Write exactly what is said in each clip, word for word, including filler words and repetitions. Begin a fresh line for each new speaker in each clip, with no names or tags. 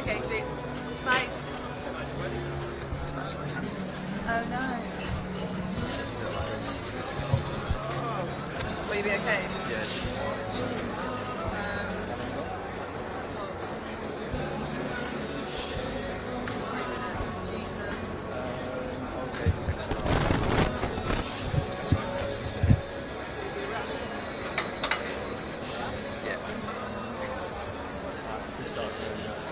Okay, sweet. Bye. Oh no. Will you be okay?
Yeah.
Um, what? Three minutes. Do you need to...
Okay, thanks a lot. Yeah. We start there.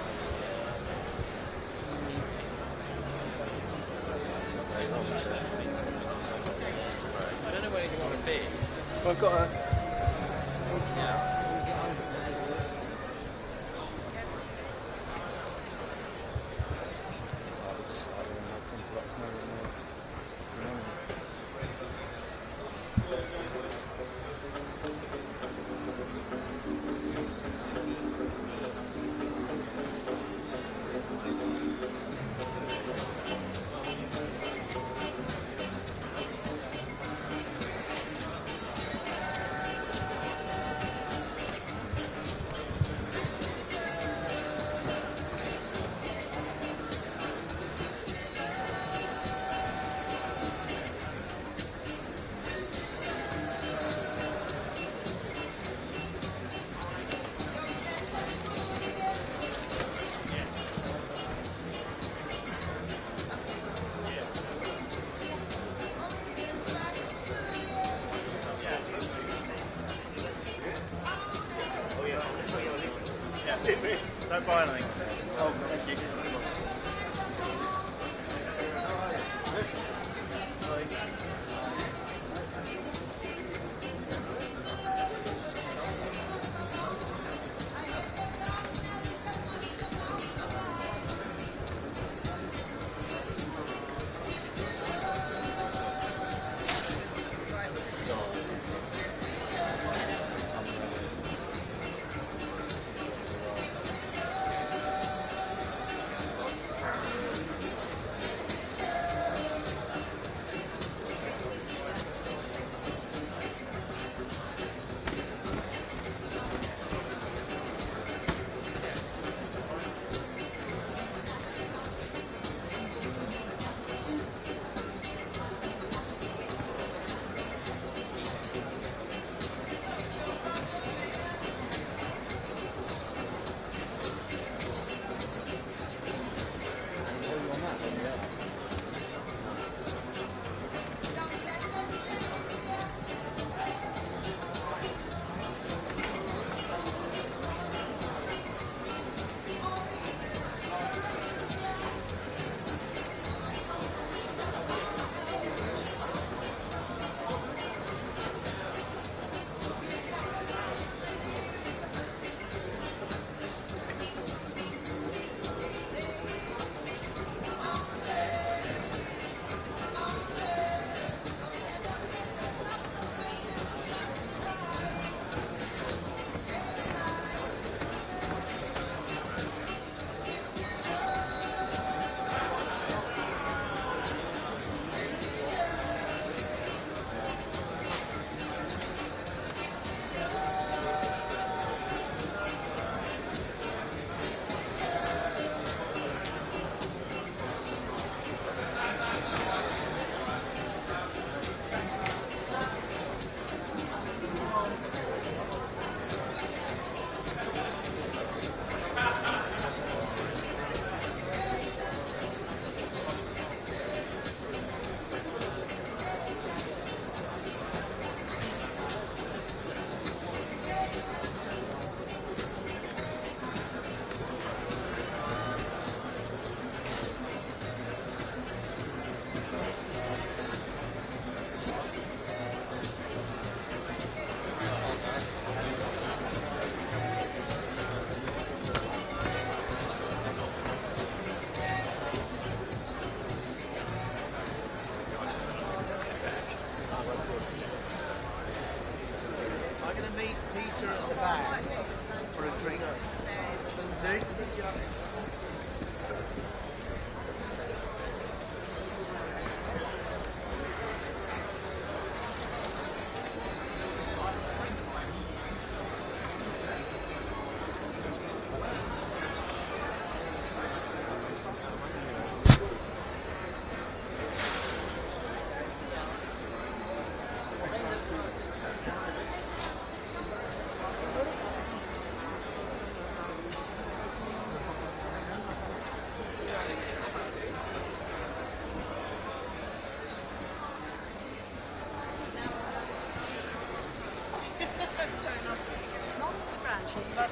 I don't know where you want to be. Well, I've got a... Yeah.
Don't buy anything. Oh, thank you.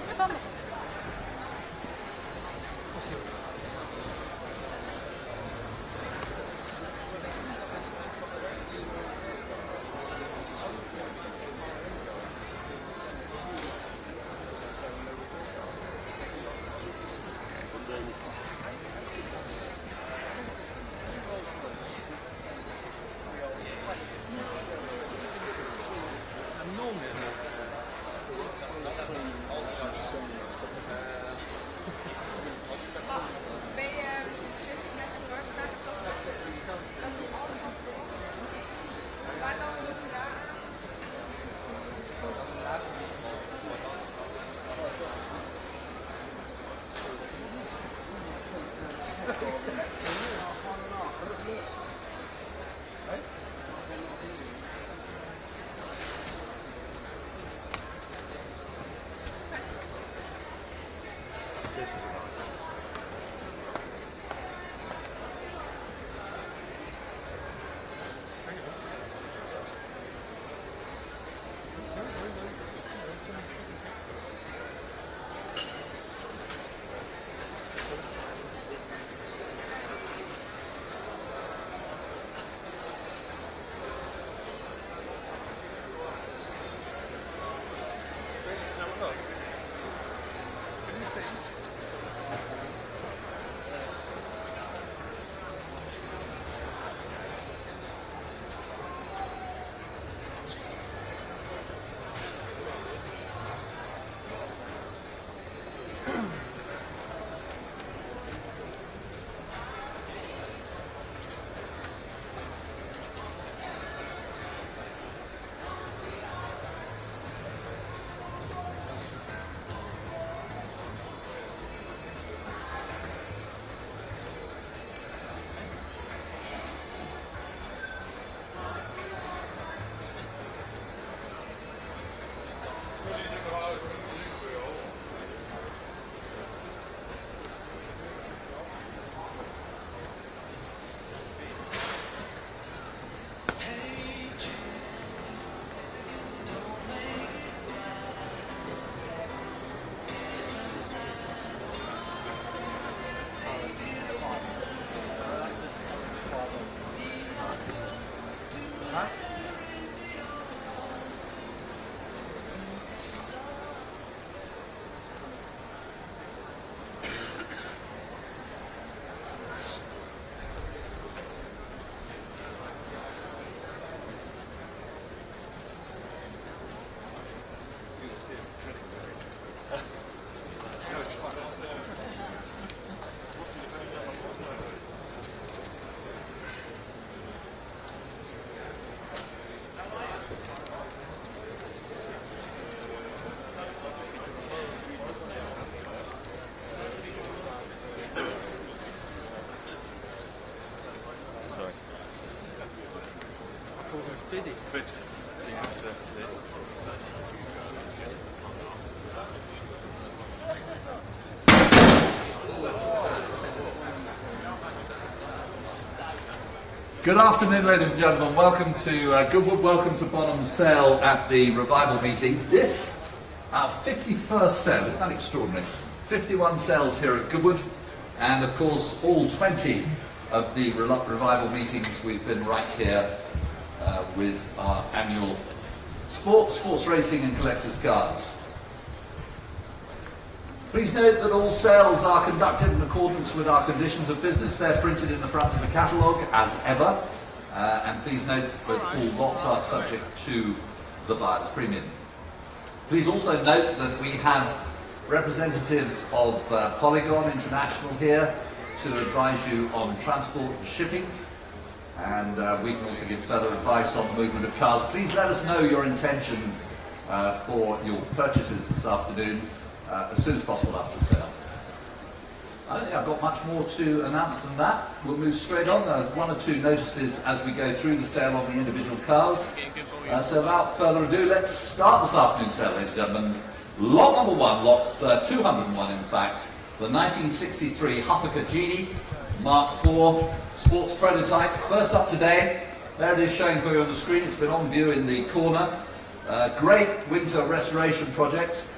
Some.
Ben je terug met een doorstaat passen? Dan doe je alles wat erop. Waar dan zo gedaan?
Busy.
But you have to.
Good afternoon, ladies and gentlemen. Welcome to uh, Goodwood. Welcome to Bonham Sale at the Revival meeting. This, our fifty-first sale. Isn't that extraordinary? fifty-one sales here at Goodwood, and of course, all twenty of the Re Revival meetings we've been right here uh, with our annual sports, sports racing, and collectors' cars. Please note that all sales are conducted in accordance with our conditions of business. They're printed in the front of the catalogue, as ever. Uh, and please note that all lots are subject to the buyer's premium. Please also note that we have representatives of uh, Polygon International here to advise you on transport and shipping. And uh, we can also give further advice on the movement of cars. Please let us know your intention uh, for your purchases this afternoon. Uh, as soon as possible after the sale. I don't think I've got much more to announce than that. We'll move straight on. There's one or two notices as we go through the sale on the individual cars. Uh, so without further ado, let's start this afternoon's sale, ladies and gentlemen. Lot number one, lot uh, two hundred and one in fact, the nineteen sixty-three Huffaker Genie Mark four sports prototype. First up today, there it is showing for you on the screen. It's been on view in the corner. Uh, great winter restoration project.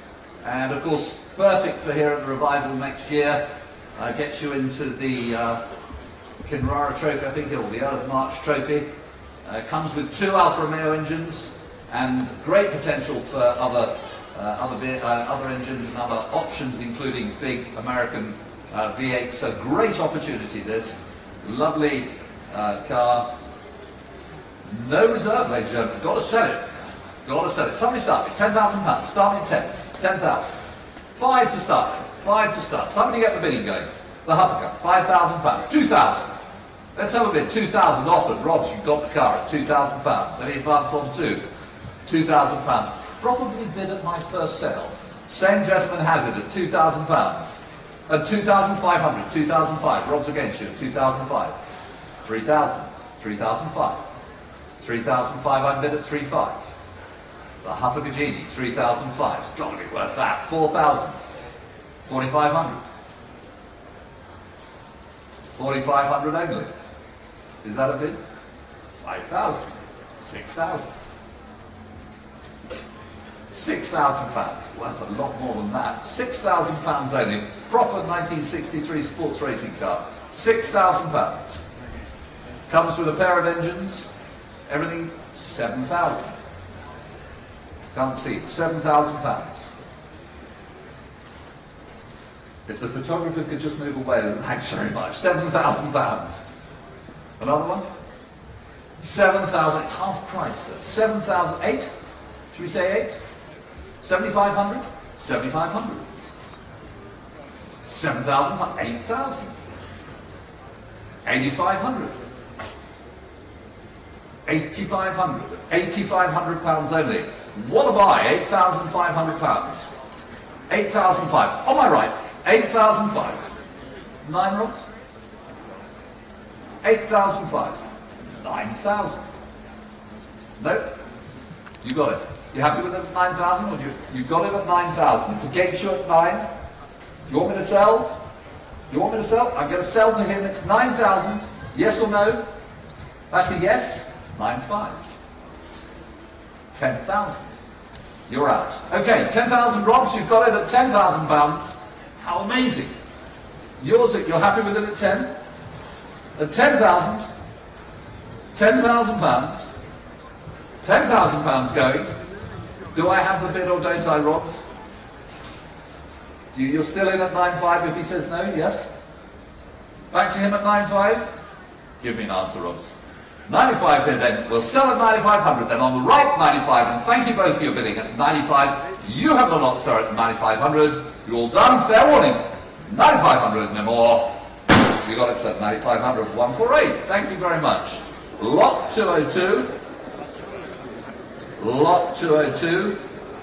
And of course, perfect for here at the Revival next year. Uh, gets you into the uh, Kinrara Trophy, I think, or the Earl of March Trophy. Uh, comes with two Alfa Romeo engines and great potential for other uh, other, ve- uh, other engines and other options, including big American uh, V eights. So great opportunity this. Lovely uh, car. No reserve, ladies and gentlemen. Got to sell it. Got to sell it. Somebody start me. ten thousand pounds. Start me at ten. ten thousand. Five to start. Five to start. Somebody get the bidding going. The Huffaker. five thousand pounds. two thousand. Let's have a bid. two thousand offered. Robs, you've got the car at two thousand pounds. Any advance on two? two thousand pounds. Probably bid at my first sale. Same gentleman has it at two thousand pounds. At two thousand five hundred. two thousand five. Rob's against you at two thousand five. three thousand. three thousand five. three thousand five. I'm bid at three thousand five. The Huffaker Genie. three thousand five. It's got to be worth that. four thousand. forty-five hundred. forty-five hundred only. Is that a bid? five thousand. six thousand. six thousand pounds. Worth a lot more than that. six thousand pounds only. Proper nineteen sixty-three sports racing car. six thousand pounds. Comes with a pair of engines. Everything seven thousand. Can't see. seven thousand pounds. If the photographer could just move away, thanks very much. seven thousand pounds. Another one? seven thousand. It's half price, sir. seven thousand. eight? Should we say eight? seventy-five hundred? seventy-five hundred. seven thousand. eight thousand. eighty-five hundred. eighty-five hundred. eighty-five hundred pounds only. What a buy? eight thousand five hundred pounds. eight thousand five. On my right. eight thousand five. Nine rods? eight thousand five. nine thousand. Nope. You got it. You happy with it at nine thousand? Or you, you got it at nine thousand. It's against you at nine. You want me to sell? You want me to sell? I'm going to sell to him. It's nine thousand. Yes or no? That's a yes. nine five. ten thousand. You're out. Okay, ten thousand Robs. You've got it at ten thousand pounds. How amazing. Yours, you're happy with it at ten? At ten thousand, ten thousand pounds, ten thousand pounds going. Do I have the bid or don't I, Robs? Do you, you're still in at nine five if he says no? Yes? Back to him at nine five? Give me an answer, Robs. ninety-five here then. We'll sell at ninety-five hundred then. On the right, ninety-five. And thank you both for your bidding at ninety-five. You have the lot, sir, at ninety-five hundred. You're all done. Fair warning. ninety-five hundred, no more. You got it at ninety-five hundred. one forty-eight. Thank you very much. Lot two oh two. Lot two oh two.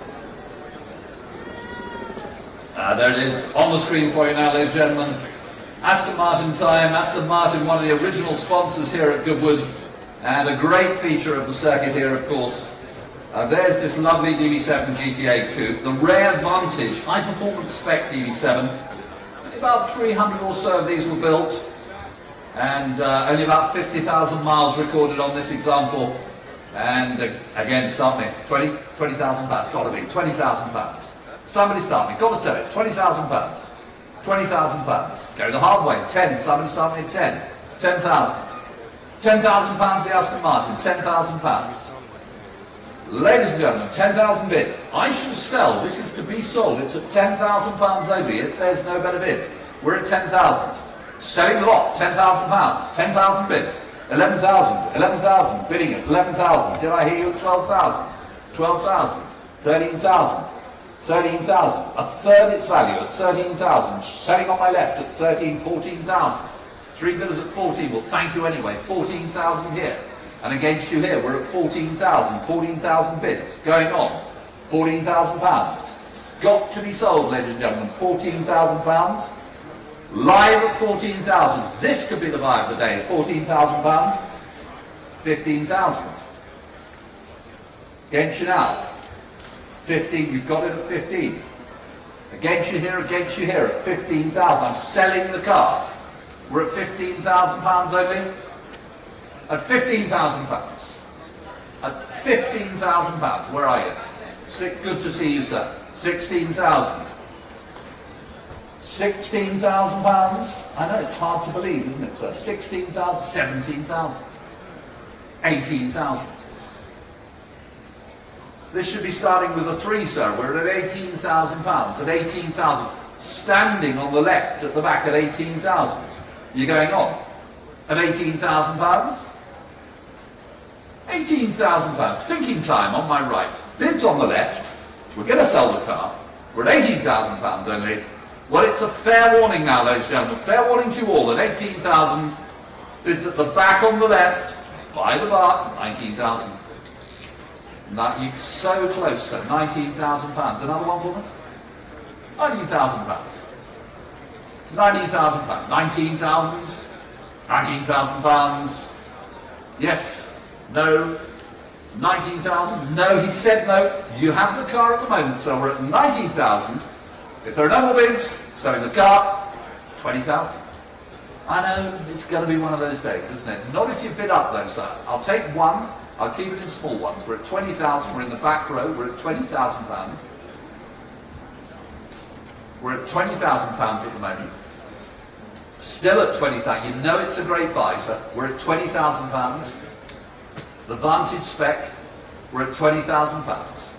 Ah, there it is. On the screen for you now, ladies and gentlemen. Aston Martin time. Aston Martin, one of the original sponsors here at Goodwood. And a great feature of the circuit here, of course. Uh, there's this lovely D B seven G T A coupe, the rare Vantage, high-performance spec D B seven. About three hundred or so of these were built, and uh, only about fifty thousand miles recorded on this example. And uh, again, start me, twenty, twenty thousand pounds, got to be, twenty thousand pounds. Somebody start me, got to sell it, twenty thousand pounds. twenty thousand pounds. Go the hard way, ten, somebody start me at ten. ten thousand. ten thousand pounds the Aston Martin, ten thousand pounds. Ladies and gentlemen, ten thousand bid. I shall sell, this is to be sold, it's at ten thousand pounds only if there's no better bid. We're at ten thousand. Selling the lot, ten thousand pounds, ten thousand bid. eleven thousand, eleven thousand, bidding at eleven thousand. Did I hear you at twelve thousand? twelve thousand, thirteen thousand, thirteen thousand. A third its value at thirteen thousand. Selling on my left at thirteen, fourteen thousand. Three bidders at fourteen, well thank you anyway, fourteen thousand here. And against you here, we're at fourteen thousand, fourteen thousand bids going on. fourteen thousand pounds. Got to be sold, ladies and gentlemen, fourteen thousand pounds. Live at fourteen thousand. This could be the buy of the day, fourteen thousand pounds. fifteen thousand. Against you now. fifteen, you've got it at fifteen. Against you here, against you here at fifteen thousand. I'm selling the car. We're at fifteen thousand pounds only. At fifteen thousand pounds. At fifteen thousand pounds. Where are you? Sick, good to see you, sir. sixteen thousand. sixteen thousand pounds. I know it's hard to believe, isn't it, sir? sixteen thousand, seventeen thousand, eighteen thousand. This should be starting with a three, sir. We're at eighteen thousand pounds, at eighteen thousand. Standing on the left at the back at eighteen thousand. You're going on at eighteen thousand pounds? eighteen thousand pounds. Thinking time on my right. Bids on the left. We're going to sell the car. We're at eighteen thousand pounds only. Well, it's a fair warning now, ladies and gentlemen. Fair warning to you all that eighteen thousand bids at the back on the left. By the bar, nineteen thousand. Not you so close, sir. nineteen thousand pounds. Another one for me? nineteen thousand pounds. nineteen thousand pounds. nineteen thousand. nineteen thousand pounds. Yes. No. nineteen thousand. No, he said no. You have the car at the moment, so we're at nineteen thousand. If there are no more bids, selling the car, twenty thousand. I know, it's going to be one of those days, isn't it? Not if you bid up though, sir. I'll take one. I'll keep it in small ones. We're at twenty thousand. We're in the back row. We're at twenty thousand pounds. We're at twenty thousand pounds at the moment. Still at twenty thousand. You know it's a great buy, sir. We're at twenty thousand pounds. The Vantage spec, we're at twenty thousand pounds.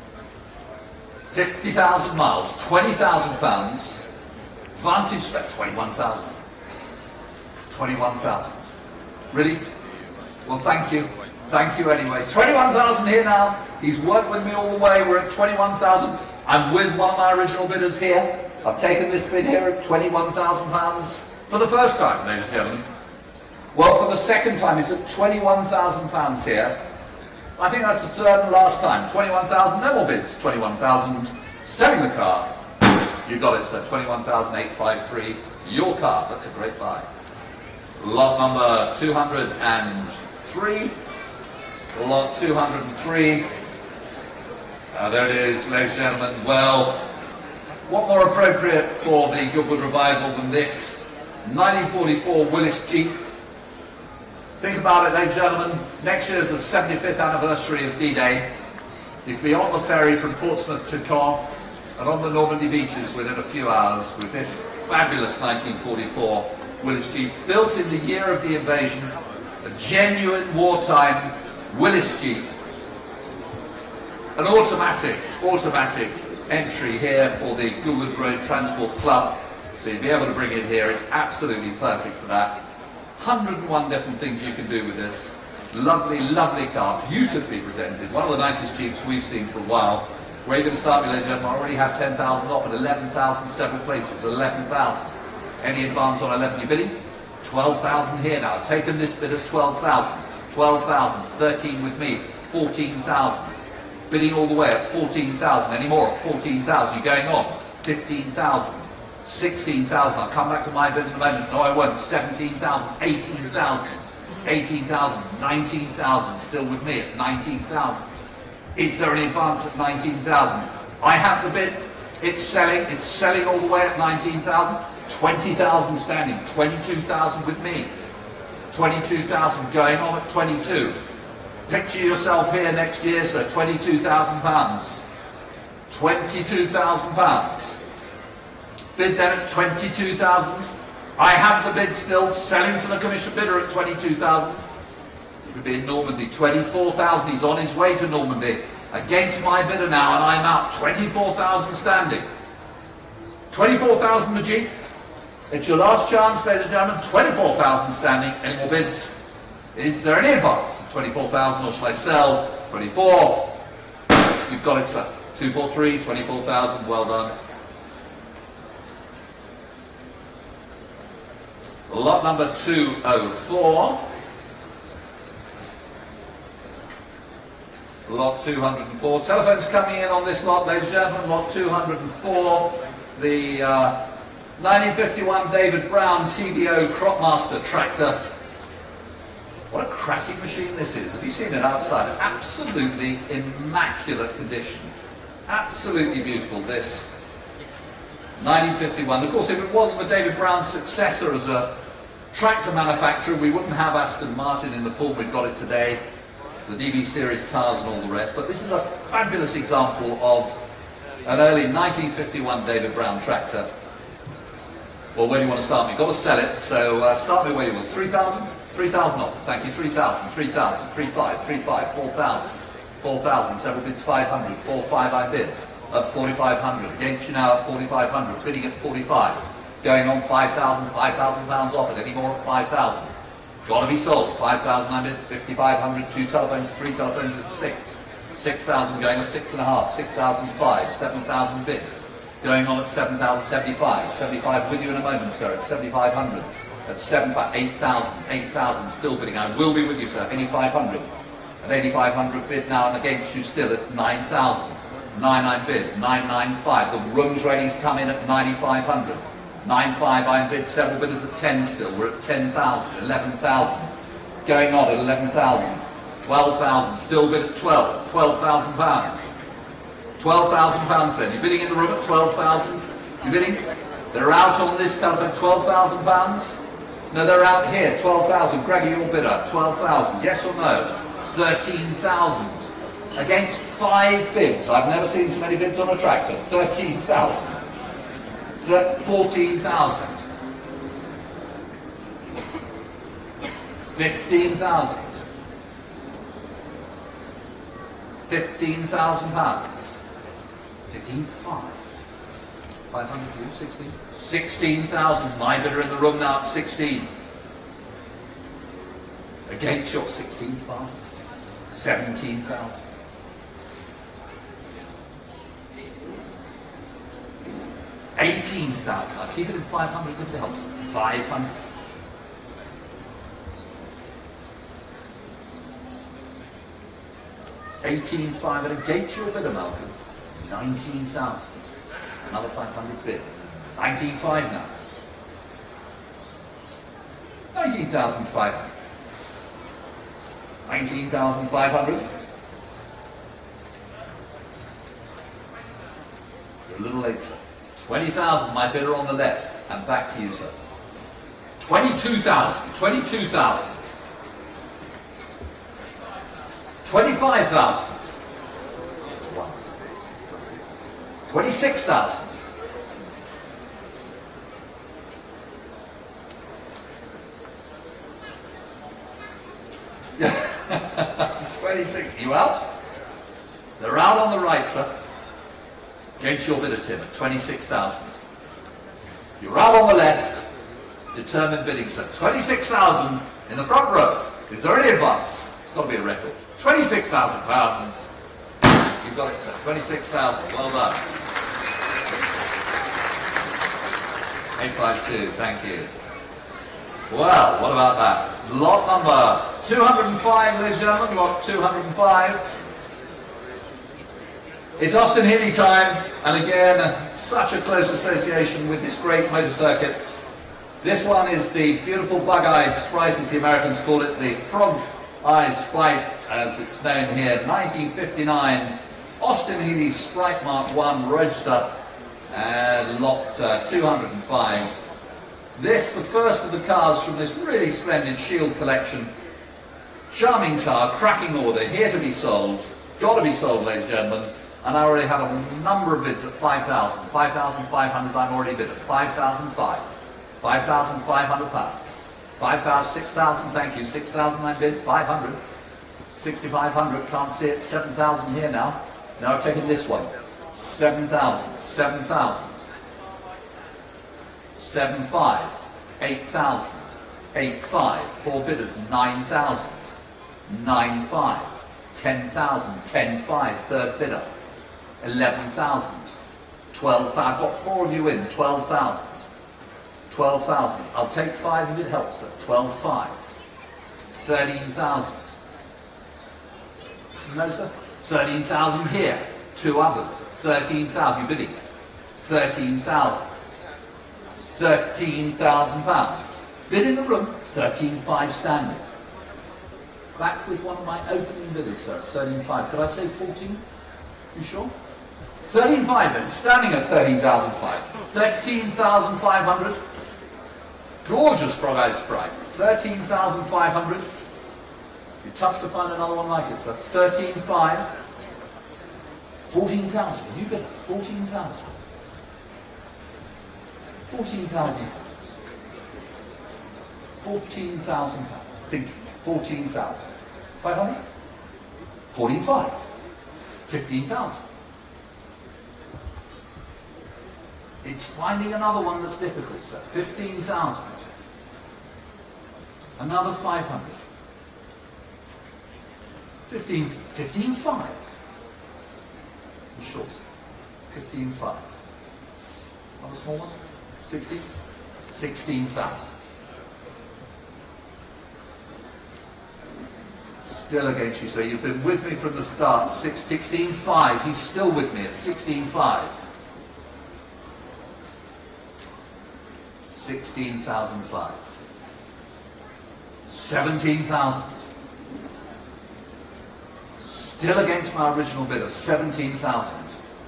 fifty thousand miles, twenty thousand pounds. Vantage spec, twenty-one thousand. twenty-one thousand. Really? Well, thank you. Thank you anyway. twenty-one thousand here now. He's worked with me all the way. We're at twenty-one thousand. I'm with one of my original bidders here. I've taken this bid here at twenty-one thousand pounds for the first time, ladies and gentlemen. Well, for the second time, it's at twenty-one thousand pounds here. I think that's the third and last time. twenty-one thousand, no more bids. twenty-one thousand, selling the car. You got it, sir. twenty-one thousand eight hundred fifty-three. Your car. That's a great buy. Lot number two hundred three. Lot two hundred three. Uh, there it is, ladies and gentlemen. Well, what more appropriate for the Goodwood Revival than this? nineteen forty-four Willis Jeep. Think about it, ladies and gentlemen. Next year is the seventy-fifth anniversary of D-Day. You can be on the ferry from Portsmouth to Caen and on the Normandy beaches within a few hours with this fabulous nineteen forty-four Willis Jeep, built in the year of the invasion, a genuine wartime Willis Jeep. An automatic, automatic entry here for the Goodwood Road Transport Club. So you'll be able to bring it here. It's absolutely perfect for that. one hundred and one different things you can do with this. Lovely, lovely car, beautifully presented. One of the nicest Jeeps we've seen for a while. Where are you going to start, ladies and gentlemen? I already have ten thousand off at eleven thousand several places. eleven thousand. Any advance on eleven? You bidding? twelve thousand here now. Taken this bid at twelve thousand. twelve thousand. thirteen with me. fourteen thousand. Bidding all the way at fourteen thousand. Any more at fourteen thousand? You're going on. fifteen thousand. sixteen thousand. I'll come back to my bids in a moment. No, I won't. seventeen thousand. eighteen thousand. eighteen thousand. nineteen thousand. Still with me at nineteen thousand. Is there an advance at nineteen thousand? I have the bid. It's selling. It's selling all the way at nineteen thousand. twenty thousand standing. twenty-two thousand with me. twenty-two thousand going on at twenty-two. Picture yourself here next year, sir. twenty-two thousand pounds. twenty-two thousand pounds. Bid then at twenty-two thousand. I have the bid still, selling to the commission bidder at twenty-two thousand. It could be in Normandy, twenty-four thousand. He's on his way to Normandy. Against my bidder now, and I'm out. twenty-four thousand standing. twenty-four thousand the Jeep. It's your last chance, ladies and gentlemen. twenty-four thousand standing. Any more bids? Is there any advance at twenty-four thousand, or shall I sell? twenty-four. You've got it, sir. two forty-three, twenty-four thousand. Well done. Lot number two oh four. Lot two hundred four. Telephones coming in on this lot, ladies and gentlemen. Lot two hundred four. The uh, nineteen fifty-one David Brown T B O Cropmaster tractor. What a cracking machine this is. Have you seen it outside? Absolutely immaculate condition. Absolutely beautiful, this nineteen fifty-one. Of course, if it wasn't for David Brown's successor as a tractor manufacturer, we wouldn't have Aston Martin in the form we've got it today, the D B Series cars and all the rest. But this is a fabulous example of An early nineteen fifty-one David Brown tractor. Well, where do you want to start me? Got to sell it, so uh, start me where you want. three thousand? three thousand off. Thank you. three thousand, three thousand, three five, three five, four thousand, four thousand, several bids five hundred, four five I bid. Up forty-five hundred. Against you now at forty-five hundred. Bidding at forty-five. Going on five thousand, five thousand pounds off it. Any more at five thousand. Got to be sold. five thousand I bid. fifty-five hundred. Two telephones, three telephones at six. six thousand going at six and a half. six thousand five. seven thousand bid. Going on at seven thousand seventy-five. seventy-five with you in a moment, sir, at seventy-five hundred. At seven, eight thousand. eight thousand still bidding. I will be with you, sir. eighty-five hundred. At eighty-five hundred bid now and against you still at nine thousand. nine I bid. nine ninety-five. The room's ready to come in at ninety-five hundred. nine five I bid. Several bidders at ten still. We're at ten thousand. eleven thousand. Going on at eleven thousand. twelve thousand. Still bid at twelve. twelve thousand pounds. twelve thousand pounds then. You're bidding in the room at twelve thousand? You're bidding? They're out on this telephone, twelve thousand pounds? No, they're out here, twelve thousand. Greggy, your bidder, twelve thousand. Yes or no? thirteen thousand. Against five bids. I've never seen so many bids on a tractor. thirteen thousand. fourteen thousand. fifteen thousand. fifteen thousand pounds. fifteen five. five hundred you, sixteen. sixteen thousand. My bidder in the room now at sixteen. Against your sixteen five. seventeen thousand. eighteen thousand. I'll keep it in five hundred if it helps. five hundred. eighteen five and against your bidder, Malcolm. nineteen thousand. Another five hundred bid. nineteen five now. nineteen thousand five hundred. nineteen thousand five hundred. You're a little late, sir. twenty thousand, my bidder on the left. And back to you, sir. twenty-two thousand. twenty-two thousand. twenty-five thousand. twenty-six thousand. twenty-six. You out? They're out on the right, sir. Against your bidder, Tim, at twenty-six thousand. You're out on the left. Determined bidding, sir. twenty-six thousand in the front row. Is there any advance? It's got to be a record. twenty-six thousand pounds. You've got it, sir. twenty-six thousand. Well done. eight five two. Thank you. Well, what about that? Lot number two hundred five, ladies and gentlemen. Lot two hundred five. It's Austin Healey time, and again, such a close association with this great motor circuit. This one is the beautiful bug-eyed Sprite, as the Americans call it, the frog-eye Sprite, as it's known here. nineteen fifty-nine, Austin Healey Sprite Mark one Roadster, and lot uh, two hundred five. This, the first of the cars from this really splendid Shield collection. Charming car, cracking order, here to be sold. Got to be sold, ladies and gentlemen. And I already have a number of bids at five thousand. five thousand five hundred I'm already bid at. five thousand five. five thousand five hundred pounds. five thousand, six thousand, thank you. six thousand I bid, five hundred. sixty-five hundred, can't see it. seven thousand here now. Now I'm taking this one. seven thousand, seven thousand. seven five, eight thousand. eight five, four bidders, nine thousand. nine five, ten thousand. ten five, third bidder. eleven thousand. twelve thousand. I've got four of you in. twelve thousand. twelve thousand. I'll take five if it helps. At twelve five. thirteen thousand. No, sir. thirteen thousand here. Two others. thirteen thousand. You're bidding. thirteen thousand. thirteen thousand pounds. Bid in the room. thirteen five standing. Back with one of my opening bidders, sir. thirteen five. Could I say fourteen? You sure? thirteen five then. Standing at thirteen thousand five. thirteen thousand five hundred. Gorgeous frog-eyed Sprite. thirteen thousand five hundred. Be tough to find another one like it, sir. thirteen five. fourteen thousand. You get fourteen thousand. fourteen thousand pounds. fourteen thousand pounds. Think fourteen thousand. five hundred? fourteen five. fifteen thousand. It's finding another one that's difficult, sir. fifteen thousand. Another five hundred. fifteen, fifteen five. Sure. fifteen five. Another small one? sixteen? sixteen thousand. Still against you, sir. You've been with me from the start. sixteen five. He's still with me at sixteen five. sixteen thousand five. seventeen thousand. Still against my original bid of seventeen thousand.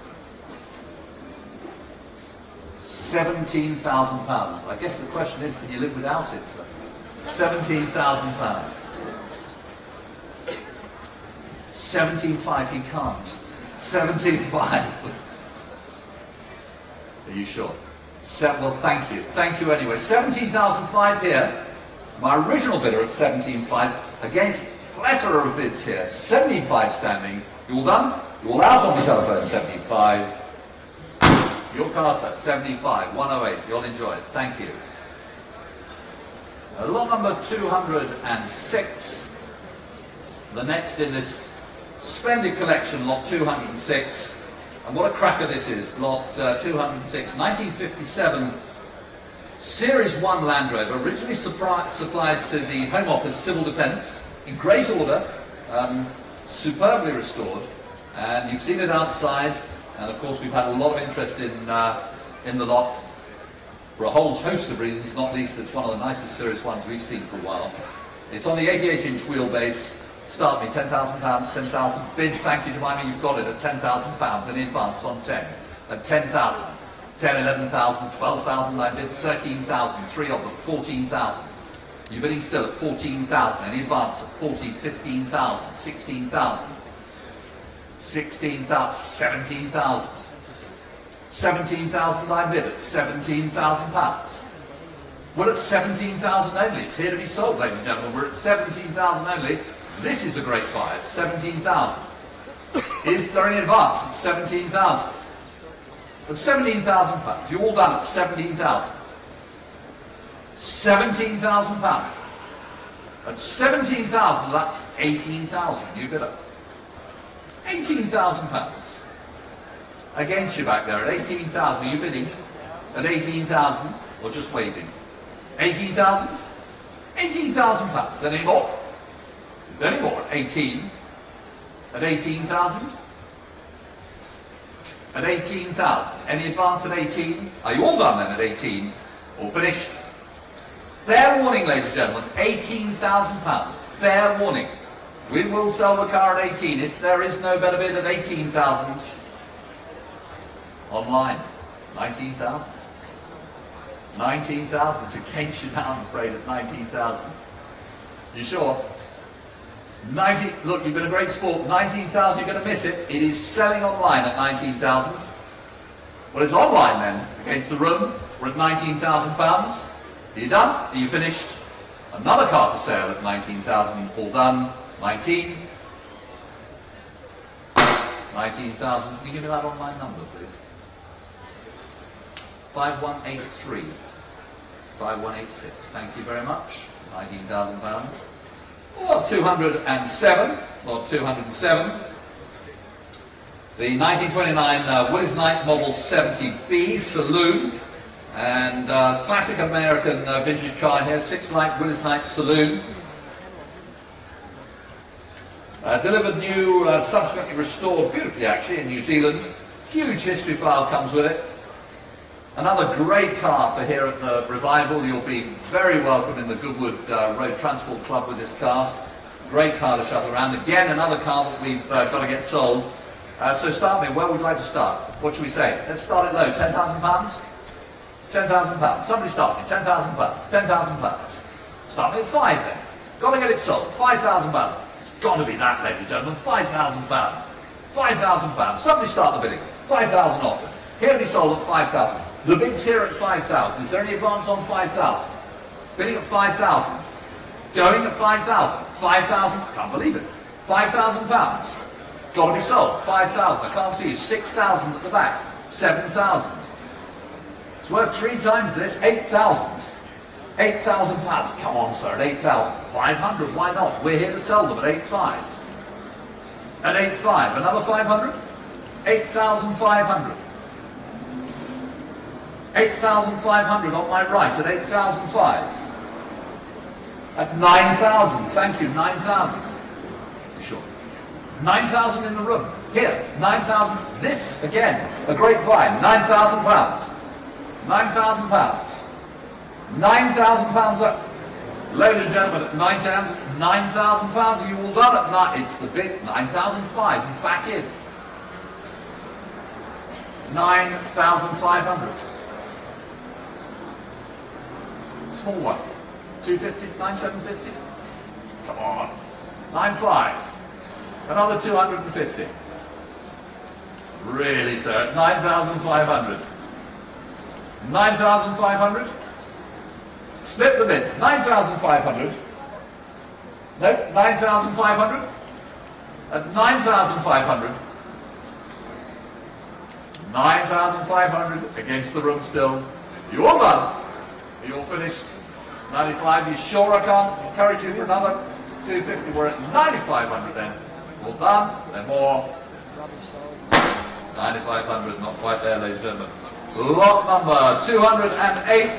seventeen thousand pounds. I guess the question is, can you live without it, sir? seventeen thousand pounds. seventeen five, he can't. seventeen five. Are you sure? Se well, thank you. Thank you anyway. seventeen thousand five here. My original bidder at seventeen five against plethora of bids here. seventy-five standing. You all done? You all out on the telephone? seventy-five. Your car, sir. seventy-five. one oh eight. You'll enjoy it. Thank you. Uh, lot number two hundred six. The next in this splendid collection, lot two hundred six. And what a cracker this is. Lot uh, two hundred six. nineteen fifty-seven. Series one Land Rover, originally supply, supplied to the Home Office Civil Defence, in great order, um, superbly restored, and you've seen it outside, and of course we've had a lot of interest in, uh, in the lot for a whole host of reasons, not least it's one of the nicest Series ones we've seen for a while. It's on the eighty-eight inch wheelbase. Start me, ten thousand pounds, ten thousand. Bid, thank you, Jemima, you've got it at ten thousand pounds in advance on ten. At ten thousand. ten, eleven thousand, twelve thousand, I bid thirteen thousand, three of them, fourteen thousand. You're bidding still at fourteen thousand, any advance at fourteen, fifteen thousand, sixteen thousand, sixteen thousand, seventeen thousand. seventeen thousand I bid at seventeen thousand pounds. We're at seventeen thousand only, it's here to be sold, ladies and gentlemen, we're at seventeen thousand only. This is a great buy at seventeen thousand. Is there any advance at seventeen thousand? At seventeen thousand pounds, you're all done at seventeen thousand. seventeen thousand pounds. At seventeen thousand, that eighteen thousand, you bid up. eighteen thousand pounds. Against you back there at eighteen thousand, you bidding at eighteen thousand, or just waving? eighteen thousand? eighteen thousand pounds. Then any more? Is there any more at eighteen? At eighteen thousand? At eighteen thousand. Any advance at eighteen? Are you all done then at eighteen? All finished? Fair warning, ladies and gentlemen, eighteen thousand pounds. Fair warning. We will sell the car at eighteen if there is no better bid at eighteen thousand. Online, nineteen thousand. nineteen thousand. It's against you now, I'm afraid, at nineteen thousand. You sure? ninety, look, you've been a great sport. nineteen thousand, you're going to miss it. It is selling online at nineteen thousand. Well, it's online then, against the room. We're at nineteen thousand pounds. Are you done? Are you finished? Another car for sale at nineteen thousand. All done. nineteen. nineteen thousand. Can you give me that online number, please? five one eight three. five one eight six. Thank you very much. nineteen thousand pounds. Lot two hundred seven, lot two hundred seven. The nineteen twenty-nine uh, Willys Knight Model seventy B Saloon, and uh, classic American uh, vintage car here, six light Willys Knight Saloon. Uh, delivered new, uh, subsequently restored beautifully actually in New Zealand. Huge history file comes with it. Another great car for here at the Revival. You'll be very welcome in the Goodwood uh, Road Transport Club with this car. Great car to shuttle around. Again, another car that we've uh, got to get sold. Uh, so start me, where would you like to start? What should we say? Let's start it low. ten thousand pounds? ten thousand pounds. Somebody start me. ten thousand pounds. ten thousand pounds. Start me at five then. Got to get it sold. five thousand pounds. It's got to be that, ladies and gentlemen. five thousand pounds. five thousand pounds. Somebody start the bidding. five thousand offered. Here we sold at five thousand. The bid's here at five thousand. Is there any advance on five thousand? Bidding at five thousand. Going at five thousand. five thousand. I can't believe it. five thousand pounds. Got to be sold. five thousand. I can't see you. six thousand at the back. seven thousand. It's worth three times this. eight thousand. eight thousand pounds. Come on, sir. At eight thousand. five hundred. Why not? We're here to sell them at eight five. At eight five. Another five hundred. eight thousand five hundred. eight thousand five hundred on my right at eight thousand five. At nine thousand. Thank you. nine thousand. Sure. nine thousand in the room. Here. nine thousand. This, again, a great buy. nine thousand pounds. nine thousand pounds. nine thousand pounds up. Ladies and gentlemen, at nine thousand pounds, are you all done at night? It's the bid. nine thousand five. He's back in. nine thousand five hundred. Small one. two fifty, nine seven fifty. Come on. nine five. Another two hundred fifty. Really, sir? nine thousand five hundred. nine thousand five hundred. Split the bid. nine thousand five hundred. Nope, nine thousand five hundred. At nine thousand five hundred. nine thousand five hundred against the room still. You all done? Are you all finished? ninety-five. You sure I can't encourage you for another two fifty? We're at ninety-five hundred then. All done. Then more. ninety-five hundred. Not quite there, ladies and gentlemen. Lot number two hundred eight.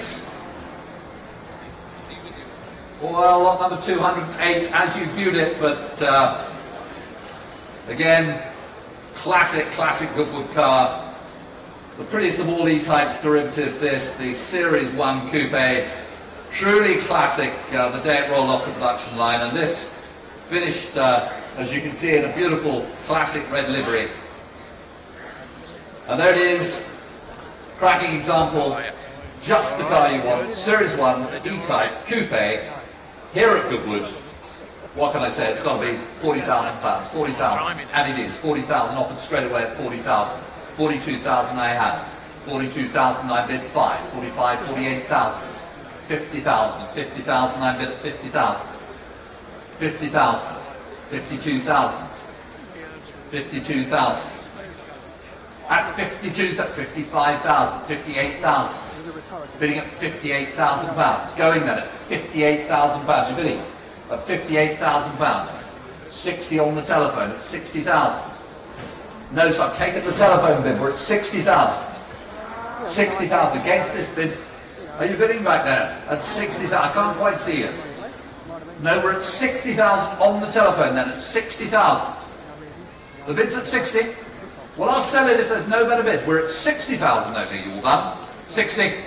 Well, lot number two hundred eight as you viewed it, but uh, again, classic, classic Goodwood car. The prettiest of all E-Type's derivatives, this, the Series one Coupe. Truly classic, uh, the day it rolled off the production line, and this finished, uh, as you can see, in a beautiful classic red livery. And there it is, cracking example, just the car you want, Series one E-Type Coupe, here at Goodwood. What can I say, it's got to be forty thousand pounds, forty thousand, and it is, forty thousand offered straight away at forty thousand, forty-two thousand I had, forty-two thousand I bid five, forty-five, forty-eight thousand. fifty thousand, fifty thousand, I bid at fifty thousand, fifty thousand, fifty-two thousand, fifty-two thousand, at fifty-two, fifty-five thousand, fifty-eight thousand, bidding at fifty-eight thousand pounds, going then at fifty-eight thousand pounds, you're bidding at fifty-eight thousand pounds, sixty on the telephone at sixty thousand, no, so I've taken the telephone bid, we're at sixty thousand, sixty thousand against this bid. Are you bidding back there at sixty thousand? I can't quite see you. No, we're at sixty thousand on the telephone then, at sixty thousand. The bid's at sixty. Well, I'll sell it if there's no better bid. We're at sixty thousand only, you all done? sixty.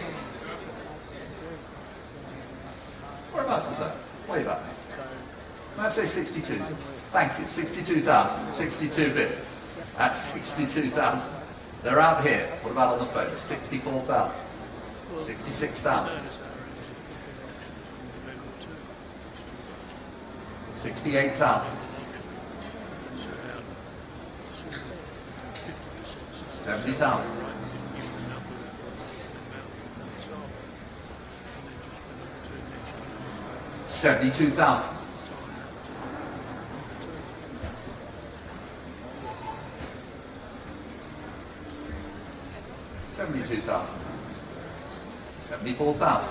Whereabouts is that? Way back. Can I say sixty-two? Thank you. sixty-two thousand. sixty-two bid. At sixty-two thousand. They're out here. What about on the phone? sixty-four thousand. sixty-six thousand. sixty-eight thousand. seventy thousand. seventy-two thousand. seventy-two thousand. seventy-four thousand.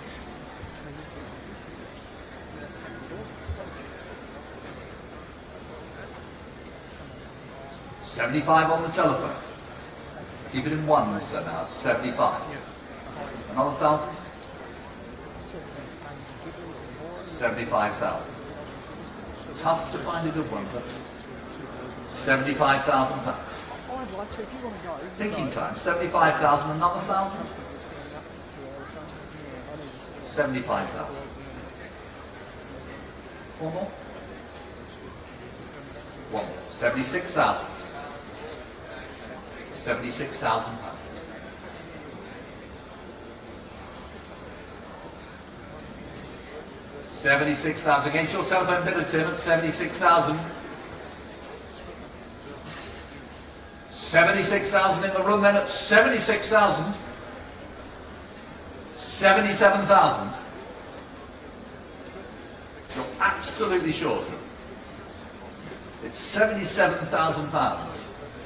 seventy-five on the telephone. Keep it in ones so now. seventy-five. Another thousand. seventy-five thousand. Tough to find a good one, sir. seventy-five thousand pounds.
I'd like to, if you want to go.
Thinking time. seventy-five thousand, another thousand. seventy-five thousand. One more. One more. seventy-six thousand. seventy-six thousand pounds. seventy-six thousand. Against your telephone bidder, Tim, at seventy-six thousand. seventy-six thousand in the room then at seventy-six thousand. seventy-seven thousand. You're absolutely sure, sir? It's seventy-seven thousand pounds.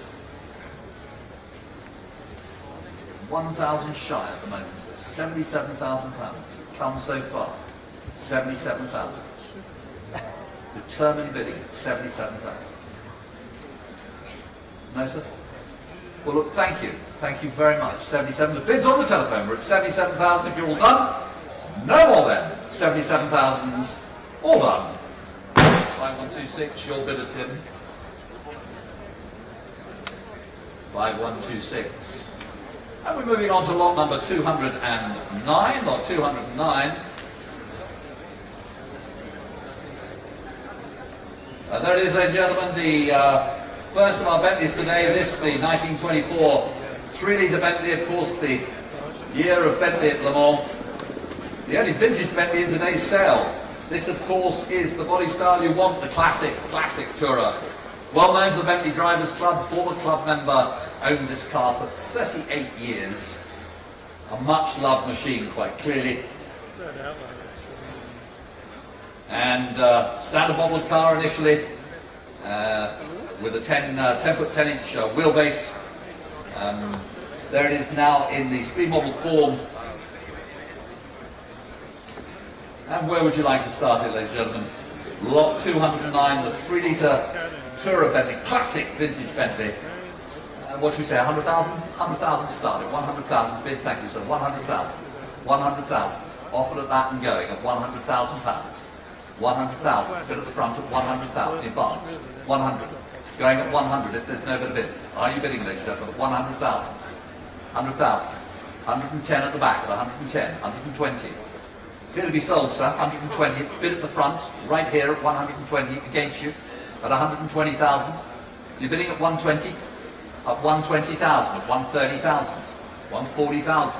one thousand shy at the moment, sir. seventy-seven thousand pounds. You've come so far. seventy-seven thousand. Determined bidding at seventy-seven thousand. No, sir? Well, look, thank you. Thank you very much. seventy-seven. The bid's on the telephone. We're at seventy-seven thousand if you're all done. No more then. seventy-seven thousand. All done. five one two six, your bidder, Tim. five one two six. And we're moving on to lot number two hundred nine. Lot two hundred nine. Uh, there it is, ladies and gentlemen, the uh, first of our Bentleys today. This, the nineteen twenty-four three litre Bentley, of course, the year of Bentley at Le Mans. The only vintage Bentley in today's sale. This, of course, is the body style you want, the classic, classic Tourer. Well known to the Bentley Drivers Club, former club member, owned this car for thirty-eight years. A much-loved machine, quite clearly. And uh, standard model car initially, uh, with a ten, uh, ten foot ten inch uh, wheelbase. Um, there it is now in the speed model form. And where would you like to start it, ladies and gentlemen? Lot two hundred nine, the three litre Tourer Bentley, classic vintage Bentley. Uh, what should we say, one hundred thousand? one hundred thousand to start it, one hundred thousand bid, thank you sir, one hundred thousand. one hundred thousand, offered at that and going at one hundred thousand pounds. one hundred thousand, bid at the front at one hundred thousand, in advance, one hundred. Going at one hundred if there's no better bid. Are you bidding, ladies and gentlemen, at one hundred thousand? one hundred thousand. one hundred ten at the back at one hundred ten, one hundred twenty. It's here to be sold, sir, one hundred twenty. It's bid at the front, right here at one hundred twenty against you at one hundred twenty thousand. You're bidding at one hundred twenty, at one hundred twenty thousand, at one hundred thirty thousand, one hundred forty thousand,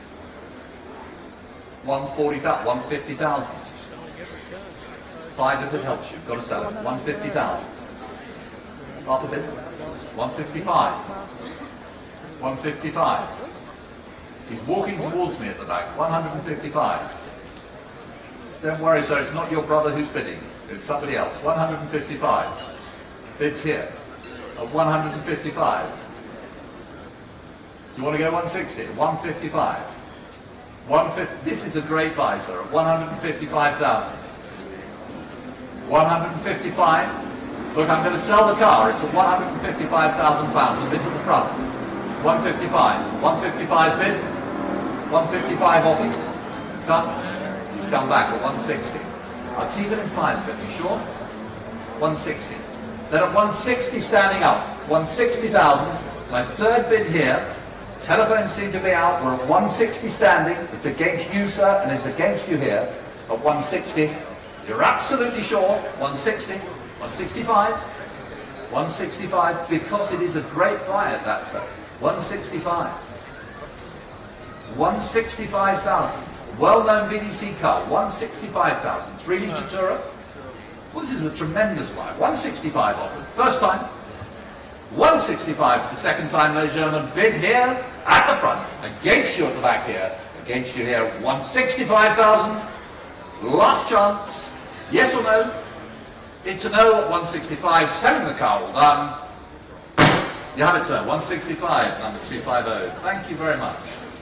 one hundred forty thousand, one hundred fifty thousand. Five if it helps you, got to sell it, one hundred fifty thousand. Half a bid, one hundred fifty-five, one hundred fifty-five. He's walking towards me at the back, one hundred fifty-five. Don't worry, sir, it's not your brother who's bidding. It's somebody else. one hundred fifty-five. Bids here. At one hundred fifty-five. Do you want to go one hundred sixty? one hundred fifty-five. one hundred fifty. This is a great buy, sir. At one hundred fifty-five thousand. one hundred fifty-five. Look, I'm going to sell the car. It's at one hundred fifty-five thousand pounds. The bid's at the front. one hundred fifty-five. one hundred fifty-five bid. one hundred fifty-five offer. Done. He's come back at one hundred sixty. I'll keep it in five, but you sure? one hundred sixty. Then at one hundred sixty standing up. one hundred sixty thousand. My third bid here. Telephones seem to be out. We're at one hundred sixty standing. It's against you, sir, and it's against you here. At one hundred sixty. You're absolutely sure? one hundred sixty. one hundred sixty-five. one hundred sixty-five, because it is a great buy at that, sir. one hundred sixty-five. one hundred sixty-five thousand. Well-known B D C car, one hundred sixty-five thousand. three litre Tourer. Well, this is a tremendous buy. one hundred sixty-five offered. First time. one hundred sixty-five for the second time, ladies and gentlemen. Bid here at the front. Against you at the back here. Against you here. one hundred sixty-five thousand. Last chance. Yes or no? It's a no at one hundred sixty-five. Selling the car all done. You have it, sir. one hundred sixty-five, number two fifty. Thank you very much.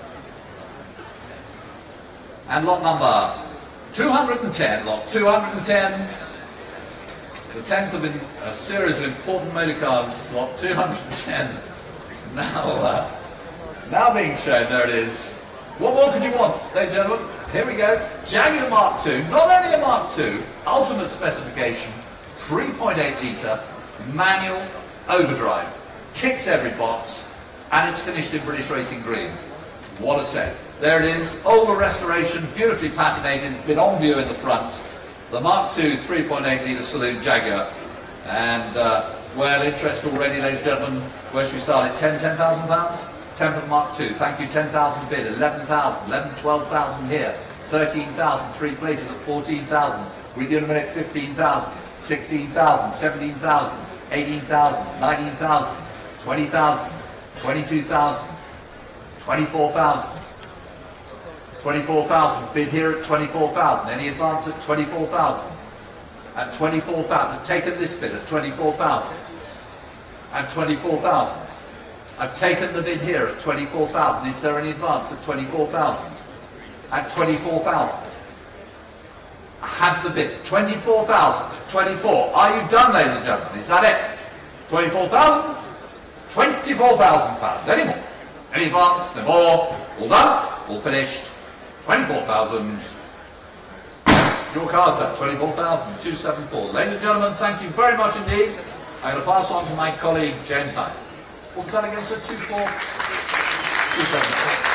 And lot number two hundred ten, lot two hundred ten, the tenth of a series of important motor cars, lot two hundred ten, now, uh, now being shown. There it is. What more could you want, ladies and gentlemen? Here we go. Jaguar Mark two, not only a Mark two, ultimate specification, three point eight litre, manual, overdrive, ticks every box, and it's finished in British Racing Green. What a set. There it is, older restoration, beautifully patinated. It's been on view in the front. The Mark two three point eight litre saloon Jaguar. And, uh, well, interest already, ladies and gentlemen. Where should we start at? ten, ten thousand pounds? ten for the Mark two. Thank you, ten thousand bid. eleven thousand, eleven, twelve thousand here. thirteen thousand, three places at fourteen thousand. We do in a minute, fifteen thousand, sixteen thousand, seventeen thousand, eighteen thousand, nineteen thousand, twenty thousand, twenty-two thousand, twenty-four thousand, twenty-four thousand. Bid here at twenty-four thousand. Any advance at twenty-four thousand? At twenty-four thousand. I've taken this bid at twenty-four thousand. At twenty-four thousand. I've taken the bid here at twenty-four thousand. Is there any advance at twenty-four thousand? At twenty-four thousand. I have the bid. twenty-four thousand. twenty-four. Are you done, ladies and gentlemen? Is that it? twenty-four thousand? twenty-four thousand pounds. Any more? Any advance? No more? All done? All finished? twenty-four thousand. Your car, sir. twenty-four thousand two hundred seventy-four. Ladies and gentlemen, thank you very much indeed. I'm going to pass on to my colleague, James Knight. What was that again, sir? two four two seven four.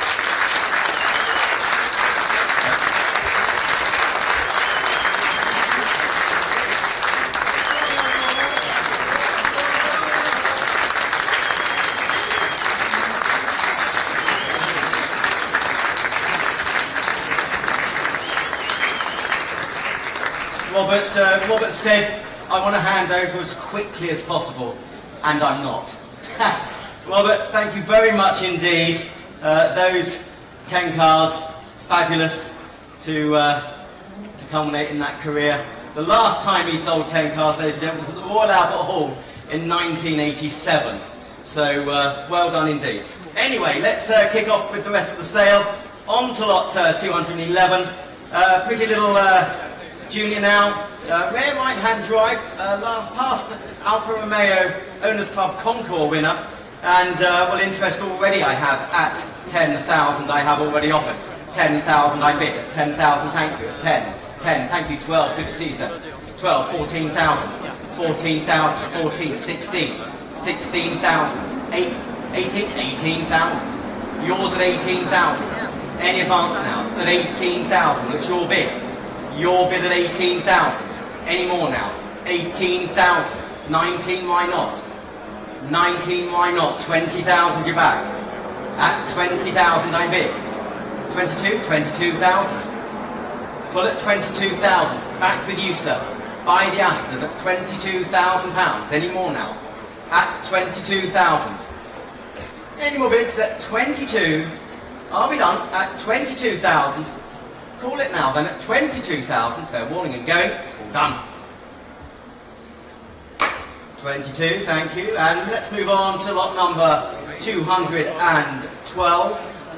Robert, uh, Robert said, I want to hand over as quickly as possible, and I'm not. Robert, thank you very much indeed. Uh, those ten cars, fabulous to, uh, to culminate in that career. The last time he sold ten cars, ladies and gentlemen, was at the Royal Albert Hall in nineteen eighty-seven. So, uh, well done indeed. Anyway, let's uh, kick off with the rest of the sale. On to lot uh, two hundred eleven. Uh, pretty little uh, Junior now, uh, rare right-hand drive, uh, past Alfa Romeo Owners Club Concours winner, and uh, well, interest already I have at ten thousand. I have already offered ten thousand. I bid ten thousand. Thank you. ten, ten. Thank you. twelve. Good to see you, sir. twelve. fourteen thousand. fourteen thousand. fourteen. sixteen. sixteen thousand. eighteen. eighteen thousand. Yours at eighteen thousand. Any advance now at eighteen thousand. It's your bid. Your bid at eighteen thousand. Any more now? eighteen thousand. nineteen, why not? nineteen, why not? twenty thousand, you're back. At twenty thousand, I bid. twenty-two, twenty-two thousand. Well, at twenty-two thousand, back with you, sir. Buy the Aston at twenty-two thousand pounds. Any more now? At twenty-two thousand. Any more bids at twenty-two? Are we done? At twenty-two thousand. Call it now then at twenty-two thousand, fair warning and going, all done. twenty-two, thank you, and let's move on to lot number two hundred twelve.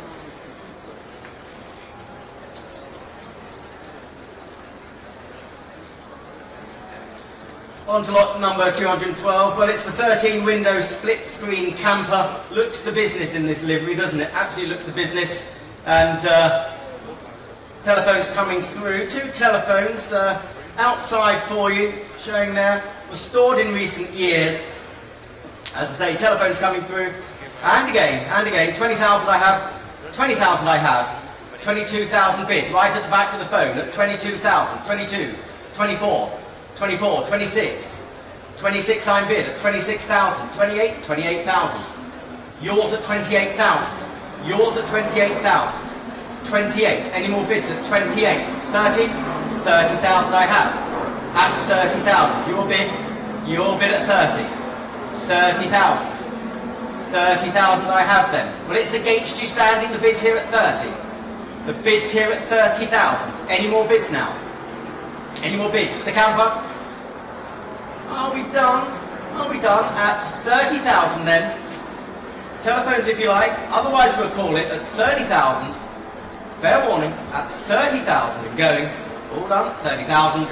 On to lot number two hundred twelve, well it's the thirteen window split screen camper. Looks the business in this livery, doesn't it? Absolutely looks the business, and uh, telephones coming through. Two telephones uh, outside for you, showing there. Was stored in recent years. As I say, telephones coming through. And again, and again. twenty thousand I have. twenty thousand I have. twenty-two thousand bid. Right at the back of the phone at twenty-two thousand. twenty-two. twenty-four. twenty-four. twenty-six. twenty-six I'm bid at twenty-six thousand. twenty-eight. twenty-eight thousand. Yours at twenty-eight thousand. Yours at twenty-eight thousand. twenty-eight. Any more bids at twenty-eight? thirty? thirty thousand I have. At thirty thousand. Your bid? Your bid at thirty. thirty thousand. thirty thousand I have then. Well, it's against you standing. The bid's here at thirty. The bid's here at thirty thousand. Any more bids now? Any more bids for the camper? Are we done? Are we done? At thirty thousand then. Telephones if you like. Otherwise we'll call it at thirty thousand. Fair warning, at thirty thousand and going. All done, thirty thousand.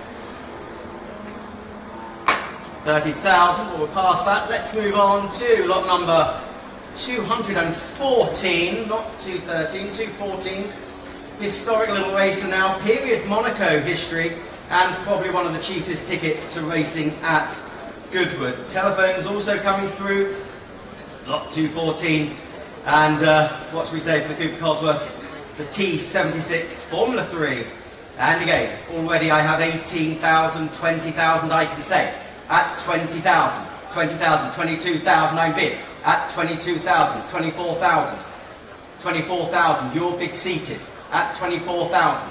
thirty thousand, well, we're past that. Let's move on to lot number two hundred fourteen, not two thirteen, two fourteen. Historic little racer now, period Monaco history, and probably one of the cheapest tickets to racing at Goodwood. Telephones also coming through, lot two fourteen, and uh, what should we say for the Cooper Cosworth? The T seventy-six Formula three. And again, already I have eighteen thousand, twenty thousand I can say. At twenty thousand, twenty thousand, twenty-two thousand I bid. At twenty-two thousand, twenty-four thousand, twenty-four thousand, your bid seated. At twenty-four thousand,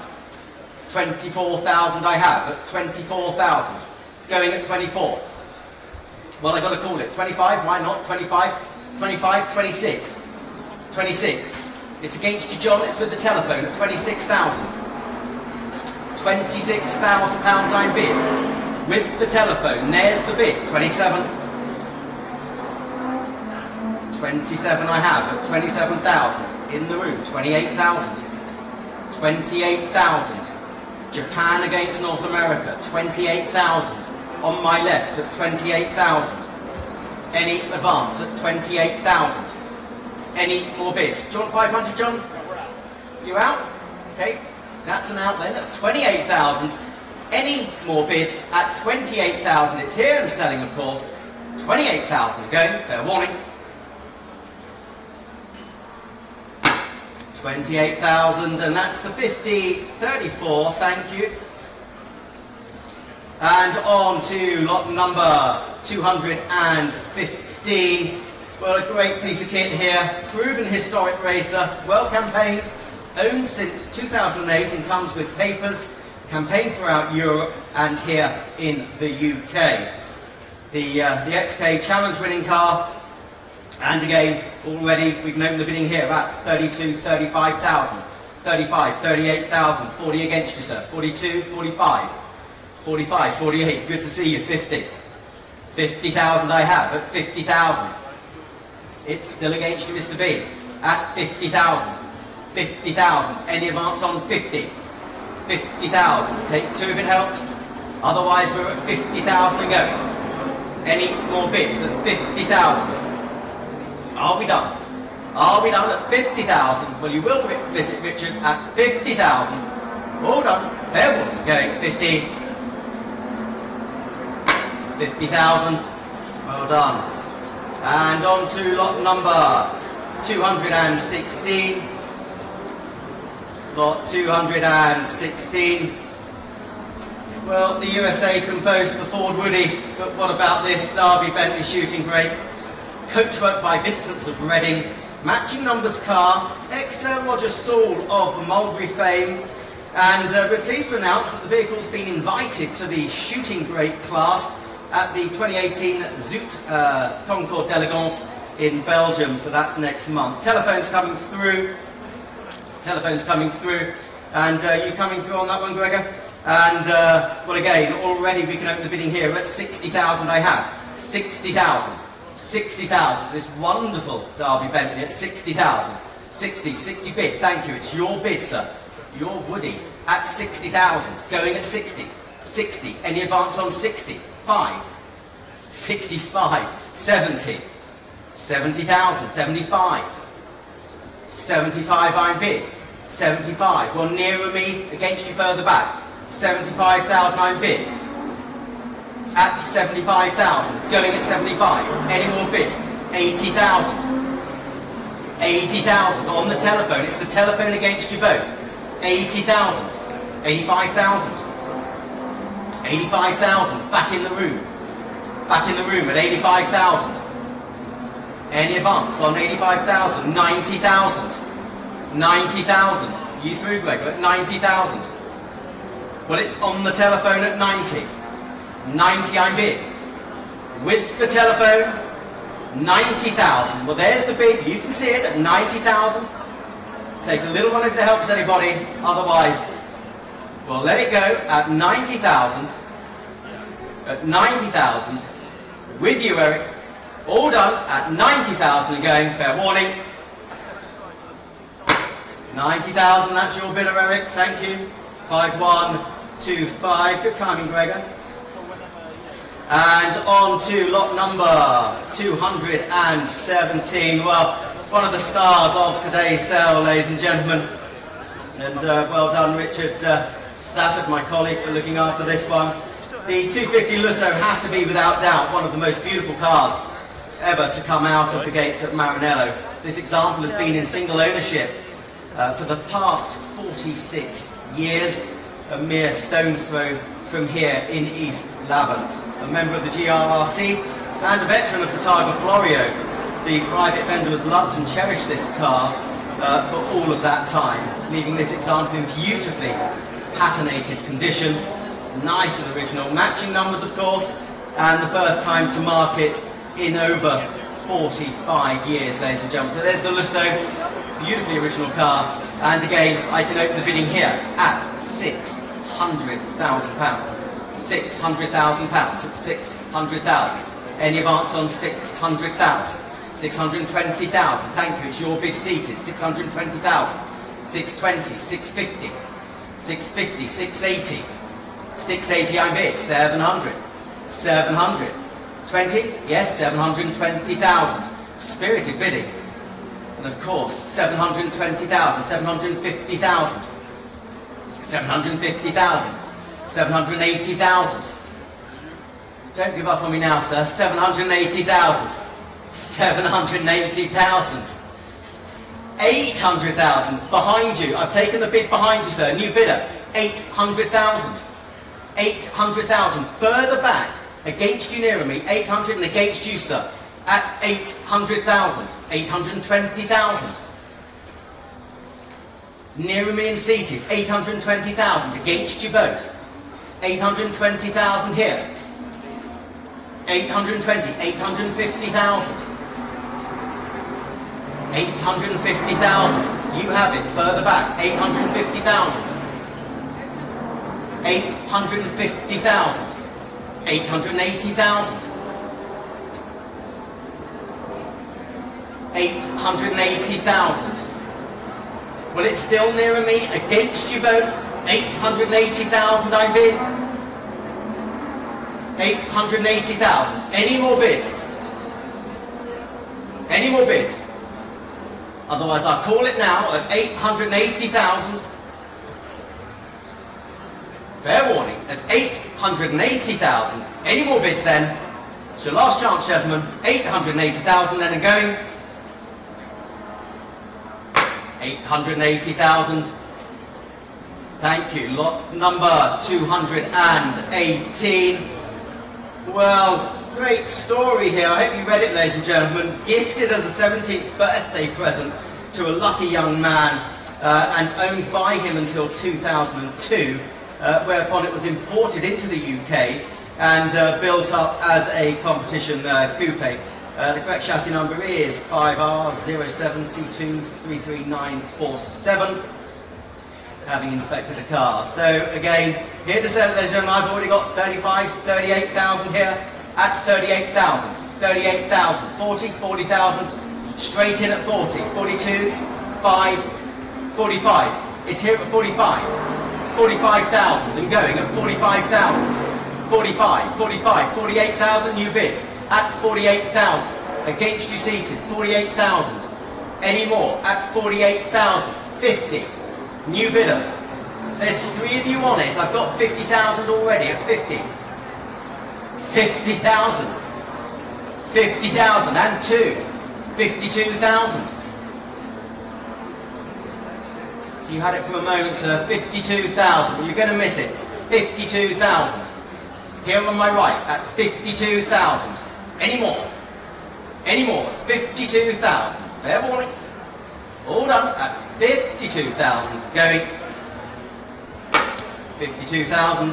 twenty-four thousand I have. At twenty-four thousand, going at twenty-four. Well, I got to call it. twenty-five, why not? twenty-five, twenty-five, twenty-six. twenty-six. It's against you, John. It's with the telephone at twenty-six thousand. twenty-six thousand pounds I'm bid. With the telephone. There's the bid. twenty-seven. twenty-seven I have at twenty-seven thousand. In the room. twenty-eight thousand. twenty-eight thousand. Japan against North America. twenty-eight thousand. On my left at twenty-eight thousand. Any advance at twenty-eight thousand. Any more bids? Do you want five hundred, John? You out? Okay, that's an out then at twenty-eight thousand. Any more bids at twenty-eight thousand? It's here and selling, of course. twenty-eight thousand again, fair warning. twenty-eight thousand, and that's the fifty thirty-four, thank you. And on to lot number two hundred fifteen. Well, a great piece of kit here. Proven historic racer, well campaigned, owned since two thousand eight and comes with papers, campaigned throughout Europe and here in the U K. The, uh, the X K Challenge winning car, and again, already we've known the bidding here about thirty-two, thirty-five thousand. thirty-five, thirty-eight thousand, forty against you, sir. forty-two, forty-five. forty-five, forty-eight, good to see you, fifty. fifty thousand I have at fifty thousand. It's still against you, Mister B, at fifty thousand. fifty thousand, any advance on fifty? fifty thousand, take two if it helps. Otherwise we're at fifty thousand and going. Any more bids at fifty thousand? Are we done? Are we done at fifty thousand? Well, you will visit Richard at fifty thousand. All done. Fair one. Going fifty. fifty thousand. Well done. And on to lot number two hundred sixteen. Lot two hundred sixteen. Well, the U S A can boast the Ford Woody, but what about this Derby Bentley shooting brake? Coachwork by Vincent's of Reading. Matching numbers car, ex-Roger Saul of Mulberry fame. And uh, we're pleased to announce that the vehicle's been invited to the shooting brake class at the twenty eighteen Zoot uh, Concours d'Elegance in Belgium, so that's next month. Telephone's coming through. Telephone's coming through. And uh, you coming through on that one, Gregor? And, uh, well, again, already we can open the bidding here at sixty thousand I have. sixty thousand. sixty thousand. This wonderful Derby Bentley at sixty thousand. sixty, sixty bid. Thank you. It's your bid, sir. Your Woody at sixty thousand. Going at sixty. sixty. Any advance on sixty? five. sixty-five. seventy. seventy thousand. seventy-five. seventy-five I'm bid. seventy-five. Well, nearer me, against you further back. seventy-five thousand I'm bid. At seventy-five thousand. Going at seventy-five. Any more bids? eighty thousand. eighty thousand. On the telephone. It's the telephone against you both. eighty thousand. eighty-five thousand. eighty-five thousand. Back in the room. Back in the room at eighty-five thousand. Any advance on eighty-five thousand? ninety thousand. ninety thousand. You through, Gregor, at ninety thousand. Well, it's on the telephone at ninety. ninety I'm bid. With the telephone, ninety thousand. Well, there's the bid. You can see it at ninety thousand. Take a little one if it helps anybody. Otherwise, we'll let it go at ninety thousand. At ninety thousand. With you, Eric. All done at ninety thousand going. Fair warning. ninety thousand, that's your bidder, Eric. Thank you. five one two five. Good timing, Gregor. And on to lot number two hundred seventeen. Well, one of the stars of today's sale, ladies and gentlemen. And uh, well done, Richard uh, Stafford, my colleague, for looking after this one. The two fifty Lusso has to be, without doubt, one of the most beautiful cars ever to come out of the gates at Maranello. This example has been in single ownership uh, for the past forty-six years, a mere stone's throw from here in East Lavant. A member of the G R R C and a veteran of the Targa Florio, the private vendor has loved and cherished this car uh, for all of that time, leaving this example in beautifully patinated condition. Nice and original. Matching numbers, of course, and the first time to market in over forty-five years, ladies and gentlemen. So there's the Lusso, beautifully original car, and again, I can open the bidding here at six hundred thousand pounds. six hundred thousand pounds at six hundred thousand. Any advance on six hundred thousand? six hundred twenty thousand. Thank you. It's your bid seated. six hundred twenty thousand. six twenty, six fifty. six fifty, six eighty. six eighty I bid. seven hundred. seven hundred. twenty? Yes, seven hundred twenty thousand. Spirited bidding. And of course, seven hundred twenty thousand. seven hundred fifty thousand. seven hundred fifty thousand. seven hundred eighty thousand. Don't give up on me now, sir. seven hundred eighty thousand. seven hundred eighty thousand. eight hundred thousand. Behind you. I've taken the bid behind you, sir. New bidder. eight hundred thousand. eight hundred thousand. Further back, against you nearer me, eight hundred, and against you, sir, at eight hundred thousand. eight hundred twenty thousand. Nearer me and seated, eight hundred twenty thousand. Against you both. eight hundred twenty thousand here. eight hundred twenty, eight hundred fifty thousand. eight hundred fifty thousand. You have it. Further back, eight hundred fifty thousand. eight hundred fifty thousand. eight hundred eighty thousand. eight hundred eighty thousand. Well, it's still nearer me, against you both. eight hundred eighty thousand I bid. eight hundred eighty thousand. Any more bids? Any more bids? Otherwise, I'll call it now at eight hundred eighty thousand. Fair warning, at eight hundred eighty thousand. Any more bids then? It's your last chance, gentlemen. eight hundred eighty thousand then and going. eight hundred eighty thousand. Thank you. Lot number two hundred eighteen. Well, great story here. I hope you read it, ladies and gentlemen. Gifted as a seventeenth birthday present to a lucky young man uh, and owned by him until two thousand two, uh, whereupon it was imported into the U K and uh, built up as a competition uh, coupe. Uh, the correct chassis number is five R zero seven C two three three nine four seven, having inspected the car. So again, here to say, ladies and gentlemen, I've already got thirty-five, thirty-eight thousand here at thirty-eight thousand, thirty-eight thousand, forty, forty thousand, straight in at forty, forty-two, five, forty-five. It's here at forty-five, forty-five thousand and going at forty-five thousand, forty-five, forty-five, forty-eight thousand, new bid. At forty-eight thousand, against you seated, forty-eight thousand. Any more? At forty-eight thousand, fifty. New bidder. There's three of you on it. I've got fifty thousand already at fifty. fifty thousand. fifty thousand and two. fifty-two thousand. You had it for a moment, sir. fifty-two thousand. Well, you're going to miss it. fifty-two thousand. Here on my right at fifty-two thousand. Any more? Any more? fifty-two thousand. Fair warning. All done at fifty-two thousand. Going. fifty-two thousand.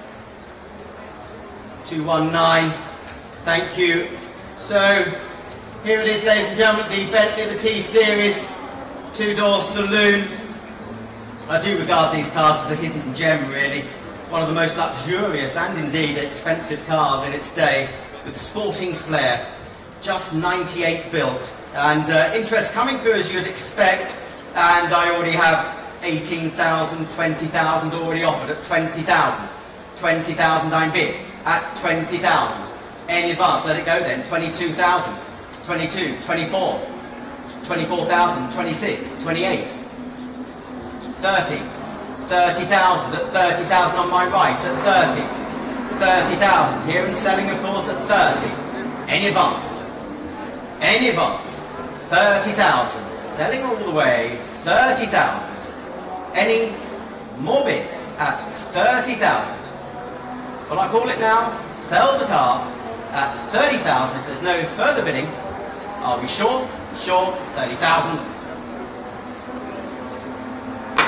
two one nine. Thank you. So, here it is, ladies and gentlemen, the Bentley the T-Series two-door saloon. I do regard these cars as a hidden gem, really. One of the most luxurious and indeed expensive cars in its day, with sporting flair, just ninety-eight built, and uh, interest coming through as you'd expect, and I already have eighteen thousand, twenty thousand already offered at twenty thousand, twenty thousand I'm bid at twenty thousand, any advance, let it go then, twenty-two thousand, twenty-two, twenty-four, twenty-four thousand, twenty-six, twenty-eight, thirty, thirty thousand, at thirty thousand on my right, at thirty, thirty thousand, here and selling of course at thirty, any advance, any advance, thirty thousand, selling all the way, thirty thousand, any more bids at thirty thousand, well I call it now, sell the car at thirty thousand, if there's no further bidding, I'll be sure, sure, thirty thousand,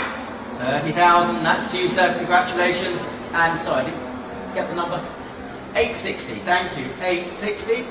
thirty thousand, that's to you sir, congratulations, and sorry, I didn't get the number, eight sixty, thank you, eight sixty.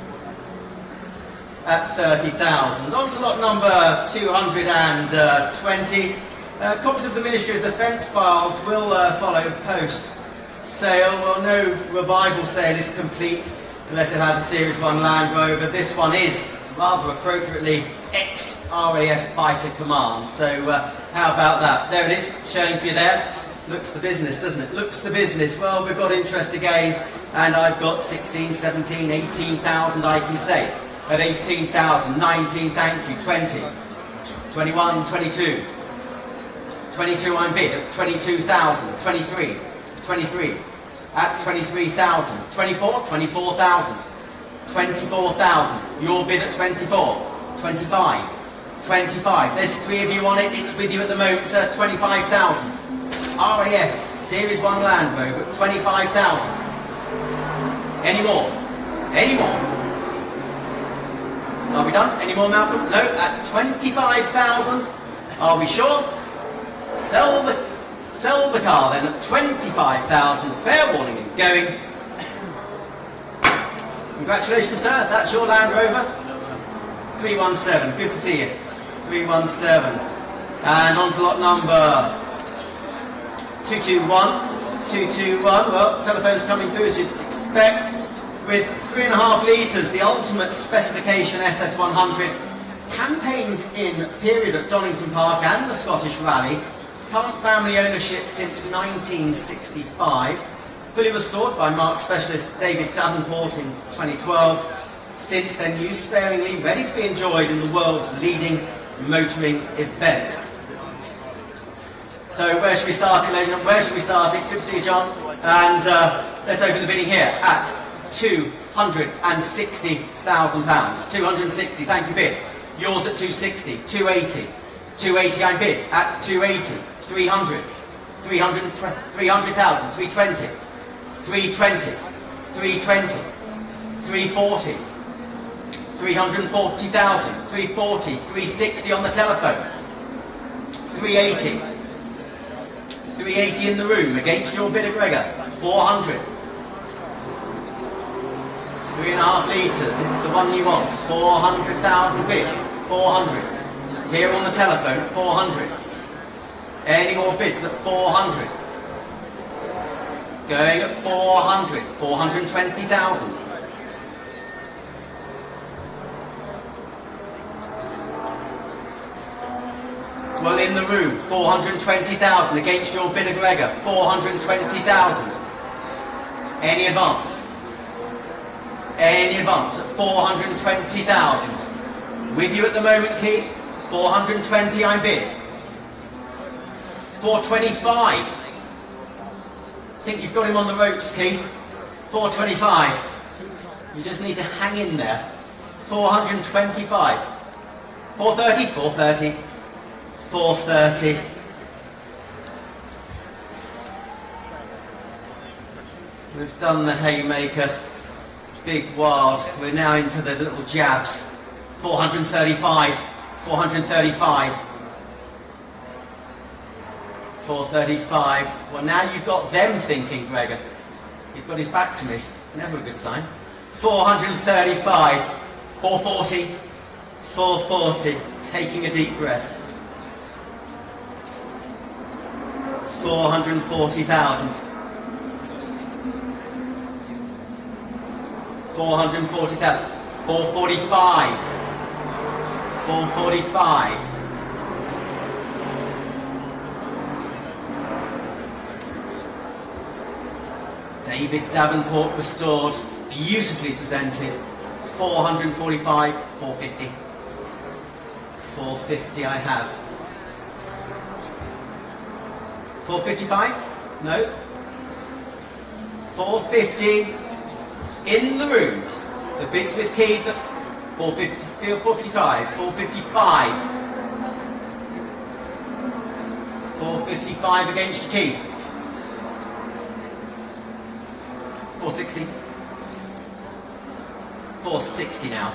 At thirty thousand. On to lot number two hundred twenty. Uh, copies of the Ministry of Defence files will uh, follow post-sale. Well, no revival sale is complete unless it has a Series one Land Rover. This one is, rather appropriately, ex-R A F Fighter Command. So uh, how about that? There it is, showing for you there. Looks the business, doesn't it? Looks the business. Well, we've got interest again, and I've got sixteen, seventeen, eighteen thousand I can say. At eighteen thousand, nineteen, thank you, twenty, twenty-one, twenty-two, twenty-two I'm bid at twenty-two thousand, twenty-three, twenty-three, at twenty-three thousand, twenty-four, twenty-four thousand, twenty-four thousand, your bid at twenty-four, twenty-five, twenty-five, there's three of you on it, it's with you at the moment, sir, twenty-five thousand, R A F, Series one Land Rover at twenty-five thousand, any more, any more? Are we done? Any more, Malcolm? No, at twenty-five thousand. Are we sure? Sell the, sell the car then at twenty-five thousand. Fair warning and going. Congratulations, sir. That's your Land Rover. three one seven. Good to see you. three one seven. And on to lot number two two one. two two one. Well, telephone's coming through as you'd expect. With three and a half litres, the ultimate specification S S one hundred, campaigned in period at Donington Park and the Scottish Rally, current family ownership since nineteen sixty-five, fully restored by marque specialist David Davenport in twenty twelve, since then used sparingly, ready to be enjoyed in the world's leading motoring events. So where should we start it, ladies and where should we start it? Good to see you, John. And uh, let's open the bidding here at two hundred sixty thousand pounds. two hundred sixty, thank you, bid. Yours at two sixty, two eighty. two eighty I bid at two eighty. three hundred. three hundred, three hundred thousand. three twenty. three twenty. three twenty. three forty. three hundred forty thousand. three forty. three sixty on the telephone. three eighty. three eighty in the room against your bidder, Gregor. four hundred. Three and a half litres, it's the one you want. four hundred thousand bid. four hundred. Here on the telephone at four hundred. Any more bids at four hundred? Going at four hundred. four hundred twenty thousand. Well, in the room, four hundred twenty thousand against your bidder, Gregor. four hundred twenty thousand. Any advance? Any advance at four hundred twenty thousand. With you at the moment, Keith. four hundred twenty I'm bid. four twenty-five. Think you've got him on the ropes, Keith. four twenty-five. You just need to hang in there. four hundred twenty-five. four thirty, four thirty. four thirty. We've done the haymaker. Big wild. We're now into the little jabs. four hundred thirty-five. four hundred thirty-five. four thirty-five. Well, now you've got them thinking, Gregor. He's got his back to me. Never a good sign. four hundred thirty-five. four forty. four forty. Taking a deep breath. four hundred forty thousand. four hundred forty thousand. four forty-five. four forty-five. David Davenport restored, beautifully presented. four hundred forty-five. four fifty. four fifty I have. four fifty-five? No. four fifty. In the room, the bids with Keith at four fifty, four fifty-five, four fifty-five, four fifty-five against Keith, four sixty, four sixty now.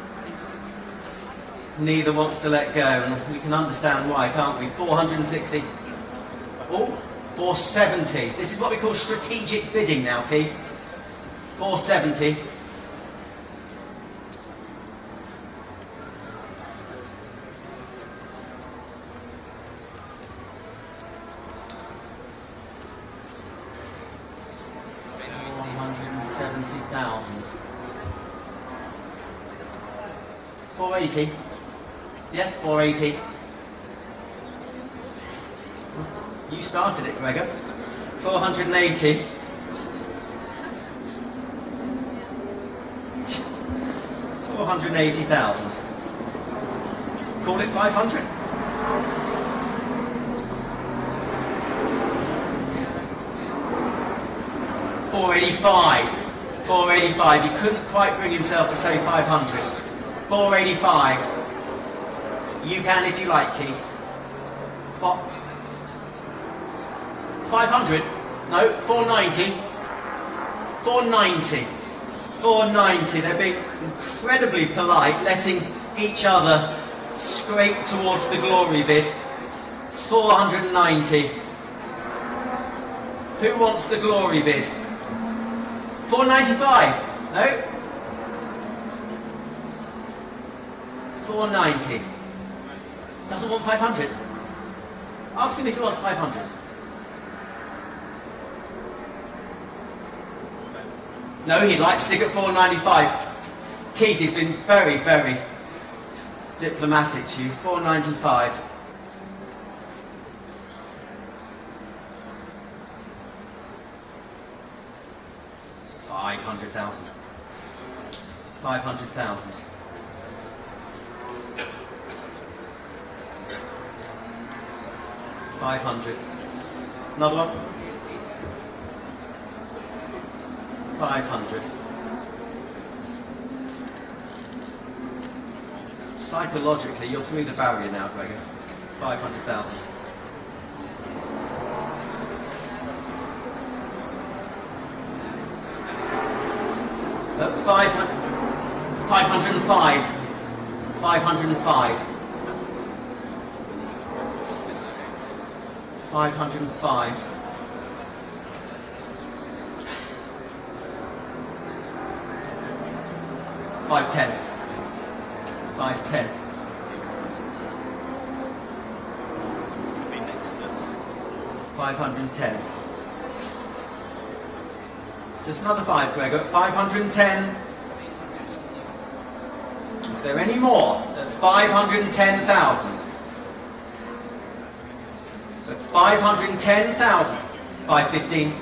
Neither wants to let go, and we can understand why, can't we? four hundred sixty, oh, four seventy. This is what we call strategic bidding now, Keith. four seventy. four hundred seventy thousand. four eighty. Yes, four eighty. You started it, Gregor. four hundred eighty. four hundred eighty thousand. Call it five hundred. four eighty-five. four eighty-five. He couldn't quite bring himself to say five hundred. four eighty-five. You can if you like, Keith. What? five hundred? No, four ninety. four ninety. four ninety. They're being incredibly polite, letting each other scrape towards the glory bid. four hundred ninety. Who wants the glory bid? four ninety-five. No? four ninety. Doesn't want five hundred. Ask him if he wants five hundred. No, he'd like to stick at four ninety-five. Keith has been very, very diplomatic to you. four ninety-five. five hundred thousand. five hundred thousand. five hundred. Another one. five hundred. Psychologically, you're through the barrier now, Gregor. five hundred thousand. Uh, five hundred. five hundred and five. five hundred and five. five hundred and five. five ten. five ten. five hundred ten. Just another five, Gregor. five hundred ten. Is there any more? At five hundred ten thousand. At five hundred ten thousand. five fifteen.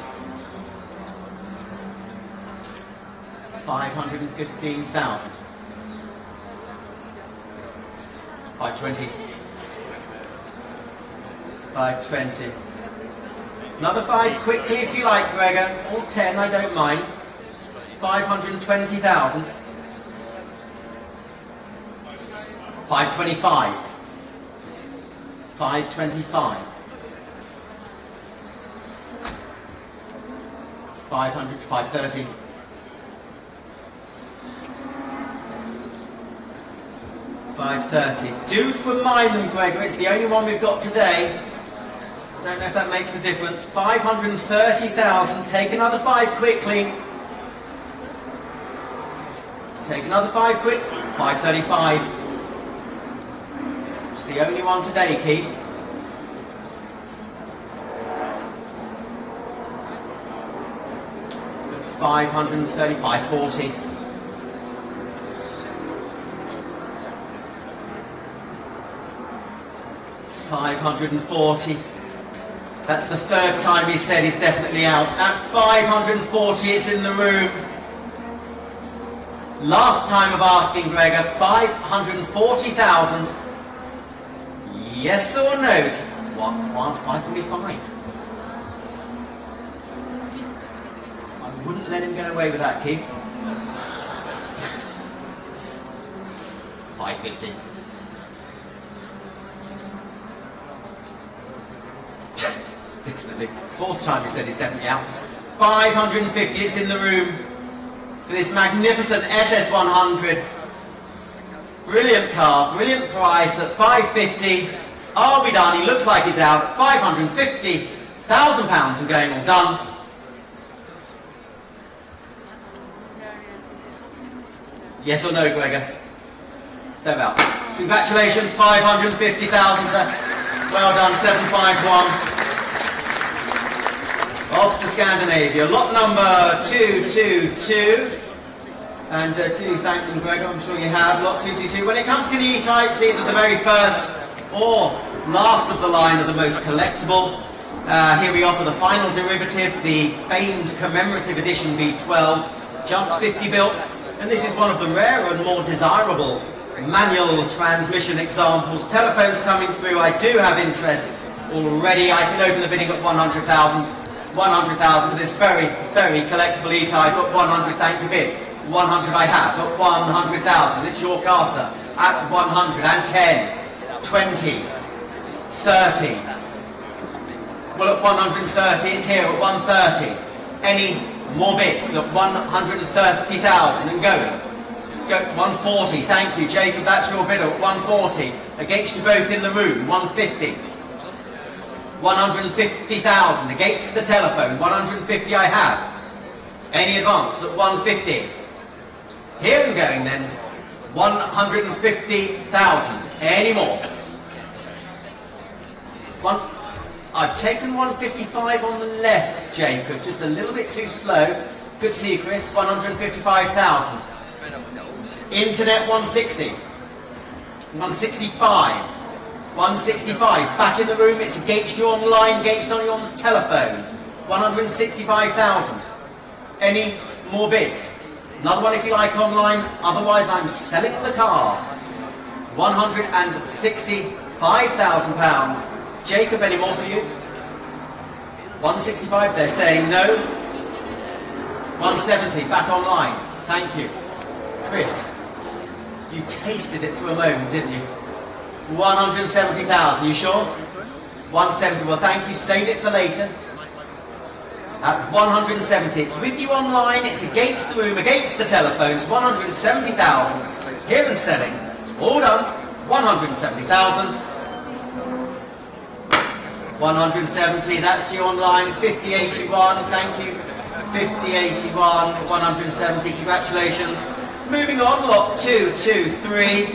five hundred fifteen thousand. five twenty. five twenty. Another five quickly if you like, Gregor. Or ten, I don't mind. five hundred twenty thousand. five twenty-five. five twenty-five. five hundred, five thirty. five thirty. Do remind them, Gregor, it's the only one we've got today. I don't know if that makes a difference. five hundred thirty thousand. Take another five quickly. Take another five quick. five thirty-five. It's the only one today, Keith. five hundred thirty. five forty. five hundred forty. That's the third time he said he's definitely out. At five hundred forty, it's in the room. Last time of asking, Gregor, five hundred forty thousand. Yes or no? What? What? five forty-five. I wouldn't let him get away with that, Keith. five fifty. Definitely. Fourth time he said he's definitely out. five hundred fifty, it's in the room for this magnificent S S one hundred. Brilliant car, brilliant price at five fifty. Are we done? He looks like he's out. five hundred fifty thousand pounds and going all done. Yes or no, Gregor? Thereabout. Congratulations, five hundred fifty thousand, sir. Well done, seven five one. Off to Scandinavia. Lot number two two two. And uh, do thank them, Gregor, I'm sure you have. Lot two two two. When it comes to the E-Types, either the very first or last of the line are the most collectible. Uh, here we offer the final derivative, the famed commemorative edition V twelve, just fifty built. And this is one of the rarer and more desirable manual transmission examples. Telephones coming through. I do have interest already. I can open the bidding at one hundred thousand. one hundred thousand for this very, very collectible E-Type. Got one hundred, thank you, bid. one hundred I have. Got one hundred thousand. It's your car, sir. At one hundred ten, twenty, thirty. Well, at one hundred thirty, it's here at one thirty. Any more bits at one hundred thirty thousand and going? Go one forty, thank you, Jacob, that's your bidder at one forty. Against you both in the room, one fifty. one hundred fifty thousand against the telephone, one hundred fifty I have. Any advance at one fifty? Here and going then, one hundred fifty thousand. Any more? One. I've taken one fifty-five on the left, Jacob, just a little bit too slow. Good to see you, Chris, one hundred fifty-five thousand. Internet one sixty. one sixty-five. one sixty-five. Back in the room, it's against you online, against on you on the telephone. one hundred sixty-five thousand. Any more bids? Another one if you like online, otherwise I'm selling the car. one hundred sixty-five thousand pounds. Jacob, any more for you? one sixty-five, they're saying no. one seventy, back online. Thank you. Chris, you tasted it through a moment, didn't you? one hundred seventy thousand, you sure? one seventy, well thank you, save it for later. At one hundred seventy, it's with you online, it's against the room, against the telephones, one hundred seventy thousand. Here and selling, all done, one hundred seventy thousand. one hundred seventy, that's you online, fifty eighty-one, thank you. fifty eighty-one, one hundred seventy, congratulations. Moving on, lot two two three.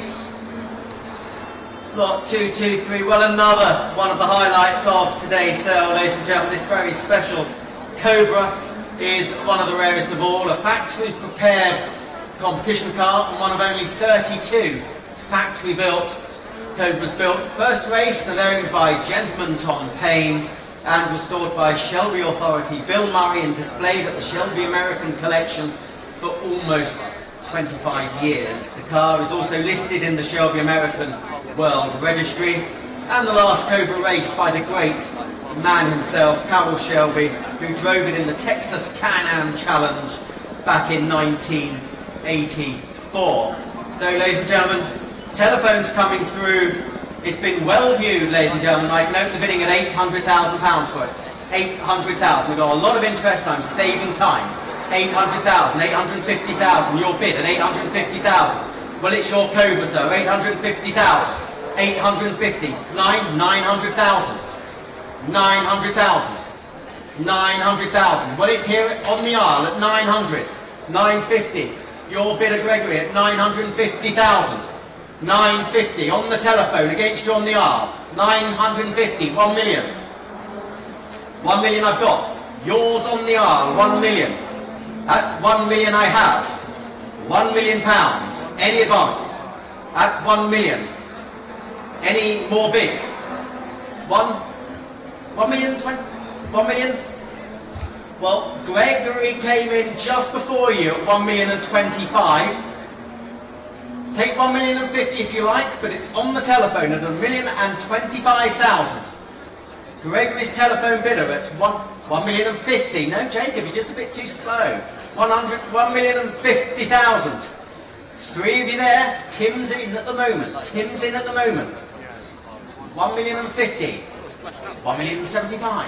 Lot two two three, well another one of the highlights of today's sale, ladies and gentlemen. This very special Cobra is one of the rarest of all, a factory prepared competition car and one of only thirty-two factory built Cobras built. First raced and owned by gentleman Tom Payne and restored by Shelby Authority Bill Murray and displayed at the Shelby American Collection for almost twenty-five years. The car is also listed in the Shelby American World Registry and the last Cobra raced by the great man himself, Carroll Shelby, who drove it in the Texas Can-Am Challenge back in nineteen eighty-four. So, ladies and gentlemen, telephones coming through. It's been well viewed, ladies and gentlemen. I can open the bidding at eight hundred thousand pounds for it. eight hundred thousand. We've got a lot of interest and I'm saving time. eight hundred thousand, eight hundred fifty thousand. Your bid at eight hundred fifty thousand. Well, it's your Cobra, sir. eight hundred fifty thousand. eight hundred fifty. Nine, nine hundred thousand. nine hundred thousand. nine hundred thousand. Well, it's here on the aisle at nine hundred. nine fifty. Your bidder, Gregory, at nine hundred fifty thousand. nine fifty on the telephone against you on the aisle. nine hundred fifty. one million. one million I've got. Yours on the aisle. one million. At one million I have. one million pounds. Any advance? At one million. Any more bids? One. one million twenty. one million. Well, Gregory came in just before you at one million and twenty-five. Take one million and fifty if you like, but it's on the telephone at a million and twenty-five thousand. Gregory's telephone bidder at one, one million and fifty. No, Jacob, you're just a bit too slow. one hundred, one million and fifty thousand. Three of you there. Tim's in at the moment. Tim's in at the moment. one million and fifty. one million and seventy-five.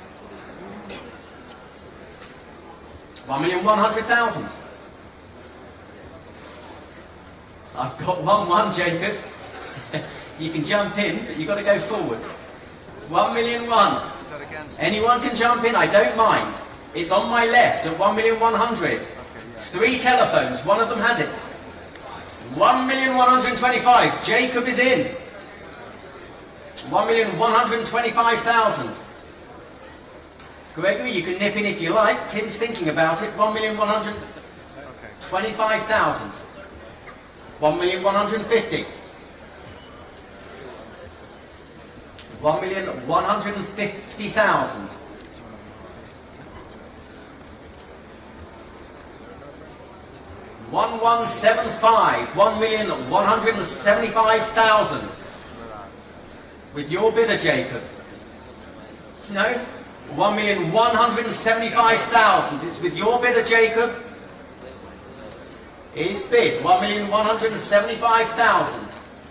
one million one hundred thousand. I've got one one, Jacob. You can jump in, but you've got to go forwards. one million one. Anyone can jump in, I don't mind. It's on my left at one million one hundred. Three telephones, one of them has it. one million one hundred twenty-five. Jacob is in. one million one hundred twenty-five thousand. Gregory, you can nip in if you like. Tim's thinking about it. one million one hundred twenty-five thousand. one million one hundred fifty. one million one hundred fifty thousand. one one seven five. one million one hundred seventy-five thousand. With your bidder, Jacob. No? one million one hundred seventy-five thousand. It's with your bidder, Jacob. Is bid one million one hundred seventy-five thousand.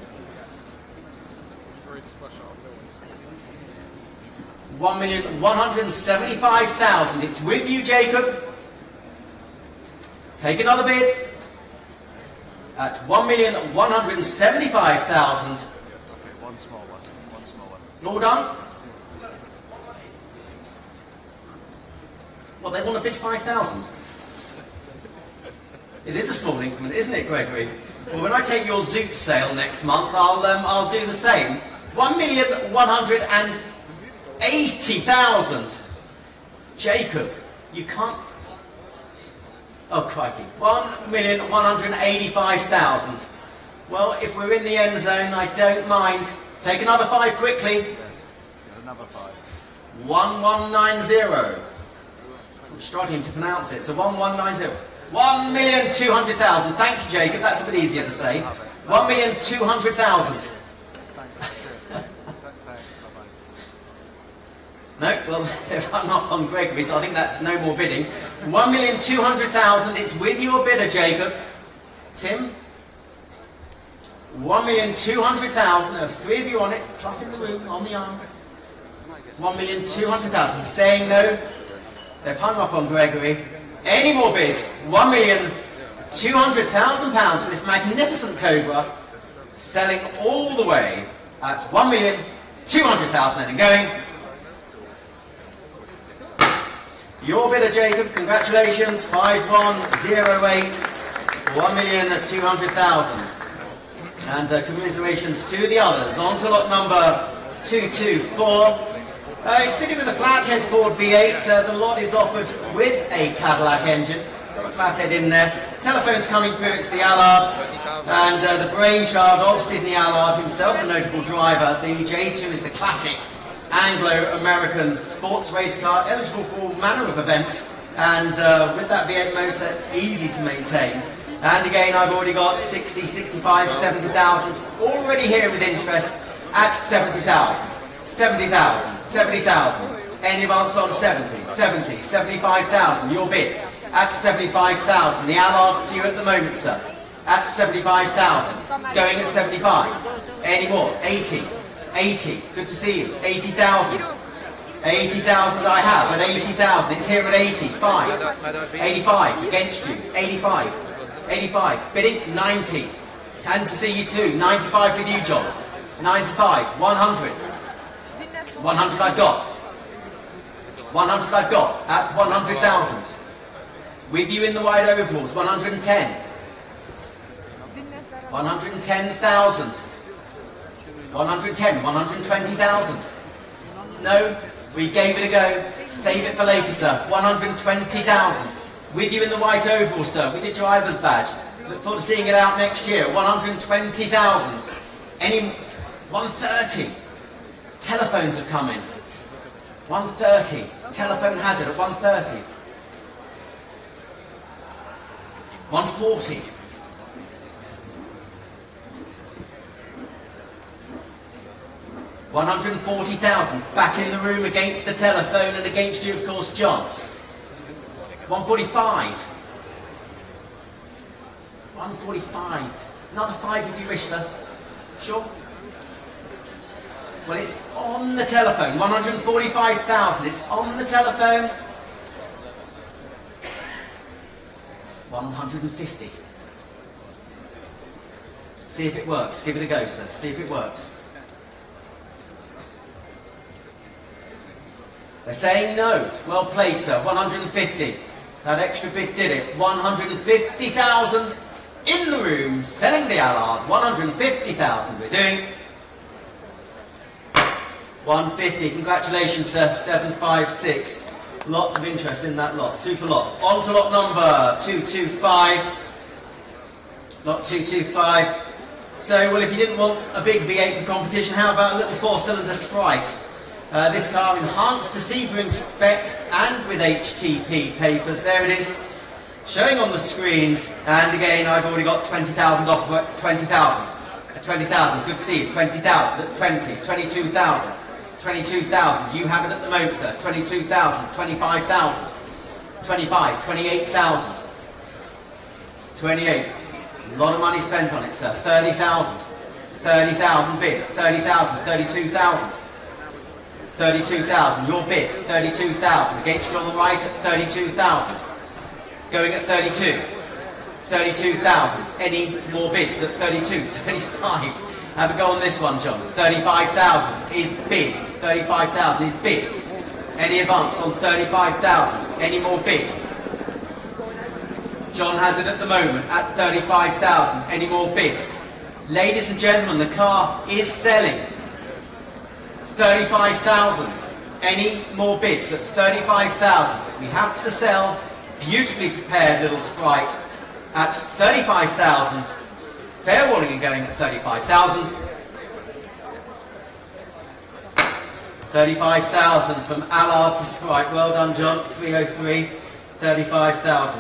one million one hundred seventy-five thousand. It's with you, Jacob. Take another bid at one million one hundred seventy-five thousand.
Okay, one small one. One small one.
You're all done? Well, they want to bid five thousand. It is a small increment, isn't it, Gregory? Well, when I take your Zoot sale next month, I'll um, I'll do the same. one million one hundred eighty thousand. Jacob, you can't. Oh, crikey. one million one hundred eighty-five thousand. Well, if we're in the end zone, I don't mind. Take another five quickly.
Yes. There's another five.
one one nine zero. I'm struggling to pronounce it, so one one nine zero. one million two hundred thousand. Thank you, Jacob. That's a bit easier to say. one million two hundred thousand.
Thanks. Cheers. Thanks. Bye-bye.
No, well, they've hung up on Gregory, so I think that's no more bidding. one million two hundred thousand. It's with your bidder, Jacob. Tim? one million two hundred thousand. There are three of you on it, plus in the room, on the arm. one million two hundred thousand. He's saying no. They've hung up on Gregory. Any more bids? one million two hundred thousand pounds for this magnificent Cobra, selling all the way at one million two hundred thousand and going. Your bidder, Jacob, congratulations, five one zero eight, one million two hundred thousand. And uh, commiserations to the others. On to lot number two two four. Uh, it's fitted with a flathead Ford V eight. Uh, the lot is offered with a Cadillac engine. Got a flathead in there. Telephone's coming through, it's the Allard. And uh, the brainchild of Sidney Allard himself, a notable driver. The J two is the classic Anglo-American sports race car, eligible for all manner of events. And uh, with that V eight motor, easy to maintain. And again, I've already got sixty, sixty-five, seventy thousand already here with interest at seventy thousand. seventy thousand, seventy thousand. Any advance on seventy, seventy, seventy-five thousand. Your bid at seventy-five thousand. The Allard's due at the moment, sir. At seventy-five thousand. Going at seventy-five. Any more? eighty. eighty. Good to see you. eighty thousand. eighty thousand I have at eighty thousand. It's here at eighty-five. eighty-five. Against you. eighty-five. eighty-five. Bidding ninety. And to see you too. ninety-five with you, John. ninety-five. one hundred. one hundred I've got. one hundred I've got at one hundred thousand. With you in the wide overalls, one hundred ten. one hundred ten thousand. one hundred ten, one hundred twenty thousand. No, we gave it a go. Save it for later, sir. one hundred twenty thousand. With you in the white overalls, sir, with your driver's badge. Look forward to seeing it out next year. one hundred twenty thousand. Any one thirty. Telephones have come in. one thirty. Telephone hazard at one thirty. one forty. one hundred forty thousand. Back in the room against the telephone and against you, of course, John. one forty-five. one forty-five. Another five if you wish, sir. Sure? Well, it's on the telephone. one hundred forty-five thousand. It's on the telephone. one hundred fifty. See if it works. Give it a go, sir. See if it works. They're saying no. Well played, sir. one hundred fifty. That extra bid did it. one hundred fifty thousand. in the room, selling the Allard, one hundred fifty thousand. We're doing one fifty. Congratulations, sir. seven five six. Lots of interest in that lot. Super lot. On to lot number two two five. Lot two two five. So, well, if you didn't want a big V eight for competition, how about a little four-cylinder Sprite? Uh, this car enhanced to Sebring spec and with H T P papers. There it is, showing on the screens. And again, I've already got twenty thousand off of it. twenty thousand. At twenty thousand. Good to see you. twenty thousand. At twenty. twenty-two thousand. twenty-two thousand. You have it at the moment, sir. twenty-two thousand. twenty-five thousand. twenty-five. twenty-eight thousand. twenty-eight. A lot of money spent on it, sir. thirty thousand. thirty thousand bid. thirty thousand. thirty-two thousand. thirty-two thousand. Your bid. thirty-two thousand. Against you on the right at thirty-two thousand. Going at thirty-two. thirty-two thousand. Any more bids at thirty-two? thirty-five. Have a go on this one, John. thirty-five thousand is bid. thirty-five thousand is bid. Any advance on thirty-five thousand? Any more bids? John has it at the moment at thirty-five thousand. Any more bids? Ladies and gentlemen, the car is selling. thirty-five thousand. Any more bids at thirty-five thousand? We have to sell beautifully prepared little Sprite at thirty-five thousand. Fair warning and going at thirty-five thousand. thirty-five thousand from Allard to Sprite. Well done, John. three oh three. thirty-five thousand.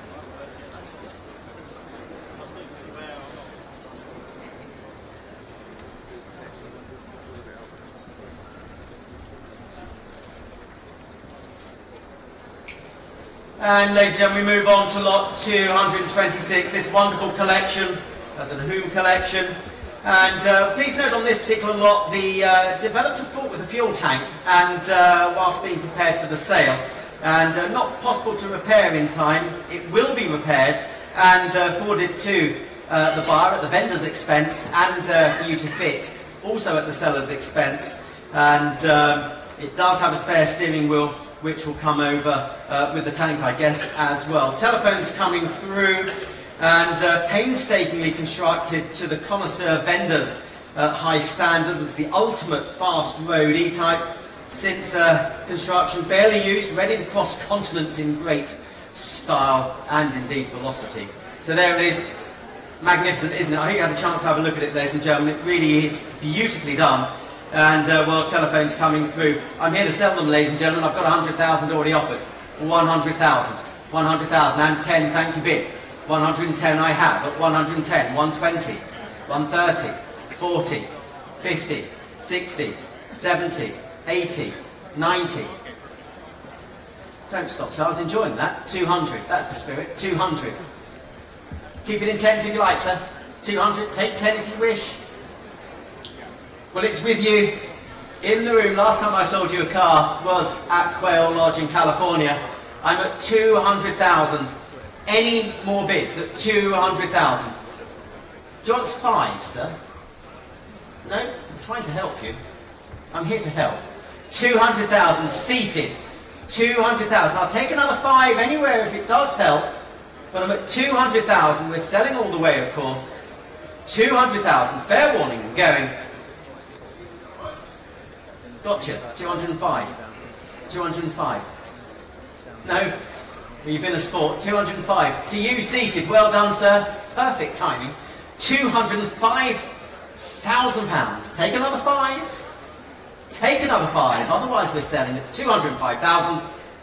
And ladies and gentlemen, we move on to lot two hundred twenty-six, this wonderful collection, uh, the Nahum collection. And uh, please note on this particular lot, the uh, developed a fault with the fuel tank, and uh, whilst being prepared for the sale, and uh, not possible to repair in time. It will be repaired and uh, forwarded to uh, the buyer at the vendor's expense, and uh, for you to fit, also at the seller's expense. And um, it does have a spare steering wheel, which will come over uh, with the tank, I guess, as well. Telephones coming through, and uh, painstakingly constructed to the connoisseur vendors' uh, high standards as the ultimate fast road E-Type, since uh, construction barely used, ready to cross continents in great style and indeed velocity. So there it is. Magnificent, isn't it? I hope you had a chance to have a look at it, ladies and gentlemen. It really is beautifully done. And, uh, well, telephones coming through. I'm here to sell them, ladies and gentlemen. I've got one hundred thousand already offered. one hundred thousand. one hundred thousand. And ten, thank you, bid. one hundred ten I have at one hundred ten. one twenty. one thirty. forty. fifty. sixty. seventy. eighty. ninety. Don't stop, so I was enjoying that. two hundred. That's the spirit. two hundred. Keep it in tens if you like, sir. two hundred. Take ten if you wish. Well, it's with you in the room. Last time I sold you a car was at Quail Lodge in California. I'm at two hundred thousand. Any more bids at two hundred thousand? Do you want five, sir? No? I'm trying to help you. I'm here to help. two hundred thousand seated. two hundred thousand. I'll take another five anywhere if it does help. But I'm at two hundred thousand. We're selling all the way, of course. two hundred thousand. Fair warning. Going. Gotcha. two hundred five. two hundred five. No. You've been a sport. two hundred five. To you seated. Well done, sir. Perfect timing. two hundred five thousand pounds. Take another five. Take another five. Otherwise we're selling at two hundred five thousand.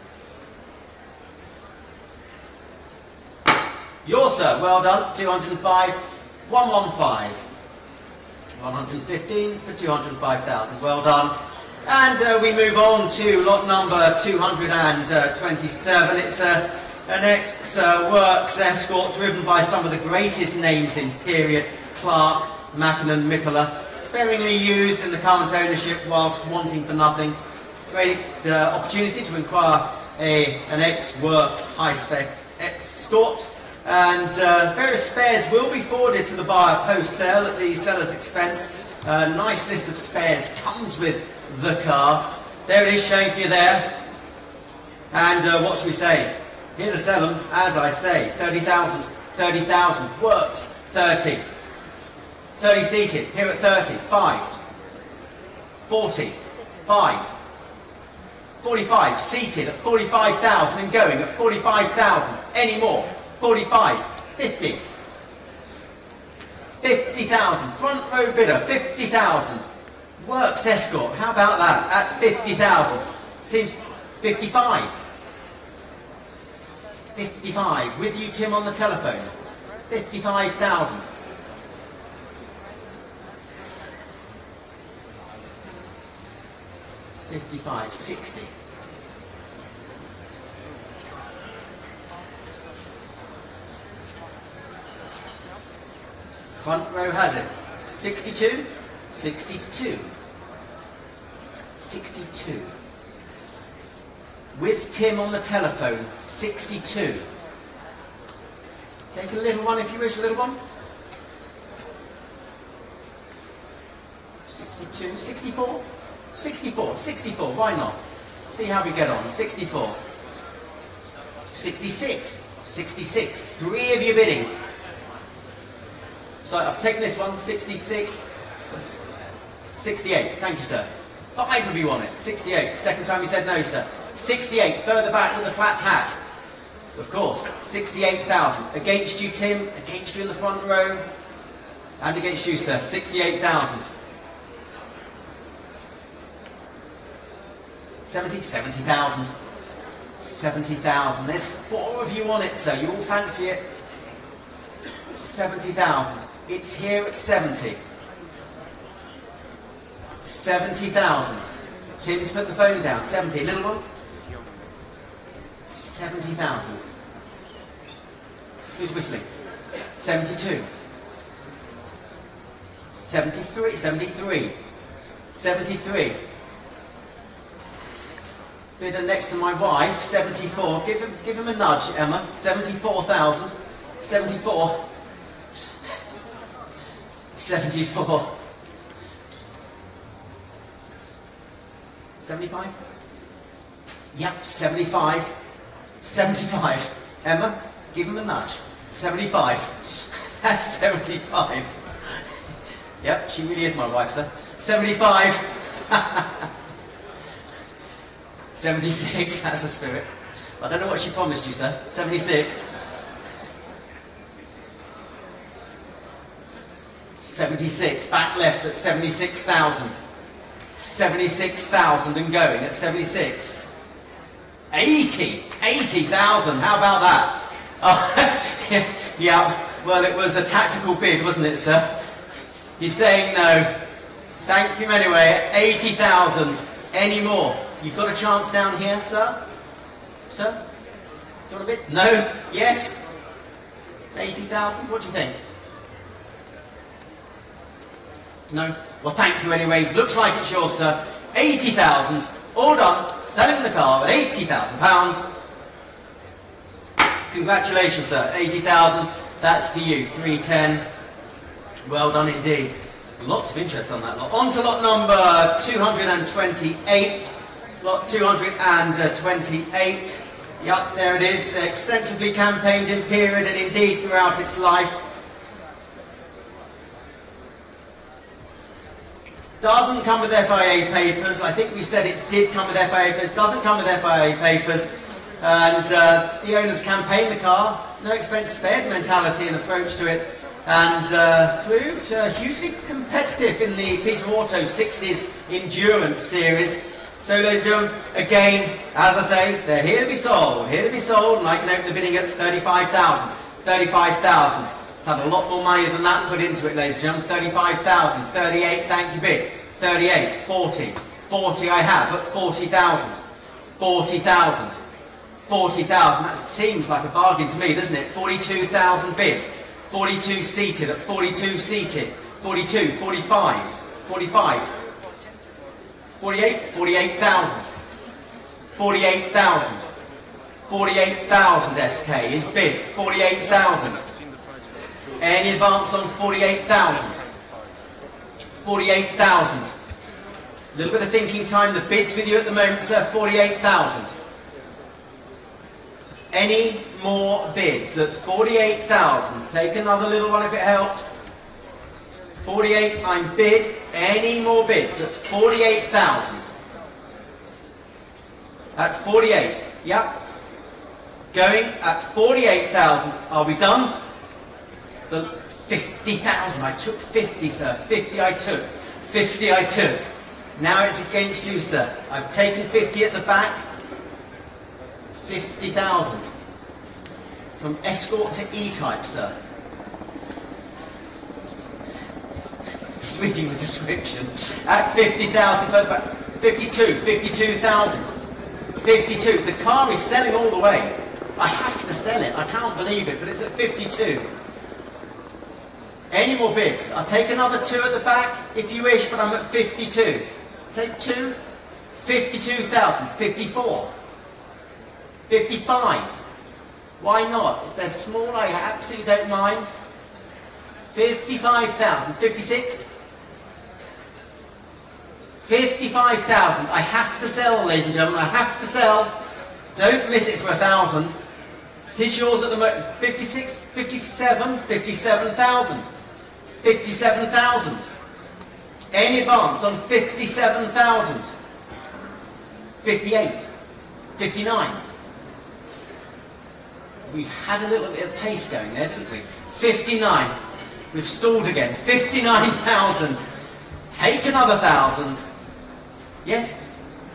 Yours, sir. Well done. two hundred five. one hundred fifteen. one hundred fifteen for two hundred five thousand. Well done. And uh, we move on to lot number two hundred twenty-seven. It's uh, an ex-works uh, Escort driven by some of the greatest names in period. Clark, Mackinnon, Mikola. Sparingly used in the current ownership whilst wanting for nothing. Great uh, opportunity to acquire a, an ex-works high-spec Escort. And uh, various spares will be forwarded to the buyer post-sale at the seller's expense. A nice list of spares comes with the car. There it is, showing for you there. And uh, what should we say? Here to sell them, as I say, thirty thousand. thirty thousand. Works. thirty. thirty seated. Here at thirty. five. forty. five. forty-five. Seated at forty-five thousand and going at forty-five thousand. Any more? forty-five. fifty. fifty thousand. Front row bidder. fifty thousand. Works escort. How about that? At fifty thousand. Seems fifty-five. fifty-five. With you, Tim, on the telephone. fifty-five thousand. fifty-five. sixty. Front row has it. sixty-two. sixty-two. sixty-two. With Tim on the telephone, sixty-two. Take a little one if you wish, a little one. sixty-two, sixty-four, sixty-four, sixty-four, why not? See how we get on, sixty-four. sixty-six, sixty-six, three of you bidding. So I've taken this one, sixty-six, sixty-eight, thank you sir. Five of you on it, sixty-eight, second time you said no sir. sixty-eight, further back with a flat hat. Of course, sixty-eight thousand. Against you, Tim, against you in the front row, and against you, sir, sixty-eight thousand. seventy, seventy thousand. seventy thousand. There's four of you on it, sir. You all fancy it? seventy thousand. It's here at seventy. seventy thousand. Tim's put the phone down. seventy. Little one? seventy thousand. Who's whistling? seventy-two. seventy-three. seventy-three. seventy-three. Bidder next to my wife, seventy-four. Give him, give him a nudge, Emma. seventy-four thousand. seventy-four. seventy-four. seventy-five? Yep, seventy-five. seventy-five. Emma, give him a nudge. seventy-five. That's seventy-five. Yep, she really is my wife, sir. seventy-five. seventy-six, that's the spirit. I don't know what she promised you, sir. seventy-six. seventy-six, back left at seventy-six thousand. seventy-six thousand and going at seventy-six. eighty, eighty thousand, how about that? Oh, yeah, well it was a tactical bid, wasn't it, sir? He's saying no. Thank you anyway, eighty thousand. Any more? You've got a chance down here, sir? Sir? Do you want a bid? No? Yes? eighty thousand, what do you think? No? Well, thank you anyway. Looks like it's yours, sir. eighty thousand. All done. Selling the car at eighty thousand pounds. Congratulations, sir. eighty thousand. That's to you. three ten. Well done indeed. Lots of interest on that lot. On to lot number two hundred twenty-eight. Lot two hundred twenty-eight. Yep, there it is. Extensively campaigned in period and indeed throughout its life. Doesn't come with F I A papers. I think we said it did come with F I A papers. Doesn't come with F I A papers. And uh, the owners campaigned the car. No expense spared mentality and approach to it. And uh, proved uh, hugely competitive in the Peter Auto sixties Endurance Series. So ladies and gentlemen, again, as I say, they're here to be sold. Here to be sold. And I can open the bidding at thirty-five thousand. thirty-five thousand. It's had a lot more money than that put into it, ladies and gentlemen. thirty-five thousand. thirty-eight, thank you, bid. thirty-eight. forty. forty I have at forty thousand. forty thousand. forty thousand. That seems like a bargain to me, doesn't it? forty-two thousand bid. forty-two seated at forty-two seated. forty-two. forty-five. forty-five. forty-eight. forty-eight thousand. forty-eight thousand. forty-eight thousand S K is bid. forty-eight thousand. Any advance on forty-eight thousand? forty-eight thousand. A little bit of thinking time. The bid's with you at the moment, sir. forty-eight thousand. Any more bids at forty-eight thousand? Take another little one if it helps. forty-eight, I'm bid. Any more bids at forty-eight thousand? At forty-eight, yep. Going at forty-eight thousand. Are we done? The fifty thousand. I took fifty, sir. fifty I took. fifty I took. Now it's against you, sir. I've taken fifty at the back. fifty thousand. From Escort to E-Type, sir. He's reading the description. At fifty thousand further back. fifty-two. fifty-two thousand. fifty-two. The car is selling all the way. I have to sell it. I can't believe it, but it's at fifty-two. Any more bids? I'll take another two at the back if you wish, but I'm at fifty-two. Take two. fifty-two thousand. fifty-four. fifty-five. Why not? If they're small, I absolutely don't mind. fifty-five thousand. fifty-six. fifty-five thousand. I have to sell, ladies and gentlemen. I have to sell. Don't miss it for a thousand. Did yours at the moment? fifty-six, fifty-seven, fifty-seven thousand. fifty-seven thousand. Any advance on fifty-seven thousand? fifty-eight. fifty-nine. We had a little bit of pace going there, didn't we? fifty-nine. We've stalled again. fifty-nine thousand. Take another thousand. Yes?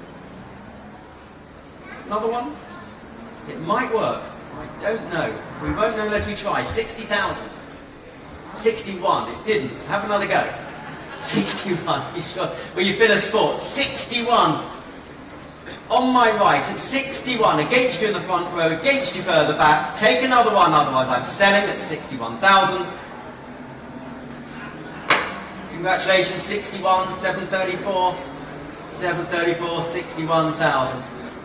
Another one? It might work. I don't know. We won't know unless we try. sixty thousand. sixty-one. It didn't. Have another go. sixty-one. You sure? Well, you've been a sport. sixty-one. On my right at sixty-one. Against you in the front row. Against you further back. Take another one. Otherwise, I'm selling at sixty-one thousand. Congratulations. sixty-one. seven thirty-four. seven thirty-four. sixty-one thousand.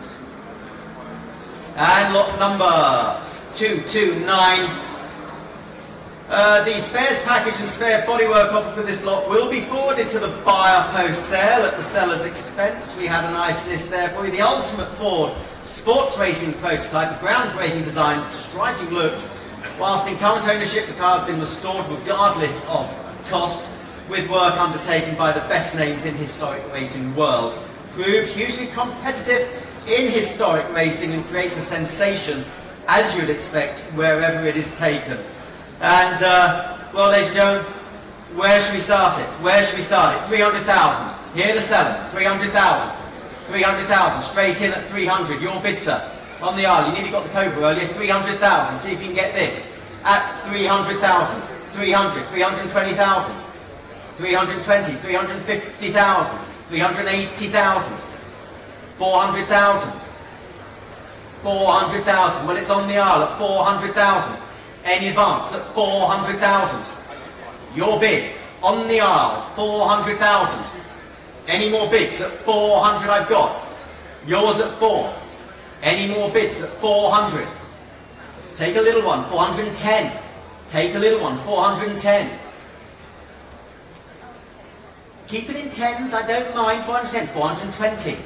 And lot number two two nine. Uh, the spares package and spare bodywork offered with this lot will be forwarded to the buyer post-sale at the seller's expense. We had a nice list there for you. The ultimate Ford sports racing prototype, a groundbreaking design with striking looks. Whilst in current ownership, the car has been restored regardless of cost, with work undertaken by the best names in historic racing world. Proved hugely competitive in historic racing and creates a sensation, as you would expect, wherever it is taken. And, uh, well, ladies and gentlemen, where should we start it? Where should we start it? three hundred thousand. Here to sell them. three hundred thousand. three hundred thousand. Straight in at three hundred. Your bid, sir. On the aisle. You nearly got the Cobra earlier. three hundred thousand. See if you can get this. At three hundred thousand. three hundred. three hundred twenty thousand. three hundred twenty. three hundred fifty thousand. three hundred eighty thousand. four hundred thousand. four hundred thousand. Well, it's on the aisle at four hundred thousand. Any advance at four hundred thousand. Your bid on the aisle, four hundred thousand. Any more bids at four hundred I've got. Yours at four. Any more bids at four hundred. Take a little one, four hundred ten. Take a little one, four hundred ten. Keep it in tens, I don't mind. four hundred ten, four hundred twenty.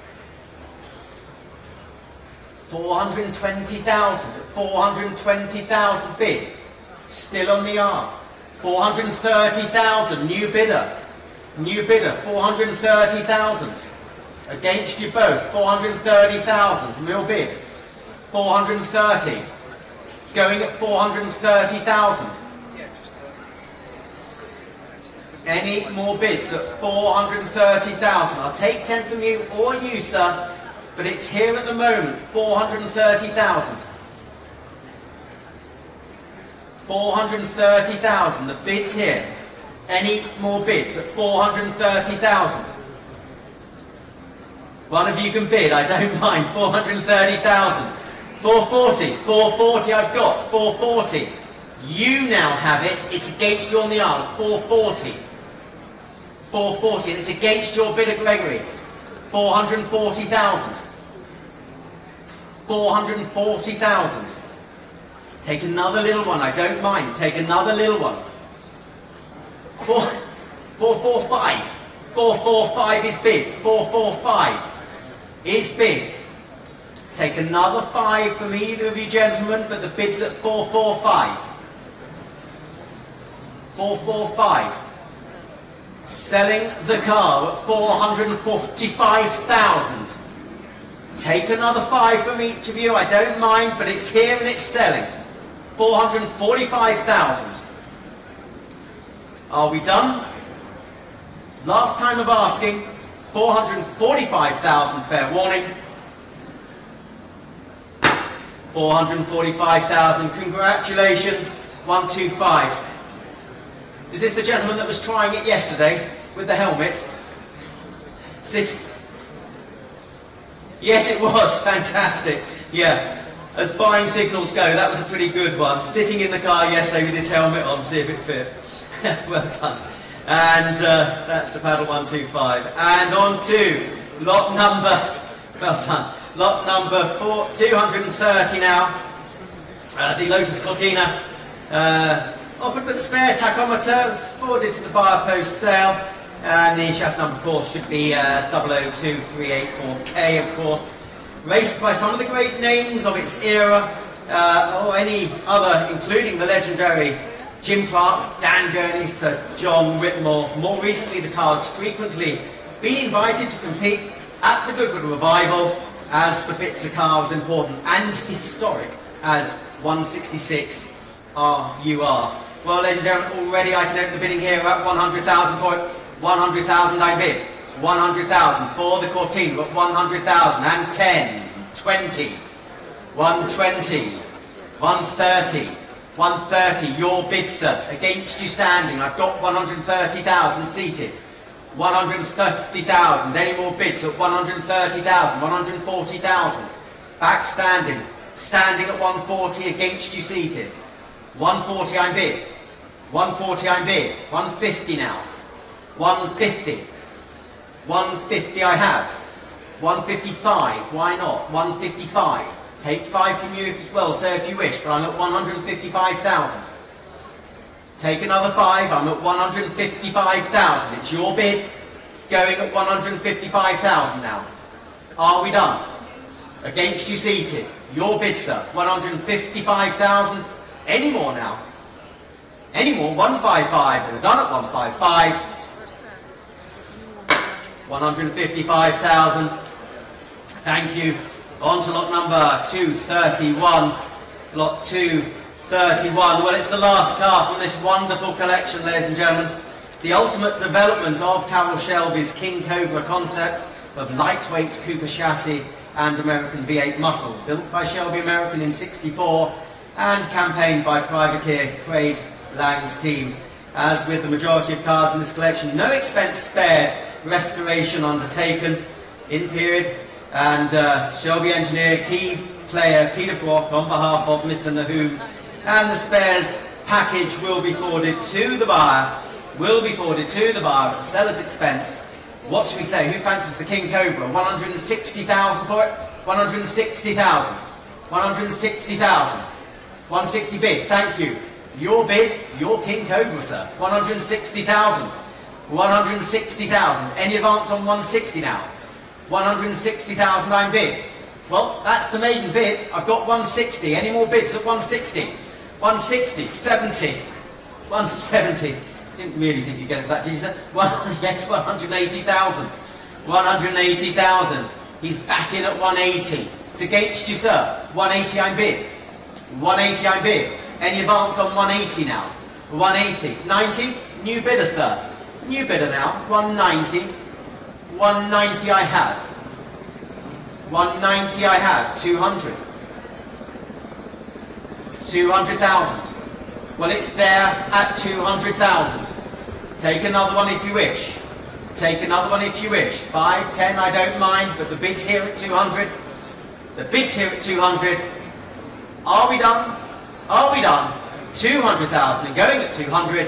four hundred twenty thousand. four hundred twenty thousand bid. Still on the arm. four hundred thirty thousand. New bidder. New bidder. four hundred thirty thousand. Against you both. four hundred thirty thousand. Real bid. four hundred thirty. Going at four hundred thirty thousand. Any more bids at four hundred thirty thousand? I'll take ten from you or you, sir. But it's here at the moment, four hundred thirty thousand. four hundred thirty thousand, the bid's here. Any more bids at four hundred thirty thousand? One of you can bid, I don't mind, four hundred thirty thousand. four forty, four forty I've got, four forty. You now have it, it's against you on the aisle, four forty. four forty, and it's against your bidder, Gregory. four hundred forty thousand. four hundred forty thousand. Take another little one, I don't mind. Take another little one. Four, four, four, five. Four, four, five is bid. Four, four, five is bid. Take another five from either of you gentlemen, but the bid's at four four five. four four five. Selling the car at four hundred forty-five thousand. Take another five from each of you, I don't mind, but it's here and it's selling. four hundred forty-five thousand. Are we done? Last time of asking, four hundred forty-five thousand, fair warning. four hundred forty-five thousand, congratulations, one two five. Is this the gentleman that was trying it yesterday with the helmet? Sit. Yes, it was, fantastic. Yeah, as buying signals go, that was a pretty good one. Sitting in the car yesterday with his helmet on, see if it fit. Well done. And uh, that's the paddle one two five. And on to lot number, well done, lot number four, two hundred thirty now. Uh, the Lotus Cortina, uh, offered with spare tachometer, it's forwarded to the buyer post sale. And the chassis number, of course, should be uh, double oh two three eight four K, of course. Raced by some of the great names of its era, uh, or any other, including the legendary Jim Clark, Dan Gurney, Sir John Whitmore. More recently, the car's frequently been invited to compete at the Goodwood Revival, as befits a car as important and historic as one sixty-six R U R. Well, ladies and gentlemen, already I can open the bidding here at one hundred thousand for it. one hundred thousand I bid. one hundred thousand for the Cortina at one hundred thousand. And ten, twenty, one twenty, one thirty. one thirty, your bid, sir. Against you standing. I've got one hundred thirty thousand seated. one hundred thirty thousand. Any more bids at one hundred thirty thousand, one hundred forty thousand. Back standing. Standing at one forty, against you seated. one forty I'm bid. one forty I'm bid. one fifty now. one fifty. one fifty I have. one fifty-five. Why not? one fifty-five. Take five from you as well, sir, if you wish, but I'm at one hundred fifty-five thousand. Take another five, I'm at one hundred fifty-five thousand. It's your bid, going at one hundred fifty-five thousand now. Are we done? Against you seated. Your bid, sir, one hundred fifty-five thousand. Any more now? Any more? one fifty-five. We're done at one fifty-five. one hundred fifty-five thousand. Thank you. On to lot number two thirty-one. Lot two thirty-one. Well, it's the last car from this wonderful collection, ladies and gentlemen. The ultimate development of Carroll Shelby's King Cobra concept of lightweight Cooper chassis and American V eight muscle. Built by Shelby American in sixty-four and campaigned by privateer Craig Lang's team. As with the majority of cars in this collection, no expense spared, restoration undertaken in period. And uh, Shelby engineer, key player Peter Brock, on behalf of Mister Nahum, and the spares package will be forwarded to the buyer, will be forwarded to the buyer at the seller's expense. What should we say? Who fancies the King Cobra? one hundred sixty thousand for it? one hundred sixty thousand. one hundred sixty thousand. one sixty bid, thank you. Your bid, your King Cobra, sir. one hundred sixty thousand. one hundred sixty thousand. Any advance on one sixty now? one hundred sixty thousand I'm bid. Well, that's the maiden bid. I've got one sixty. Any more bids at one sixty? one sixty, seventy, one seventy. Didn't really think you'd get it for that, did you, sir? Well, yes, one hundred eighty thousand. one hundred eighty thousand. He's back in at one eighty. It's against you, sir. one eighty I'm bid. one eighty I'm bid. Any advance on one eighty now? one eighty. ninety? New bidder, sir. New bidder now. one ninety. one ninety I have. one ninety I have. two hundred. two hundred thousand. Well, it's there at two hundred thousand. Take another one if you wish. Take another one if you wish. five, ten, I don't mind, but the bid's here at two hundred. The bid's here at two hundred. Are we done? Are we done? two hundred thousand and going at two hundred.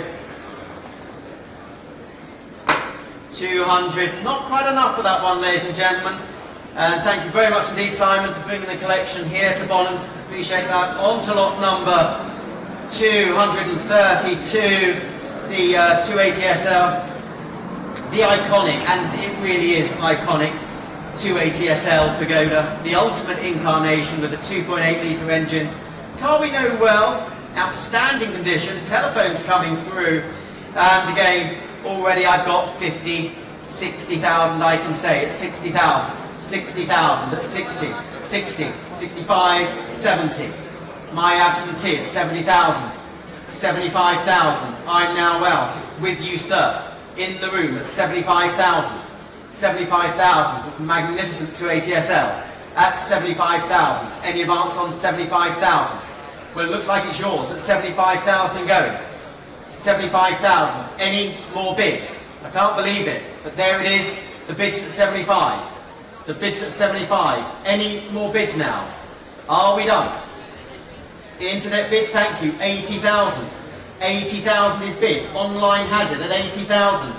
two hundred. Not quite enough for that one, ladies and gentlemen. And thank you very much indeed, Simon, for bringing the collection here to Bonhams. Appreciate that. On to lot number two hundred thirty-two, the uh, two eighty S L. The iconic, and it really is iconic, two eighty S L Pagoda, the ultimate incarnation with a two point eight litre engine. Car we know well, outstanding condition, telephones coming through, and again, already I've got fifty, sixty thousand I can say, it's sixty thousand, sixty thousand, at sixty, sixty, sixty-five, seventy. My absentee at seventy thousand, seventy-five thousand, I'm now out, it's with you sir, in the room at seventy-five thousand, seventy-five thousand, this magnificent two eighty S L at seventy-five thousand, any advance on seventy-five thousand? Well, it looks like it's yours at seventy-five thousand and going. seventy-five thousand. Any more bids? I can't believe it, but there it is. The bid's at seventy-five. The bid's at seventy-five. Any more bids now? Are we done? The internet bid, thank you. eighty thousand. eighty thousand is bid. Online has it at eighty thousand.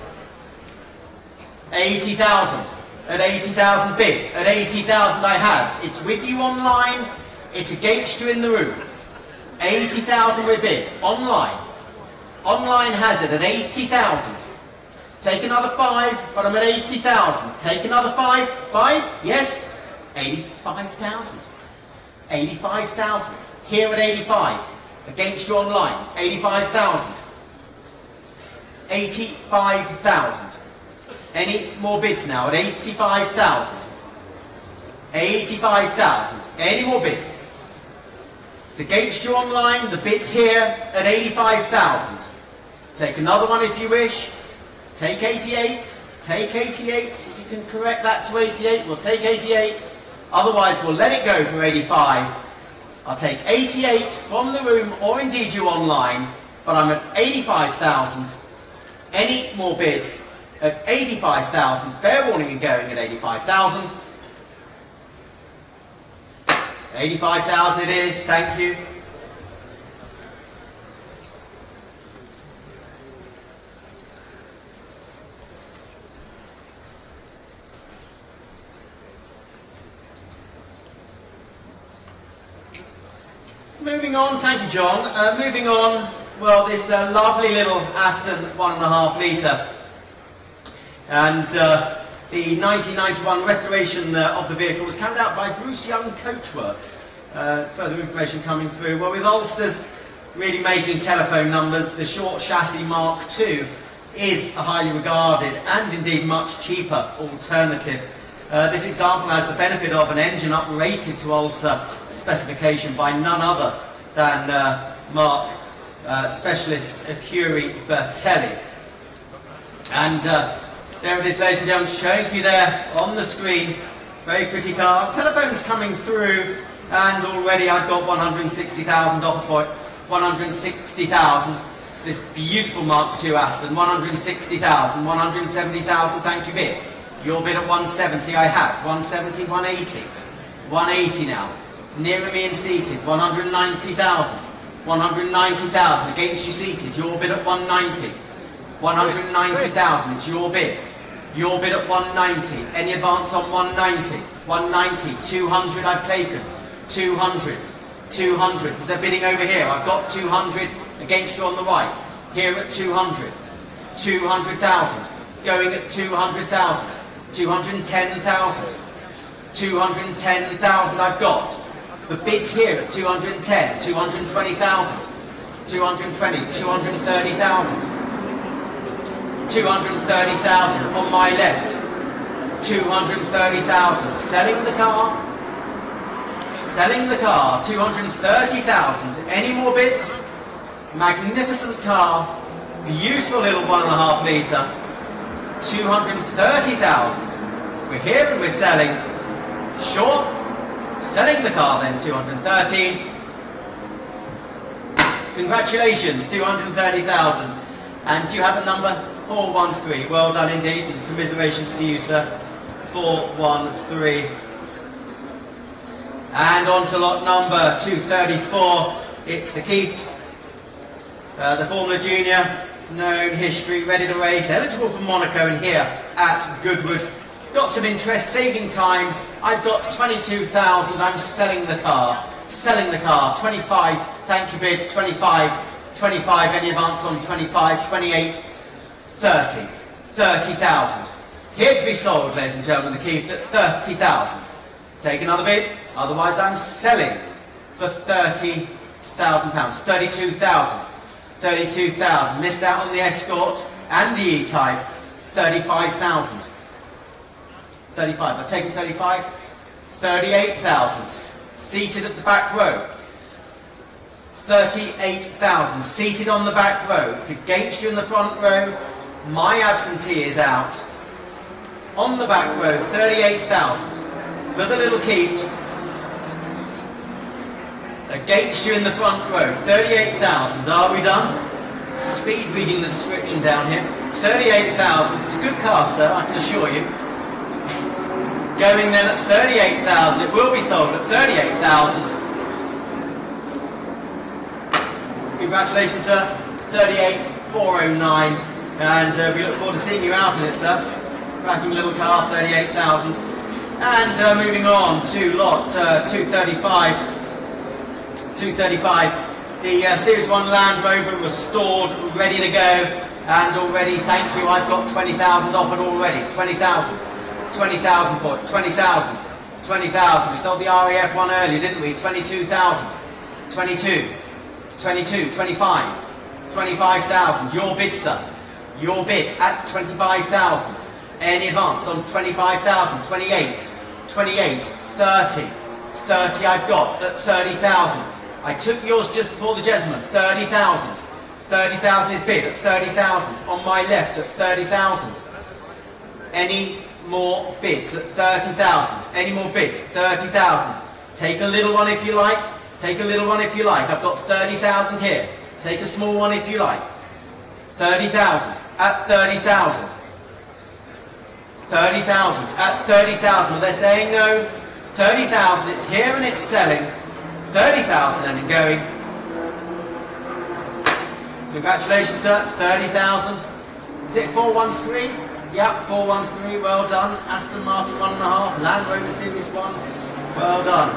eighty thousand. At eighty thousand bid. At eighty thousand I have. It's with you online. It's against you in the room. eighty thousand we bid. Online. Online has it at eighty thousand. Take another five, but I'm at eighty thousand. Take another five. Five? Yes? eighty-five thousand. eighty-five thousand. Here at eighty-five. Against you online. eighty-five thousand. eighty-five thousand. Any more bids now at eighty-five thousand? eighty-five thousand. Any more bids? It's against you online. The bid's here at eighty-five thousand. Take another one if you wish. Take eighty-eight. Take eighty-eight. If you can correct that to eighty-eight, we'll take eighty-eight. Otherwise, we'll let it go for eighty-five. I'll take eighty-eight from the room or indeed you online, but I'm at eighty-five thousand. Any more bids at eighty-five thousand? Fair warning and going at eighty-five thousand. eighty-five thousand it is, thank you. Moving on, thank you John. Uh, moving on, well this uh, lovely little Aston one and a half litre. And uh, the nineteen ninety-one restoration uh, of the vehicle was carried out by Bruce Young Coachworks. Uh, further information coming through. Well, with Ulsters really making telephone numbers, the short chassis Mark two is a highly regarded and indeed much cheaper alternative. Uh, this example has the benefit of an engine uprated to Ulster specification by none other than uh, Mark uh, Specialist Curie Bertelli. And uh, there it is, ladies and gentlemen, showing for you there on the screen. Very pretty car. Telephone's coming through, and already I've got one hundred sixty thousand offer for it. one hundred sixty thousand. This beautiful Mark two Aston. one hundred sixty thousand. one hundred seventy thousand. Thank you, bid. Your bid at one seventy I have. one seventy, one eighty. one eighty now. Nearer me and seated. one hundred ninety thousand. one hundred ninety thousand. Against you seated. Your bid at one ninety. one hundred ninety thousand. It's your bid. Your bid at one ninety. Any advance on one ninety? one ninety. two hundred I've taken. two hundred. two hundred. Because they're bidding over here. I've got two hundred against you on the right. Here at two hundred. two hundred thousand. Going at two hundred thousand. two hundred ten thousand. two hundred ten thousand I've got. The bid's here at two hundred ten. two hundred twenty thousand. two hundred twenty. two hundred thirty thousand. two hundred thirty thousand on my left. two hundred thirty thousand. Selling the car. Selling the car. two hundred thirty thousand. Any more bids? Magnificent car. Beautiful little one and a half litre. two hundred thirty thousand. We're here and we're selling. Sure. Selling the car then, two hundred thirty. Congratulations, two hundred thirty thousand. And do you have a number? four one three. Well done indeed. And commiserations to you, sir. four one three. And on to lot number two thirty-four. It's the Keith. Uh, the Formula Junior. Known history, ready to race, eligible for Monaco and here at Goodwood. Got some interest, saving time. I've got twenty-two thousand. I'm selling the car. Selling the car. twenty-five. Thank you, bid. twenty-five. twenty-five. Any advance on twenty-five? twenty-eight. thirty. thirty thousand. Here to be sold, ladies and gentlemen, the Kieft at thirty thousand. Take another bid, otherwise I'm selling for thirty thousand pounds. thirty-two thousand. thirty-two thousand. Missed out on the Escort and the E-Type. thirty-five thousand. thirty-five. I've taken thirty-five. thirty-eight thousand. Seated at the back row. thirty-eight thousand. Seated on the back row. It's against you in the front row. My absentee is out. On the back row, thirty-eight thousand. For the little Kieft. Against you in the front row, thirty-eight thousand. Are we done? Speed reading the description down here. thirty-eight thousand. It's a good car, sir, I can assure you. Going then at thirty-eight thousand. It will be sold at thirty-eight thousand. Congratulations, sir. thirty-eight four oh nine. And uh, we look forward to seeing you out in it, sir. Cracking little car, thirty-eight thousand. And uh, moving on to lot uh, two thirty-five. two thirty-five. The uh, Series one Land Rover restored, ready to go. And already, thank you, I've got twenty thousand offered already. twenty thousand. twenty thousand for it. twenty thousand. twenty thousand. We sold the R A F one earlier, didn't we? twenty-two thousand. twenty-two. twenty-two. twenty-five. twenty-five thousand. Your bid, sir. Your bid at twenty-five thousand. Any advance on twenty-five thousand? twenty-eight. twenty-eight. thirty. thirty I've got at thirty thousand. I took yours just before the gentleman. thirty thousand. thirty thousand is bid at thirty thousand. On my left at thirty thousand. Any more bids at thirty thousand? Any more bids? thirty thousand. Take a little one if you like. Take a little one if you like. I've got thirty thousand here. Take a small one if you like. thirty thousand. At thirty thousand. thirty thousand. At thirty thousand. They're saying no. thirty thousand. It's here and it's selling. thirty thousand and it going. Congratulations, sir. thirty thousand. Is it four one three? Yep, four one three. Well done. Aston Martin one and a half. Land Rover Series one. Well done.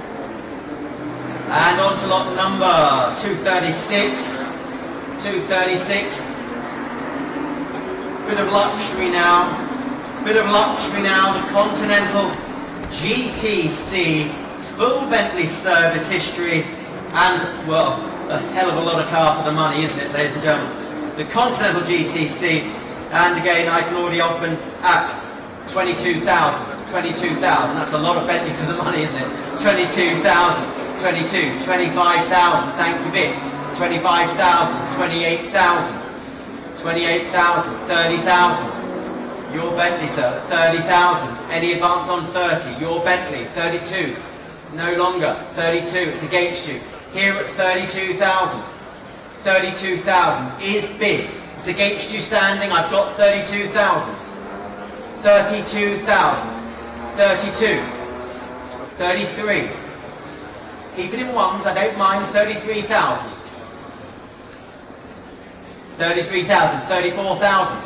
And on to lot number two thirty-six. two thirty-six. Bit of luxury now. Bit of luxury now. The Continental G T C. Full Bentley service history. And, well, a hell of a lot of car for the money, isn't it, ladies and gentlemen? The Continental G T C. And again, I can already offer at twenty-two thousand. twenty-two thousand. That's a lot of Bentley for the money, isn't it? twenty-two thousand. twenty-two. twenty-five thousand. Thank you, Vic. twenty-five thousand. twenty-eight thousand. twenty-eight thousand. thirty thousand. Your Bentley, sir. thirty thousand. Any advance on thirty? Your Bentley. thirty-two. No longer. thirty-two. It's against you. Here at thirty-two thousand. thirty-two thousand is bid. It's against you standing. I've got thirty-two thousand. thirty-two thousand. thirty-two. thirty-three. Keep it in ones, I don't mind. thirty-three thousand. thirty-three thousand. thirty-four thousand.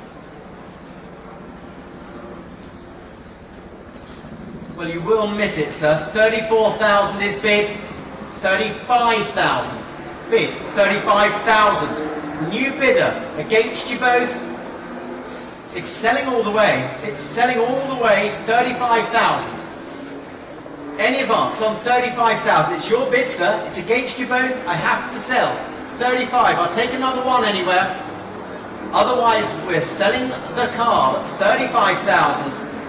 Well, you will miss it, sir. thirty-four thousand is bid. thirty-five thousand. Bid. thirty-five thousand. New bidder. Against you both. It's selling all the way. It's selling all the way. thirty-five thousand. Any advance on thirty-five thousand. It's your bid, sir. It's against you both. I have to sell. thirty-five. I'll take another one anywhere. Otherwise, we're selling the car at thirty-five thousand.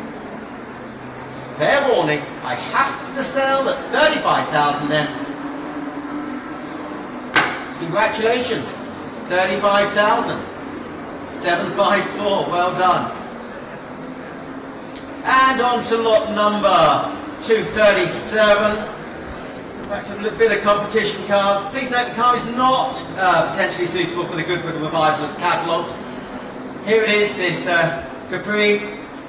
Fair warning, I have to sell at thirty-five thousand then. Congratulations. thirty-five thousand. seven five four, well done. And on to lot number two thirty-seven. Back to a little bit of competition cars. Please note the car is not uh, potentially suitable for the Goodwood Revivalist catalogue. Here it is, this uh, Capri.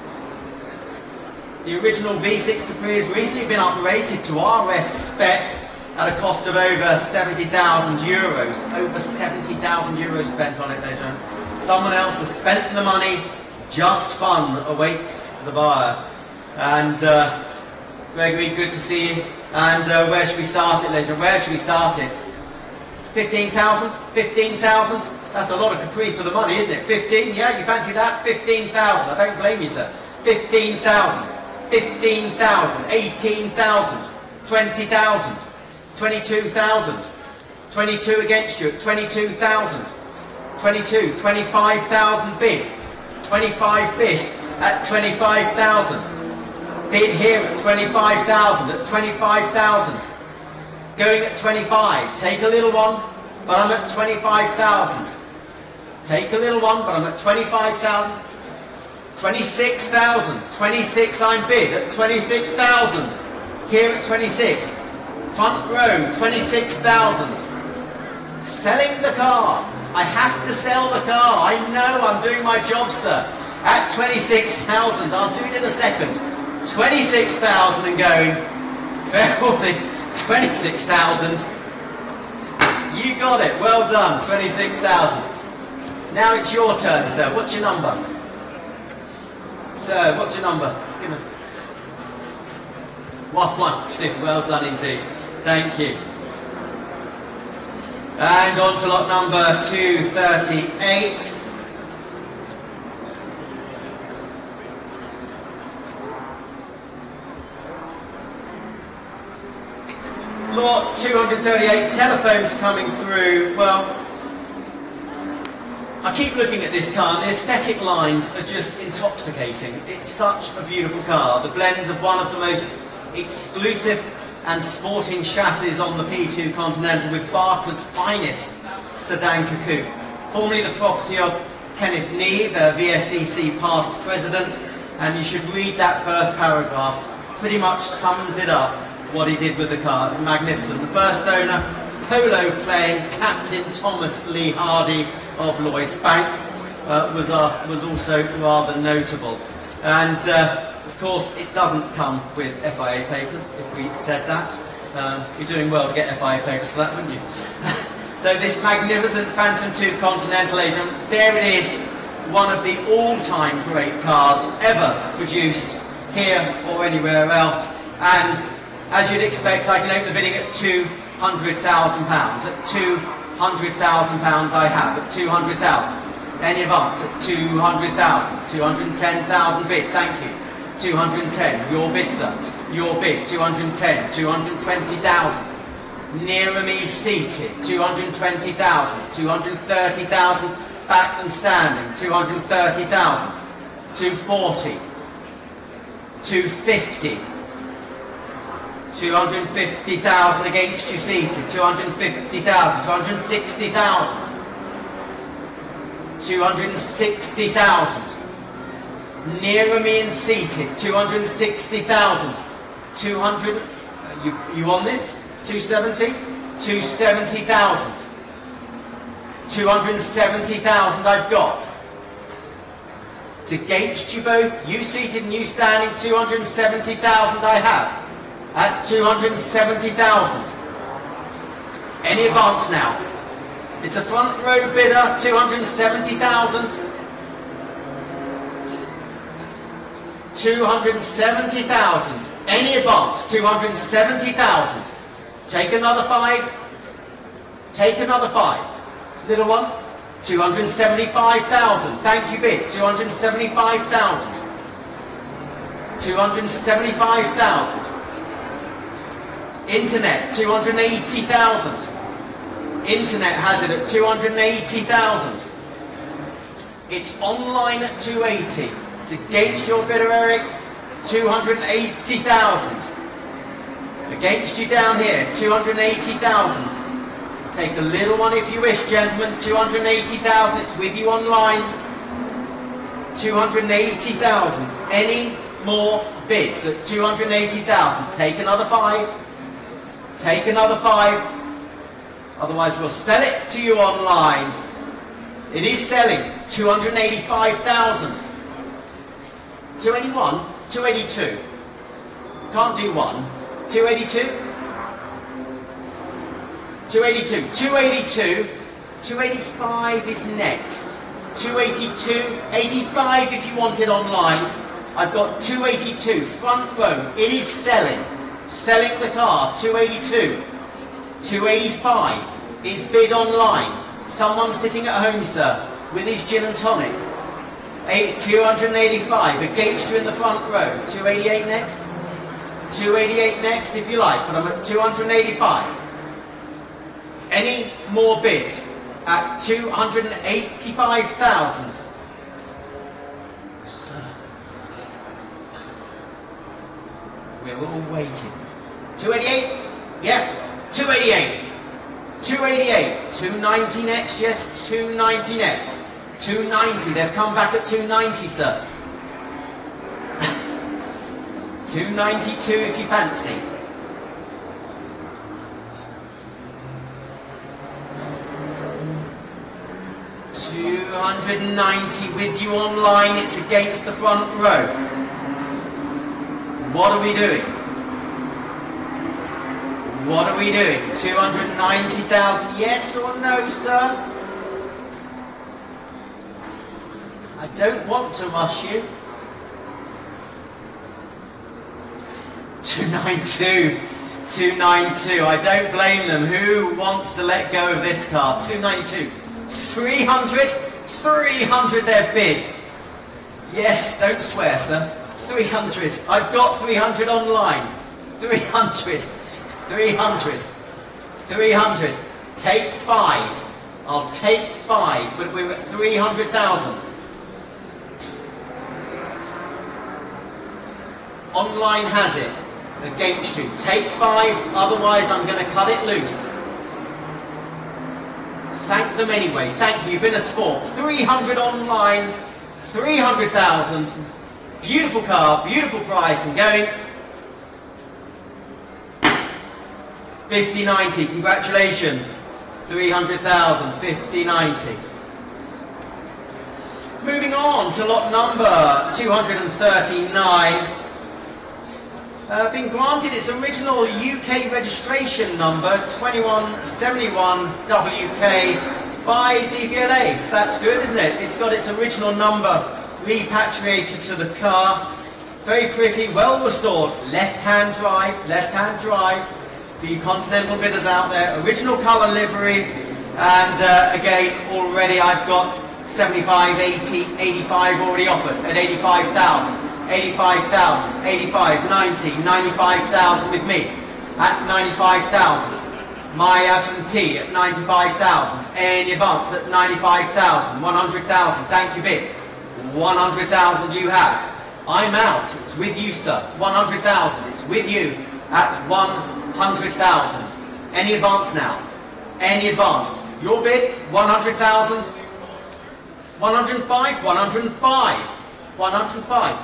The original V six Capri has recently been uprated to R S spec at a cost of over seventy thousand euros. Over seventy thousand euros spent on it, ladies and gentlemen. Someone else has spent the money. Just fun awaits the buyer. And uh, Gregory, good to see you. And uh, where should we start it, ladies and gentlemen? Where should we start it? fifteen thousand? fifteen thousand? That's a lot of Capri for the money, isn't it? fifteen, yeah, you fancy that? fifteen thousand, I don't blame you, sir. fifteen thousand, fifteen thousand, eighteen thousand, twenty thousand, twenty-two thousand, twenty-two against you at twenty-two thousand, twenty-two, twenty-five thousand bid, twenty-five bid at twenty-five thousand, bid here at twenty-five thousand, at twenty-five thousand, going at twenty-five, take a little one, but I'm at twenty-five thousand. Take a little one, but I'm at twenty-five thousand. twenty-six thousand. twenty-six I'm bid at twenty-six thousand. Here at twenty-six. Front row, twenty-six thousand. Selling the car. I have to sell the car. I know I'm doing my job, sir. At twenty-six thousand. I'll do it in a second. twenty-six thousand and going. Fair warning. twenty-six thousand. You got it. Well done. twenty-six thousand. Now it's your turn, sir. What's your number? Sir, what's your number? Give me. One, one, two. Well done indeed. Thank you. And on to lot number two thirty-eight. Lot two thirty-eight. Telephones coming through. Well, I keep looking at this car, and the aesthetic lines are just intoxicating. It's such a beautiful car. The blend of one of the most exclusive and sporting chassis on the P two Continental with Barker's finest sedan coupe. Formerly the property of Kenneth Neve, a V S C C past president, and you should read that first paragraph. Pretty much sums it up, what he did with the car. It's magnificent. The first owner, polo playing Captain Thomas Lee Hardy of Lloyd's Bank, uh, was, uh, was also rather notable. And uh, of course it doesn't come with F I A papers, if we said that. Um, you're doing well to get F I A papers for that, wouldn't you? So this magnificent Phantom two Continental Asian, there it is, one of the all-time great cars ever produced here or anywhere else. And as you'd expect, I can open the bidding at two hundred thousand pounds. At two hundred thousand pounds I have, at two hundred thousand. Any advance at two hundred thousand, two hundred ten thousand bid, thank you. two hundred ten, your bid, sir. Your bid, two hundred ten, two hundred twenty thousand. Nearer me seated, two hundred twenty thousand, two hundred thirty thousand, back and standing, two hundred thirty thousand, two forty, two fifty, two hundred fifty thousand against you seated, two hundred fifty thousand, two hundred sixty thousand, two hundred sixty thousand. Nearer me and seated, two hundred sixty thousand, two hundred, uh, you, you on this? two seventy, two seventy thousand, two hundred seventy thousand I've got. It's against you both, you seated and you standing, two hundred seventy thousand I have, at two hundred seventy thousand. Any advance now? It's a front row bidder, two hundred seventy thousand. two hundred seventy thousand. Any advance? two hundred seventy thousand. Take another five. Take another five. Little one. two hundred seventy-five thousand. Thank you, bid. two hundred seventy-five thousand. two hundred seventy-five thousand. Internet, two hundred eighty thousand. Internet has it at two hundred eighty thousand. It's online at two eighty. It's against your bidder, Eric, two hundred eighty thousand. Against you down here, two hundred eighty thousand. Take a little one if you wish, gentlemen, two hundred eighty thousand. It's with you online. two hundred eighty thousand. Any more bids at two hundred eighty thousand? Take another five. Take another five. Otherwise we'll sell it to you online. It is selling. two hundred eighty-five thousand. two eighty-one? two eighty-two. Can't do one. two eighty-two? two eighty-two. two eighty-two. two eighty-five is next. two eighty-two. eighty-five if you want it online. I've got two eighty-two. Front row. It is selling. Selling the car. two eighty-two. two eighty-five is bid online. Someone sitting at home, sir, with his gin and tonic. Eight, two eighty-five against you in the front row. two eighty-eight next. two eighty-eight next if you like, but I'm at two eighty-five. Any more bids at two hundred eighty-five thousand? Sir. We're all waiting. two eighty-eight? Yes. two eighty-eight. two eighty-eight. two ninety next, yes. two ninety next. two ninety. They've come back at two ninety, sir. two ninety-two if you fancy. two ninety with you online, it's against the front row. What are we doing? What are we doing? two hundred ninety thousand, yes or no, sir? I don't want to rush you. two ninety-two. two ninety-two. I don't blame them. Who wants to let go of this car? two ninety-two. three hundred. three hundred they've bid. Yes, don't swear, sir. three hundred. I've got three hundred online. three hundred. three hundred. three hundred. Take five. I'll take five, but we're at three hundred thousand. Online has it. Against you. Take five, otherwise I'm going to cut it loose. Thank them anyway. Thank you. You've been a sport. three hundred online. three hundred thousand. Beautiful car. Beautiful price. And going. fifty ninety. Congratulations. three hundred thousand. fifty ninety. Moving on to lot number two hundred thirty-nine. Uh, been granted its original U K registration number twenty-one seventy-one W K by D V L A. So that's good, isn't it? It's got its original number repatriated to the car. Very pretty, well restored. Left-hand drive, left-hand drive for you continental bidders out there. Original colour livery. And uh, again, already I've got seventy-five, eighty, eighty-five already offered at eighty-five thousand. eighty-five thousand, eighty-five, ninety, ninety-five thousand with me at ninety-five thousand. My absentee at ninety-five thousand. Any advance at ninety-five thousand. one hundred thousand. Thank you, bid. one hundred thousand you have. I'm out. It's with you, sir. one hundred thousand. It's with you at one hundred thousand. Any advance now? Any advance? Your bid, one hundred thousand. one hundred five, one hundred five. one hundred five.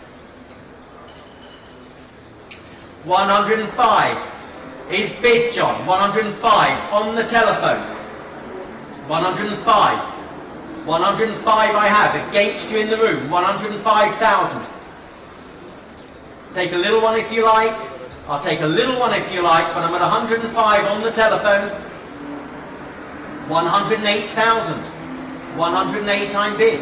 one hundred five is bid, John. one hundred five on the telephone. one hundred five. one hundred five I have against you in the room. one hundred five thousand. Take a little one if you like. I'll take a little one if you like, but I'm at one hundred five on the telephone. one hundred eight thousand. one hundred eight I'm bid.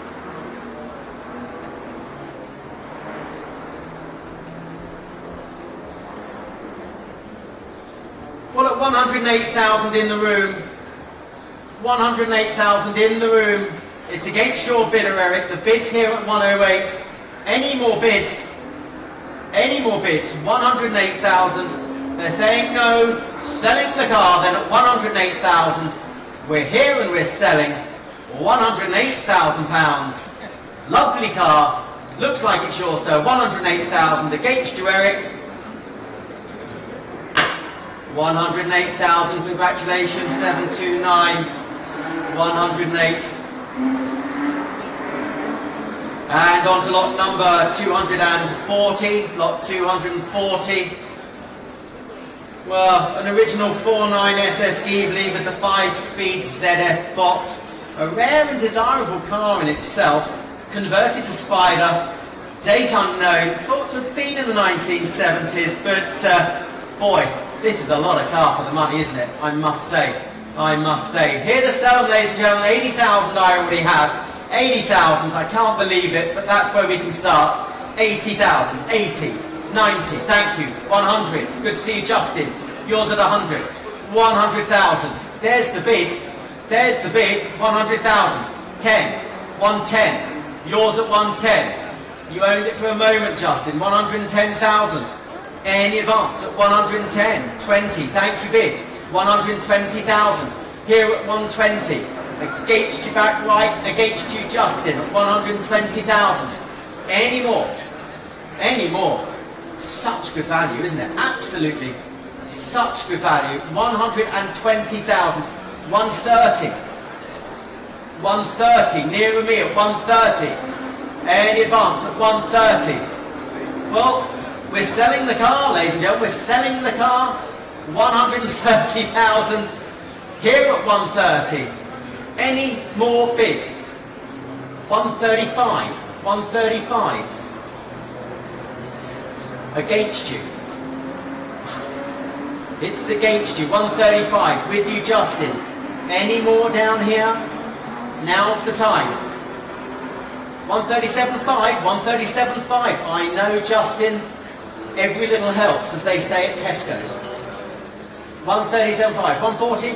Well, at one hundred eight thousand in the room, one hundred eight thousand in the room, it's against your bidder, Eric. The bid's here at one oh eight. Any more bids? Any more bids? one hundred eight thousand. They're saying no. Selling the car then at one hundred eight thousand. We're here and we're selling one hundred eight thousand pounds. Lovely car. Looks like it's yours, sir. one hundred eight thousand against you, Eric. one hundred eight thousand, congratulations, seven two nine, one hundred eight. And on to lot number two hundred forty, lot two hundred forty. Well, an original forty-nine S S Ghibli with the five-speed Z F box. A rare and desirable car in itself, converted to Spider, date unknown, thought to have been in the nineteen seventies, but uh, boy, this is a lot of car for the money, isn't it? I must say. I must say. Here to sell them, ladies and gentlemen, eighty thousand I already have. eighty thousand, I can't believe it, but that's where we can start. eighty thousand, eighty, ninety, thank you. one hundred, good to see you, Justin. Yours at one hundred. one hundred thousand. There's the bid. There's the bid, one hundred thousand. ten. one ten. Yours at one ten. You owned it for a moment, Justin. one hundred ten thousand. Any advance at one hundred ten. twenty. Thank you, bid. one hundred twenty thousand. Here at one twenty. Against you back right, against you, Justin, at one hundred twenty thousand. Any more? Any more? Such good value, isn't it? Absolutely. Such good value. one hundred twenty thousand. one thirty. one thirty. Nearer me at one thirty. Any advance at one thirty. Well, we're selling the car, ladies and gentlemen. We're selling the car. one hundred thirty thousand. Here at one thirty. Any more bids? one thirty-five. one thirty-five. Against you. It's against you. one thirty-five. With you, Justin. Any more down here? Now's the time. one thirty-seven point five. one thirty-seven point five. I know, Justin. Every little helps, as they say at Tesco's. one thirty-seven point five. one forty.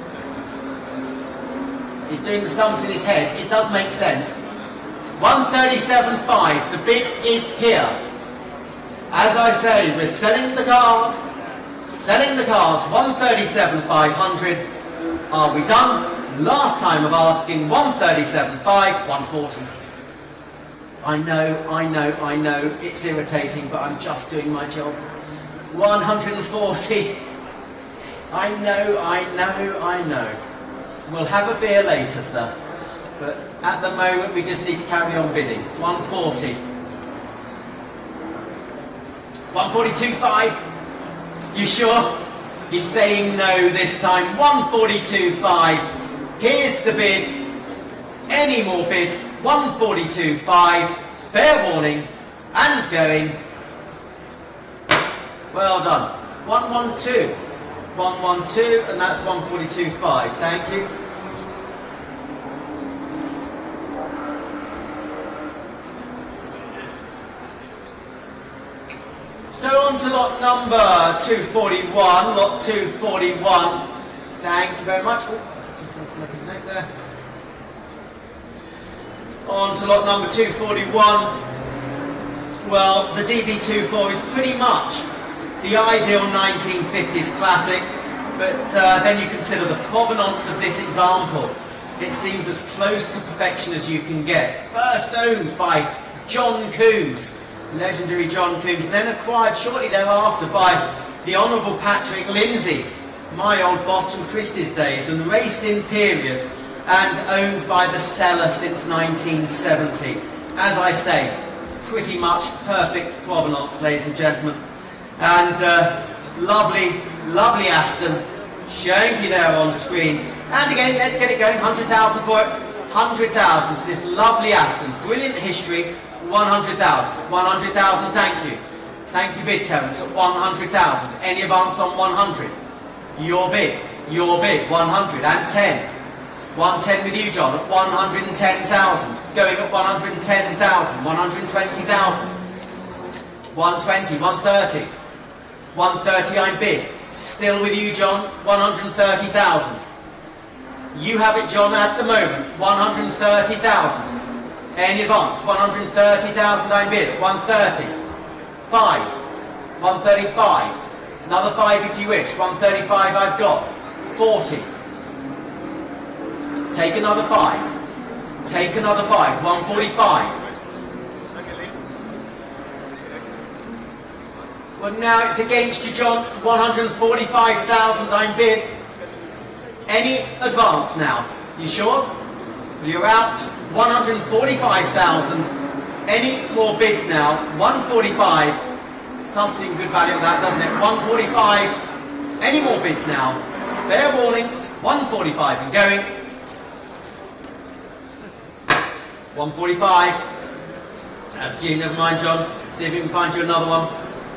He's doing the sums in his head. It does make sense. one thirty-seven point five. The bid is here. As I say, we're selling the cars. Selling the cars. one thirty-seven five hundred. Are we done? Last time of asking. one thirty-seven five. one forty. I know, I know, I know. It's irritating, but I'm just doing my job. one forty. I know, I know, I know. We'll have a beer later, sir. But at the moment, we just need to carry on bidding. one forty. one forty-two point five. You sure? He's saying no this time. one forty-two point five. Here's the bid. Any more bids? one forty-two point five. Fair warning. And going. Well done. one twelve. one twelve, and that's one forty-two point five. Thank you. So on to lot number two forty-one, lot two forty-one. Thank you very much. Oh, just going to make a note there. On to lot number two forty-one. Well, the D B twenty-four is pretty much the ideal nineteen fifties classic, but uh, then you consider the provenance of this example. It seems as close to perfection as you can get. First owned by John Coombs. Legendary John Coombs, then acquired shortly thereafter by the Honourable Patrick Lindsay, my old boss from Christie's days, and raced in period and owned by the seller since nineteen seventy. As I say, pretty much perfect provenance, ladies and gentlemen. And uh, lovely, lovely Aston, showing you there on screen. And again, let's get it going, one hundred thousand for it. one hundred thousand for this lovely Aston. Brilliant history. one hundred thousand. one hundred thousand, thank you. Thank you, bid, Terence, at one hundred thousand. Any advance on one hundred? Your bid. Your bid, one hundred ten. one ten with you, John, at one hundred ten thousand. Going at one hundred ten thousand. one hundred twenty thousand. one twenty, one thirty. one thirty, I bid. Still with you, John, one hundred thirty thousand. You have it, John, at the moment, one hundred thirty thousand. Any advance? one hundred thirty thousand I bid. one thirty. five. one thirty-five. Another five if you wish. one thirty-five I've got. forty. Take another five. Take another five. one forty-five. Well, now it's against you, John. one hundred forty-five thousand I bid. Any advance now? You sure? Well, you're out. one hundred forty-five thousand. Any more bids now? one forty-five. Does seem good value on that, doesn't it? one forty-five. Any more bids now? Fair warning. one forty-five and going. one forty-five. That's due. Never mind, John. See if we can find you another one.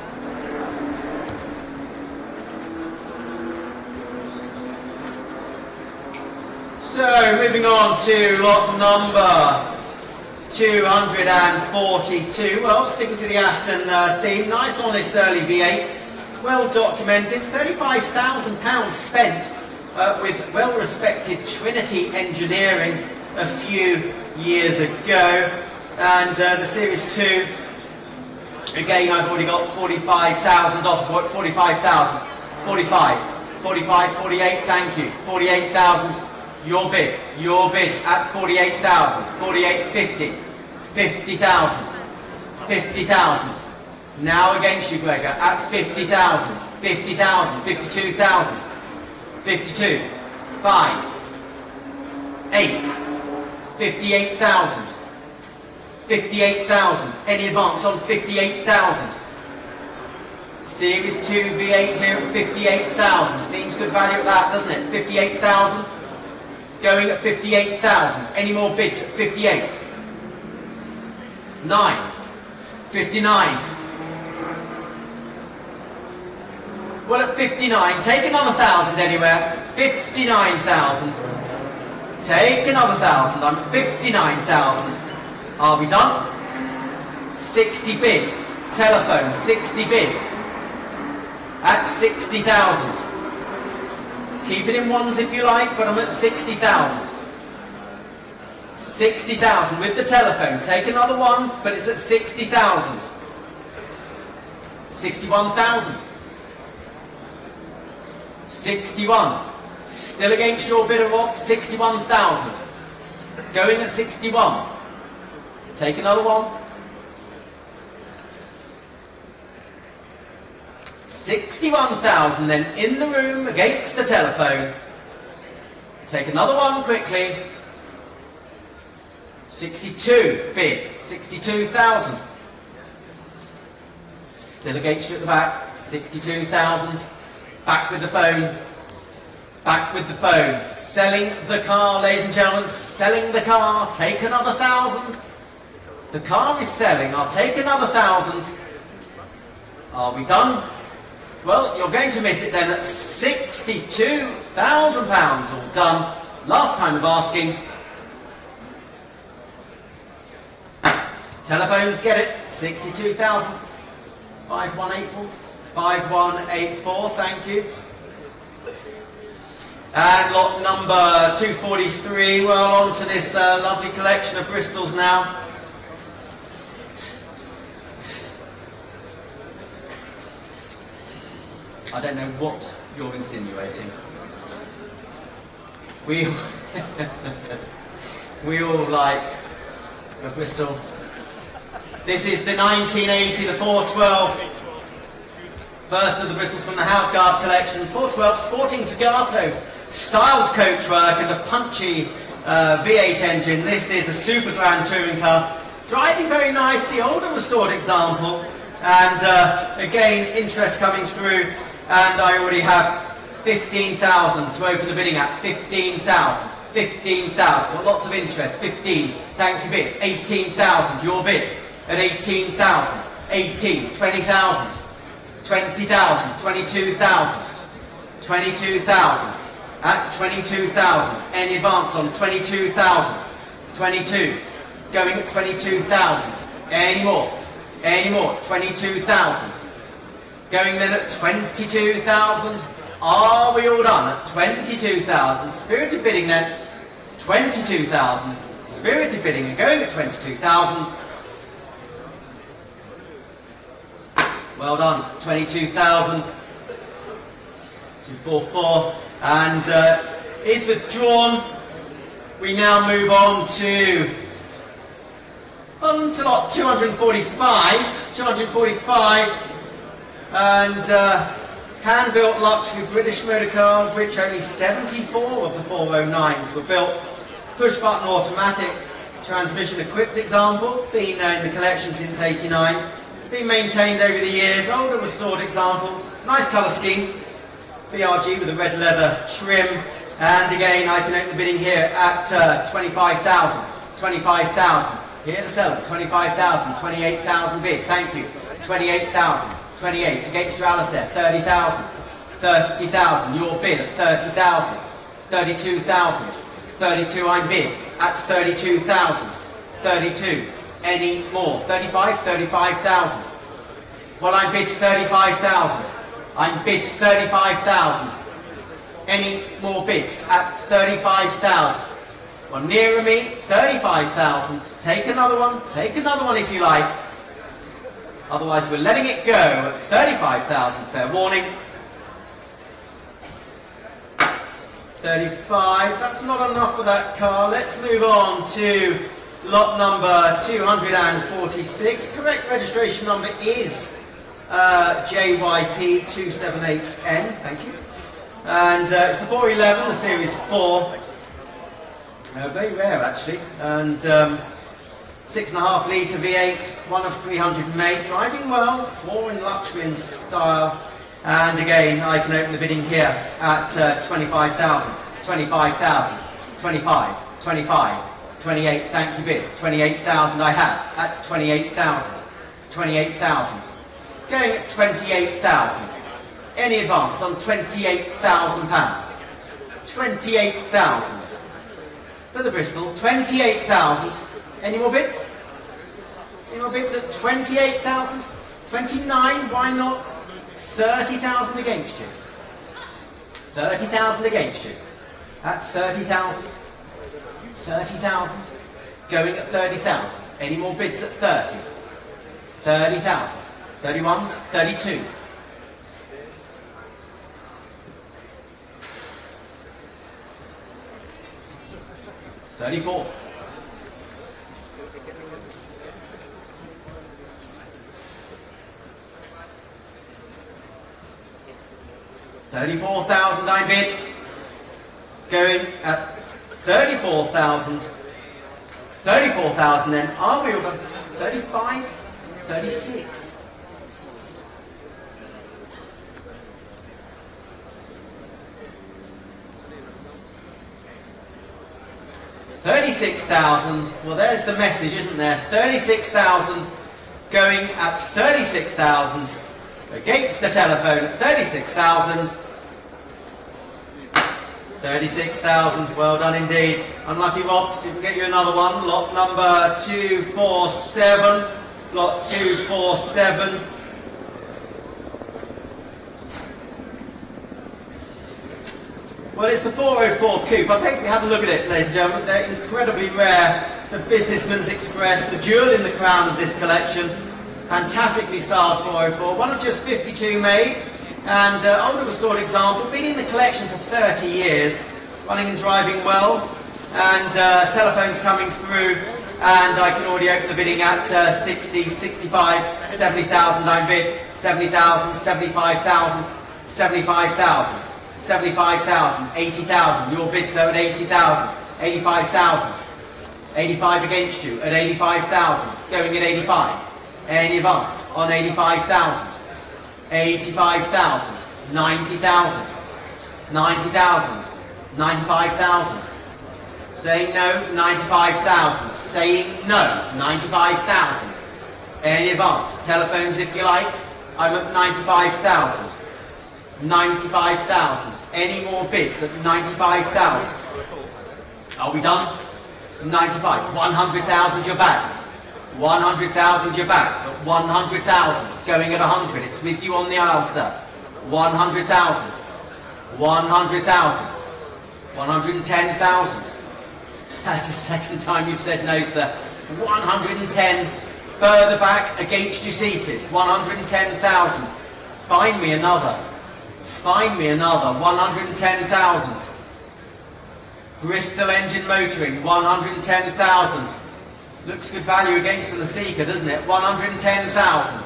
So, moving on to lot number two hundred forty-two. Well, sticking to the Aston uh, theme, nice honest early V eight, well documented, thirty-five thousand pounds spent uh, with well-respected Trinity Engineering a few years ago. And uh, the Series two, again, I've already got forty-five thousand off. What? forty-five thousand. forty-five. forty-five, forty-eight, thank you. forty-eight thousand. Your bid. Your bid at forty-eight thousand. forty-eight, fifty. fifty thousand. fifty thousand. Now against you, Gregor, at fifty thousand. fifty thousand. fifty-two thousand. fifty-two. five. eight. fifty-eight thousand. fifty-eight thousand. Any advance on fifty-eight thousand? Series two V eight here at fifty-eight thousand. Seems good value at that, doesn't it? fifty-eight thousand. Going at fifty-eight thousand. Any more bids at fifty-eight? nine. fifty-nine. Well, at fifty-nine, take another thousand anywhere. fifty-nine thousand. Take another thousand. I'm fifty-nine thousand. Are we done? sixty bid. Telephone, sixty bid. At sixty thousand. Keep it in ones if you like, but I'm at sixty thousand. sixty thousand with the telephone. Take another one, but it's at sixty thousand. sixty-one thousand. sixty-one. Still against your bidder, Rob. sixty-one thousand. Going at sixty-one. Take another one. sixty-one thousand then in the room against the telephone. Take another one quickly. sixty-two bid. sixty-two thousand. Still against you at the back. sixty-two thousand. Back with the phone. Back with the phone. Selling the car, ladies and gentlemen. Selling the car. Take another thousand. The car is selling. I'll take another thousand. Are we done? Well, you're going to miss it then at sixty-two thousand pounds. All done. Last time of asking. Telephones, get it. sixty-two thousand. five one eight four. five one eight four, thank you. And lot number two forty-three. Well, on to this uh, lovely collection of Bristols now. I don't know what you're insinuating. We, we all like a Bristol. This is the nineteen eighty, the four twelve. First of the Bristols from the Houtgard collection. four twelve Sporting Zagato. Styled coachwork and a punchy uh, V eight engine. This is a super grand touring car. Driving very nice, the older restored example. And uh, again, interest coming through. And I already have fifteen thousand to open the bidding at. fifteen thousand. fifteen thousand. Got lots of interest. fifteen. Thank you, bid. eighteen thousand. Your bid at eighteen thousand. eighteen. twenty thousand. twenty thousand. twenty-two thousand. twenty-two thousand. At twenty-two thousand. Any advance on twenty-two thousand. twenty-two. Going at twenty-two thousand. Any more? Any more? twenty-two thousand. Going then at twenty-two thousand. Are we all done at twenty-two thousand? Spirited bidding then. twenty-two thousand. Spirited bidding and going at twenty-two thousand. Well done. twenty-two thousand. two forty-four. And uh, is withdrawn. We now move on to on to lot two forty-five. two forty-five. And uh, hand-built luxury British motor car, of which only seventy-four of the four oh nines were built. Push-button automatic transmission equipped example, been uh, in the collection since eighty-nine. Been maintained over the years, older restored example. Nice colour scheme. B R G with a red leather trim. And again, I can open the bidding here at uh, twenty-five thousand. twenty-five thousand. Here to sell it. twenty-five thousand. twenty-eight thousand bid. Thank you. twenty-eight thousand. twenty-eight against your Alistair, thirty thousand. thirty thousand, your bid at thirty thousand. thirty-two thousand. thirty-two, I'm bid at thirty-two thousand. thirty-two, any more? thirty-five, thirty-five thousand. Well, I'm bid thirty-five thousand. I'm bid thirty-five thousand. Any more bids at thirty-five thousand? Well, nearer me, thirty-five thousand. Take another one, take another one if you like. Otherwise, we're letting it go at thirty-five thousand. Fair warning. thirty-five, that's not enough for that car. Let's move on to lot number two hundred forty-six. Correct registration number is uh, J Y P two seven eight N. Thank you. And uh, it's the four eleven, the series four. Uh, very rare actually. And um, six and a half litre V eight, one of three hundred made. Driving well, four in luxury and style. And again, I can open the bidding here at uh, twenty-five thousand, twenty-five thousand, twenty-five, twenty-five, twenty-eight, thank you bid, twenty-eight thousand I have at twenty-eight thousand, twenty-eight thousand, going at twenty-eight thousand. Any advance on twenty-eight thousand pounds? twenty-eight thousand. For the Bristol, twenty-eight thousand. Any more bids? Any more bids at twenty-eight thousand? twenty-nine, why not? thirty thousand against you. thirty thousand against you. At thirty thousand. thirty thousand. Going at thirty thousand. Any more bids at thirty? thirty thousand. thirty-one, thirty-two. thirty-four. thirty-four thousand I bid. Going at thirty-four thousand. thirty-four thousand then. Are we all thirty-five? thirty-six. thirty-six thousand. Well, there's the message, isn't there? thirty-six thousand. Going at thirty-six thousand. Against the telephone at thirty-six thousand. thirty-six thousand, well done indeed. Unlucky Rob, see if we can get you another one. Lot number two four seven. Lot two four seven. Well, it's the four oh four Coupe. I think we have a look at it, ladies and gentlemen. They're incredibly rare. The Businessman's Express, the jewel in the crown of this collection. Fantastically styled four oh four, one of just fifty-two made, and uh, older restored example, been in the collection for thirty years, running and driving well, and uh, telephones coming through, and I can already open the bidding at uh, sixty, sixty-five, seventy thousand I bid, seventy thousand, seventy-five thousand, seventy-five thousand, seventy-five thousand, eighty thousand, your bid so at eighty thousand, eighty-five thousand, eighty-five against you at eighty-five thousand, going at eighty-five. Any advance on eighty-five thousand, eighty-five thousand, ninety thousand, ninety thousand, ninety-five thousand. Saying no, ninety-five thousand. Saying no, ninety-five thousand. Any advance? Telephones if you like. I'm at ninety-five thousand. ninety-five thousand. Any more bids at ninety-five thousand? Are we done? ninety-five. one hundred thousand you're back. one hundred thousand you're back. one hundred thousand. Going at one hundred. It's with you on the aisle, sir. one hundred thousand. one hundred thousand. one hundred ten thousand. That's the second time you've said no, sir. one hundred ten. Further back against you seated. one hundred ten thousand. Find me another. Find me another. one hundred ten thousand. Bristol engine motoring. one hundred ten thousand. Looks good value against the Seeker, doesn't it? one hundred ten thousand.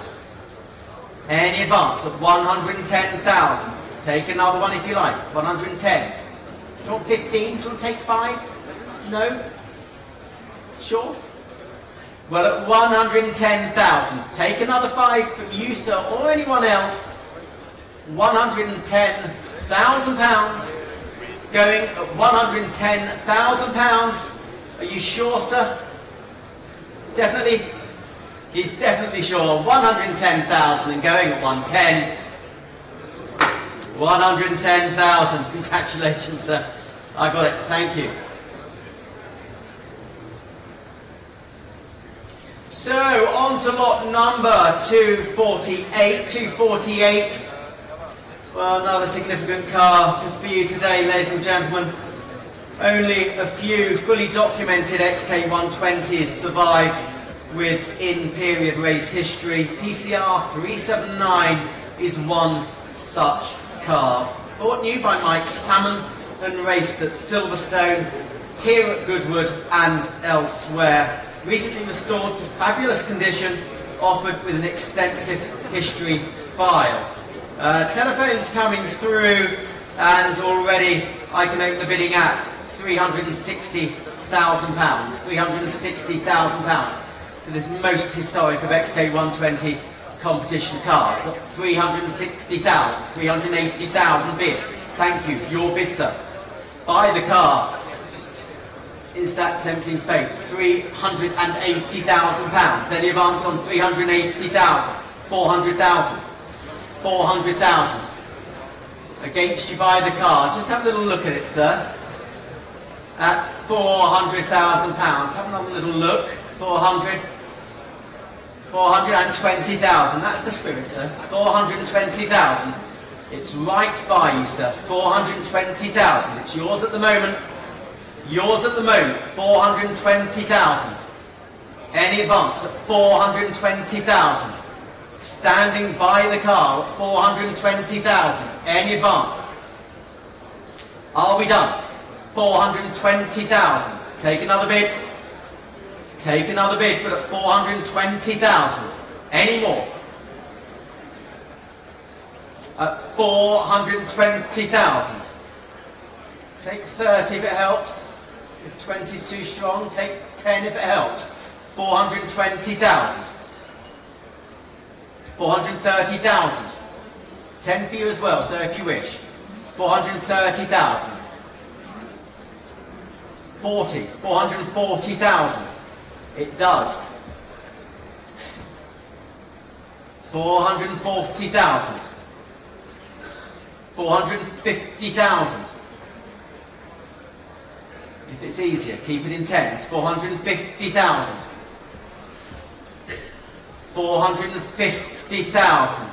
Any advance at one hundred ten thousand. Take another one if you like. one hundred ten. Do you want fifteen? Do you want to take five? No? Sure? Well, at one hundred ten thousand. Take another five from you, sir, or anyone else. one hundred ten thousand pounds. Going at one hundred ten thousand pounds. Are you sure, sir? Definitely? He's definitely sure. one hundred ten thousand and going at one ten. one hundred ten thousand. Congratulations, sir. I got it. Thank you. So, on to lot number two forty-eight. two forty-eight. Well, another significant car to, for you today, ladies and gentlemen. Only a few fully documented X K one twenties survive with in-period race history. P C R three seven nine is one such car. Bought new by Mike Salmon and raced at Silverstone, here at Goodwood and elsewhere. Recently restored to fabulous condition, offered with an extensive history file. Uh, telephones coming through, and already I can open the bidding at three hundred and sixty thousand pounds. three hundred and sixty thousand pounds for this most historic of X K one twenty competition cars. three hundred and sixty thousand, three hundred and eighty thousand bid. Thank you, your bid, sir. Buy the car. Is that tempting fate? three hundred and eighty thousand pounds. Any advance on three hundred and eighty thousand? four hundred thousand. four hundred thousand. Against you buy the car. Just have a little look at it, sir. At four hundred thousand pounds. Have another little look. four hundred. four hundred and twenty thousand. That's the spirit, sir. four hundred and twenty thousand. It's right by you, sir. four hundred and twenty thousand. It's yours at the moment. Yours at the moment. four hundred and twenty thousand. Any advance at four hundred and twenty thousand. Standing by the car at four hundred and twenty thousand. Any advance? Are we done? four hundred and twenty thousand. Take another bid. Take another bid, but at four hundred and twenty thousand. Any more? At four hundred and twenty thousand. Take thirty if it helps. If twenty is too strong, take ten if it helps. four hundred and twenty thousand. four hundred and thirty thousand. ten for you as well, sir, if you wish. four hundred and thirty thousand. forty. four hundred and forty thousand. It does. four hundred and forty thousand. four hundred and fifty thousand. If it's easier, keep it in tens. four hundred and fifty thousand. four hundred and fifty thousand.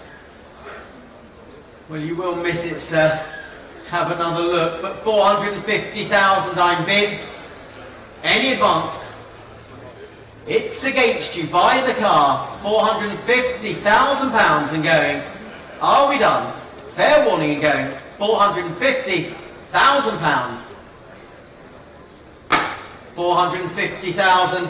Well, you will miss it, sir. Have another look. But four hundred and fifty thousand I'm bid. Any advance? It's against you. Buy the car. four hundred and fifty thousand pounds and going. Are we done? Fair warning and going. four hundred and fifty thousand pounds. four hundred and fifty thousand.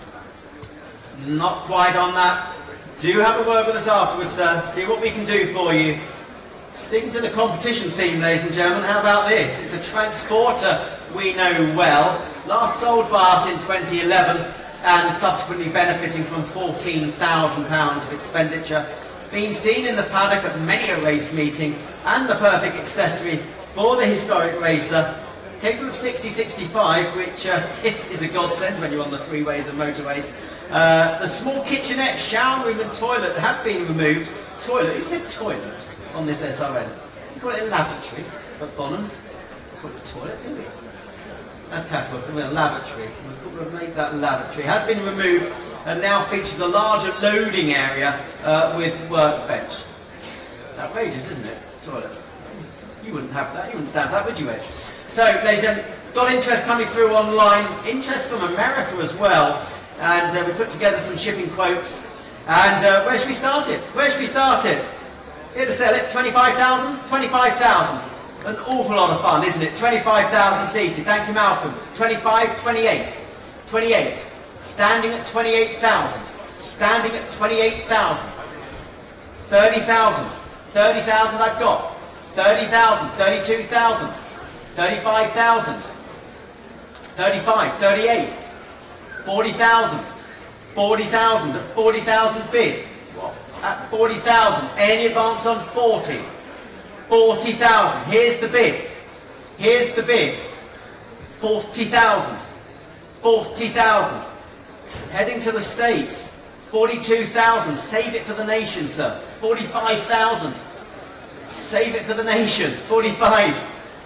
Not quite on that. Do have a word with us afterwards, sir. See what we can do for you. Sticking to the competition theme, ladies and gentlemen, how about this? It's a transporter we know well. Last sold by us in twenty eleven and subsequently benefiting from fourteen thousand pounds of expenditure. Been seen in the paddock at many a race meeting and the perfect accessory for the historic racer. Capable of sixty sixty-five, which uh, is a godsend when you're on the freeways and motorways. Uh, the small kitchenette, shower room and toilet have been removed. Toilet? Who said toilet on this S R N? We call it a lavatory at Bonhams. We call it a toilet, do we? That's catalogue, a lavatory. We'll make that lavatory. It has been removed and now features a larger loading area uh, with workbench. Outrageous, isn't it? Toilet. You wouldn't have that. You wouldn't stand for that, would you, Ed? So, ladies and gentlemen, got interest coming through online, interest from America as well, and uh, we put together some shipping quotes. And uh, where should we start it? Where should we start it? Here to sell it, twenty-five thousand? twenty-five thousand. An awful lot of fun, isn't it? twenty-five thousand seated. Thank you, Malcolm. twenty-five, twenty-eight. twenty-eight. Standing at twenty-eight thousand. Standing at twenty-eight thousand. thirty thousand. thirty thousand I've got. thirty thousand. thirty-two thousand. thirty-five thousand. thirty-five. thirty-eight. forty thousand. forty thousand. At forty thousand bid. At forty thousand. Any advance on forty? forty thousand. Here's the bid. Here's the bid. forty thousand. forty thousand. Heading to the States. forty-two thousand. Save it for the nation, sir. forty-five thousand. Save it for the nation. forty-five.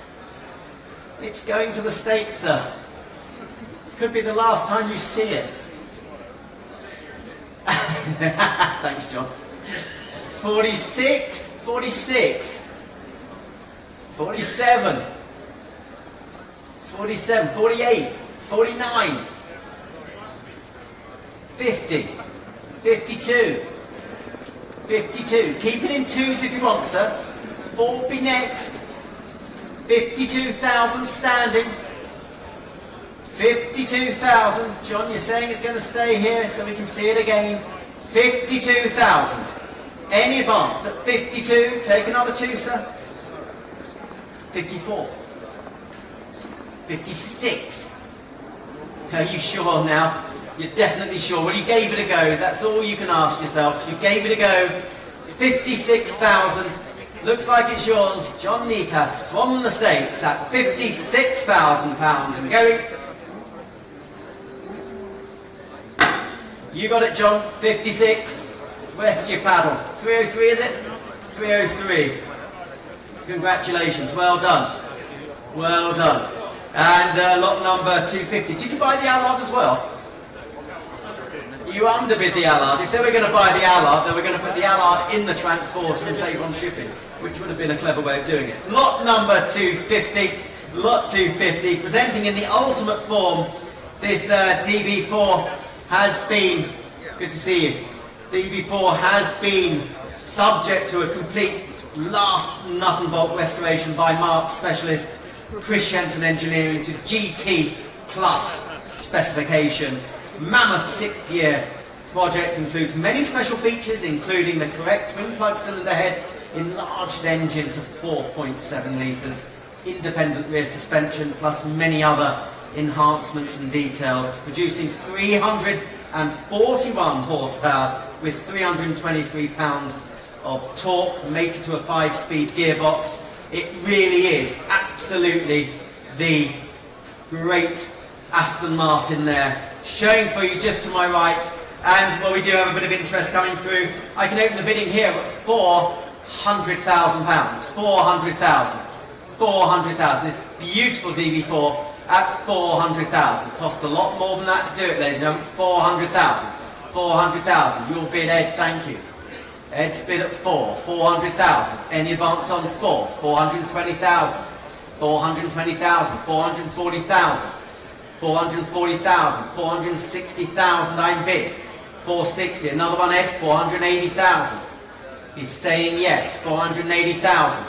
It's going to the States, sir. Could be the last time you see it. Thanks, John. forty-six. forty-six. forty-seven, forty-seven, forty-eight, forty-nine, fifty, fifty-two, fifty-two. Keep it in twos if you want, sir. Four be next. fifty-two thousand standing. fifty-two thousand. John, you're saying it's going to stay here so we can see it again. fifty-two thousand. Any advance at fifty-two? Take another two, sir. fifty-four. fifty-six. Are you sure now? You're definitely sure. Well, you gave it a go. That's all you can ask yourself. You gave it a go. fifty-six thousand. Looks like it's yours. John Nikas from the States at fifty-six thousand pounds. And going. You got it, John. fifty-six. Where's your paddle? three oh three, is it? three oh three. Congratulations. Well done. Well done. And uh, lot number two fifty. Did you buy the Allard as well? You underbid the Allard. If they were going to buy the Allard, they were going to put the Allard in the transporter and save on shipping, which would have been a clever way of doing it. Lot number two fifty. Lot two fifty. Presenting in the ultimate form, this uh, D B four has been, good to see you, D B four has been subject to a complete last nut and bolt restoration by Mark specialists, Chris Shenton Engineering, to G T plus specification. Mammoth sixth year project includes many special features, including the correct twin plug cylinder head, enlarged engine to four point seven litres, independent rear suspension, plus many other enhancements and details, producing three hundred forty-one horsepower with three hundred twenty-three pounds of torque, mated to a five-speed gearbox. It really is absolutely the great Aston Martin there, showing for you just to my right. And well, we do have a bit of interest coming through. I can open the bidding here at four hundred thousand pounds. four hundred thousand. four hundred thousand. This beautiful D B four at four hundred thousand. Cost a lot more than that to do it, ladies and gentlemen. four hundred thousand. four hundred thousand. Your bid, Ed, thank you. Ed's bid at four. four hundred thousand. Any advance on four? four hundred twenty thousand. four hundred twenty thousand. four hundred forty thousand. four hundred forty thousand. four hundred sixty thousand. I'm bid. four sixty. Another one, Ed. four hundred eighty thousand. He's saying yes. four hundred eighty thousand.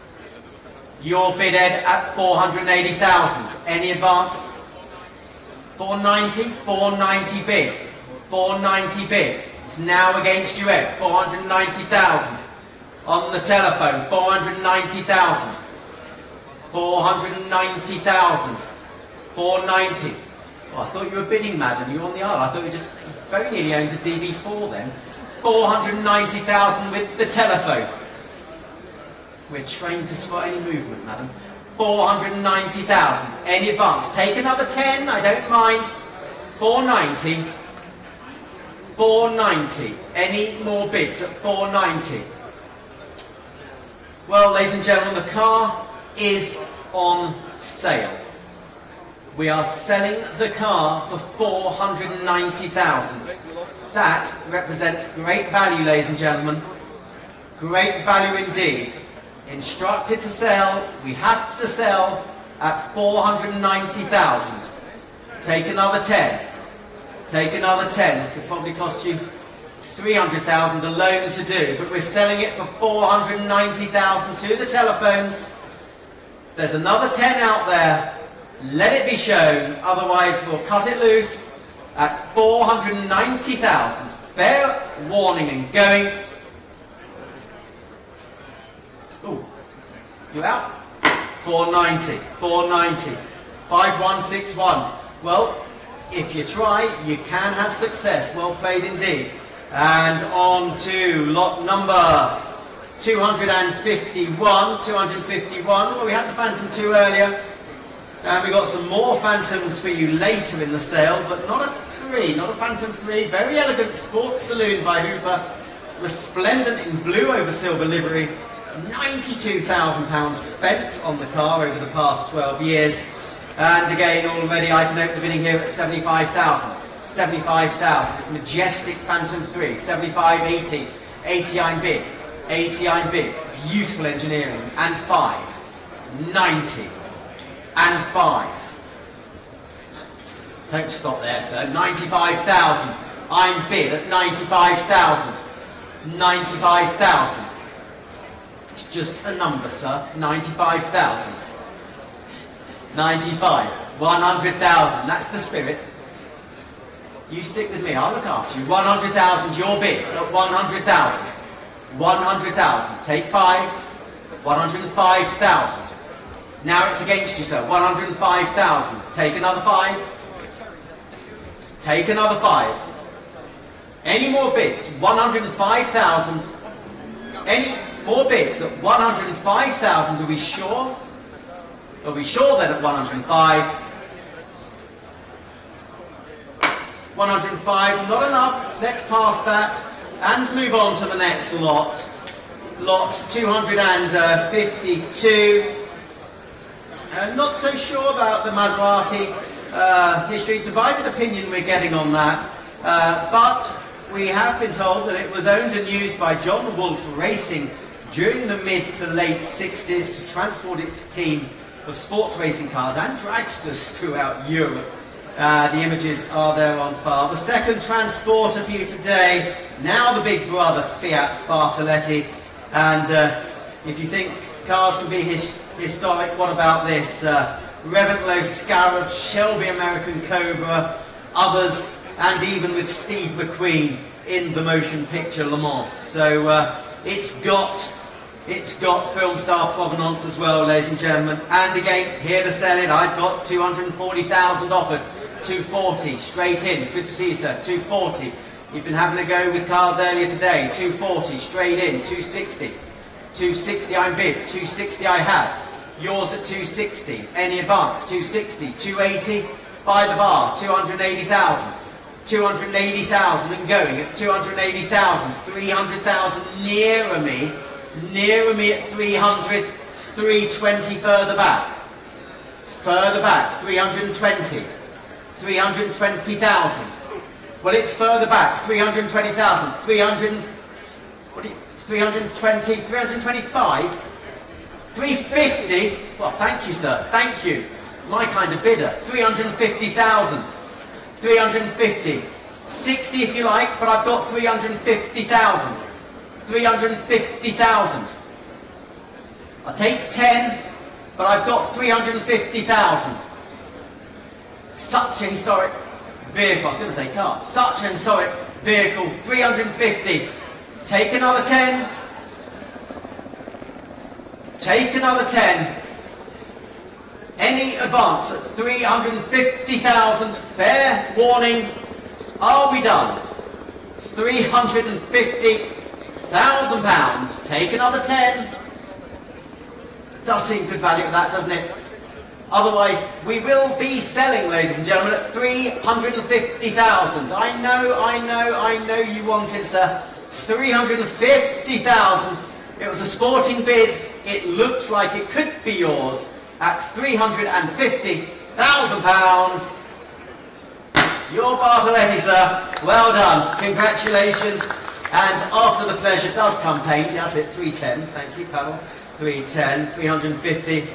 Your bid, Ed, at four hundred eighty thousand. Any advance? four ninety. four ninety bid. four ninety bid. It's now against you, Ed. four hundred ninety thousand. On the telephone. four hundred ninety thousand. four hundred ninety thousand. four ninety. Oh, I thought you were bidding, madam. You were on the aisle. I thought you just very nearly owned a D B four then. four hundred ninety thousand with the telephone. We're trained to spot any movement, madam. four hundred ninety thousand. Any advance? Take another ten. I don't mind. four ninety. four ninety. Any more bids at four ninety? Well, ladies and gentlemen, the car is on sale. We are selling the car for four hundred ninety thousand. That represents great value, ladies and gentlemen. Great value indeed. Instructed to sell, we have to sell at four hundred ninety thousand. Take another ten. Take another ten. This could probably cost you three hundred thousand alone to do, but we're selling it for four hundred ninety thousand to the telephones. There's another ten out there. Let it be shown, otherwise we'll cut it loose at four hundred ninety thousand. Fair warning and going. Ooh, you out? four ninety, four ninety, five one six one. Well, if you try, you can have success. Well played indeed. And on to lot number two hundred fifty-one. two hundred fifty-one. Well, we had the Phantom two earlier. And we got some more Phantoms for you later in the sale, but not a three, not a Phantom three. Very elegant sports saloon by Hooper. Resplendent in blue over silver livery. ninety-two thousand pounds spent on the car over the past twelve years. And again, already I can open the bidding here at seventy-five thousand. seventy-five thousand. This majestic Phantom three. seventy-five, eighty. eighty I'm bid. eighty I'm bid. Beautiful engineering. And five. ninety and five. Don't stop there, sir. ninety-five thousand. I'm bid at ninety-five thousand. ninety-five thousand. It's just a number, sir. ninety-five thousand. ninety-five. one hundred thousand. That's the spirit. You stick with me. I'll look after you. one hundred thousand. Your bid at one hundred thousand. one hundred thousand. Take five. one hundred five thousand. Now it's against you, sir. one hundred five thousand. Take another five. Take another five. Any more bids? one hundred five thousand. Any more bids at one hundred five thousand? Are we sure? Are we sure then at one hundred five? one hundred five, not enough. Let's pass that and move on to the next lot. Lot two hundred fifty-two. I'm not so sure about the Maserati uh, history. Divided opinion we're getting on that. Uh, but we have been told that it was owned and used by John Wolfe Racing during the mid to late sixties to transport its team of sports racing cars and dragsters throughout Europe. Uh, the images are there on file. The second transporter for you today, now the big brother Fiat Bartoletti. And uh, if you think cars can be his historic, what about this? Uh, Reventlow Scarab, Shelby American Cobra, others, and even with Steve McQueen in the motion picture Le Mans. So uh, it's got it's got film star provenance as well, ladies and gentlemen. And again, here to sell it, I've got two hundred forty thousand offered. two forty, straight in. Good to see you, sir. two forty. You've been having a go with cars earlier today. two forty, straight in. two sixty. two sixty I'm bid. two sixty I have. Yours at two sixty. Any advance? two sixty. two eighty. By the bar. two hundred eighty thousand. two hundred eighty thousand and going at two hundred eighty thousand. three hundred thousand nearer me. Nearer me at three hundred. three twenty further back. Further back. three hundred twenty. three hundred twenty thousand. Well, it's further back. three hundred twenty thousand. three hundred. What do you, three hundred twenty. three hundred twenty-five. three fifty. Well, thank you, sir. Thank you. My kind of bidder. three hundred fifty thousand. three hundred fifty. sixty if you like, but I've got three hundred fifty thousand. three hundred fifty thousand. I'll take ten, but I've got three hundred fifty thousand. Such a historic vehicle. I was going to say car. Such a historic vehicle. three hundred fifty. Take another ten. Take another ten. Any advance at three hundred fifty thousand. Fair warning. Are we done? three hundred fifty thousand pounds. Take another ten. Does seem good value at that, doesn't it? Otherwise, we will be selling, ladies and gentlemen, at three hundred fifty thousand. I know, I know, I know you want it, sir. three hundred fifty thousand. It was a sporting bid. It looks like it could be yours at three hundred fifty thousand pounds. Your Bartoletti, sir. Well done. Congratulations. And after the pleasure does come pain. That's it, three ten. Thank you, Pavel. three ten, three hundred fifty.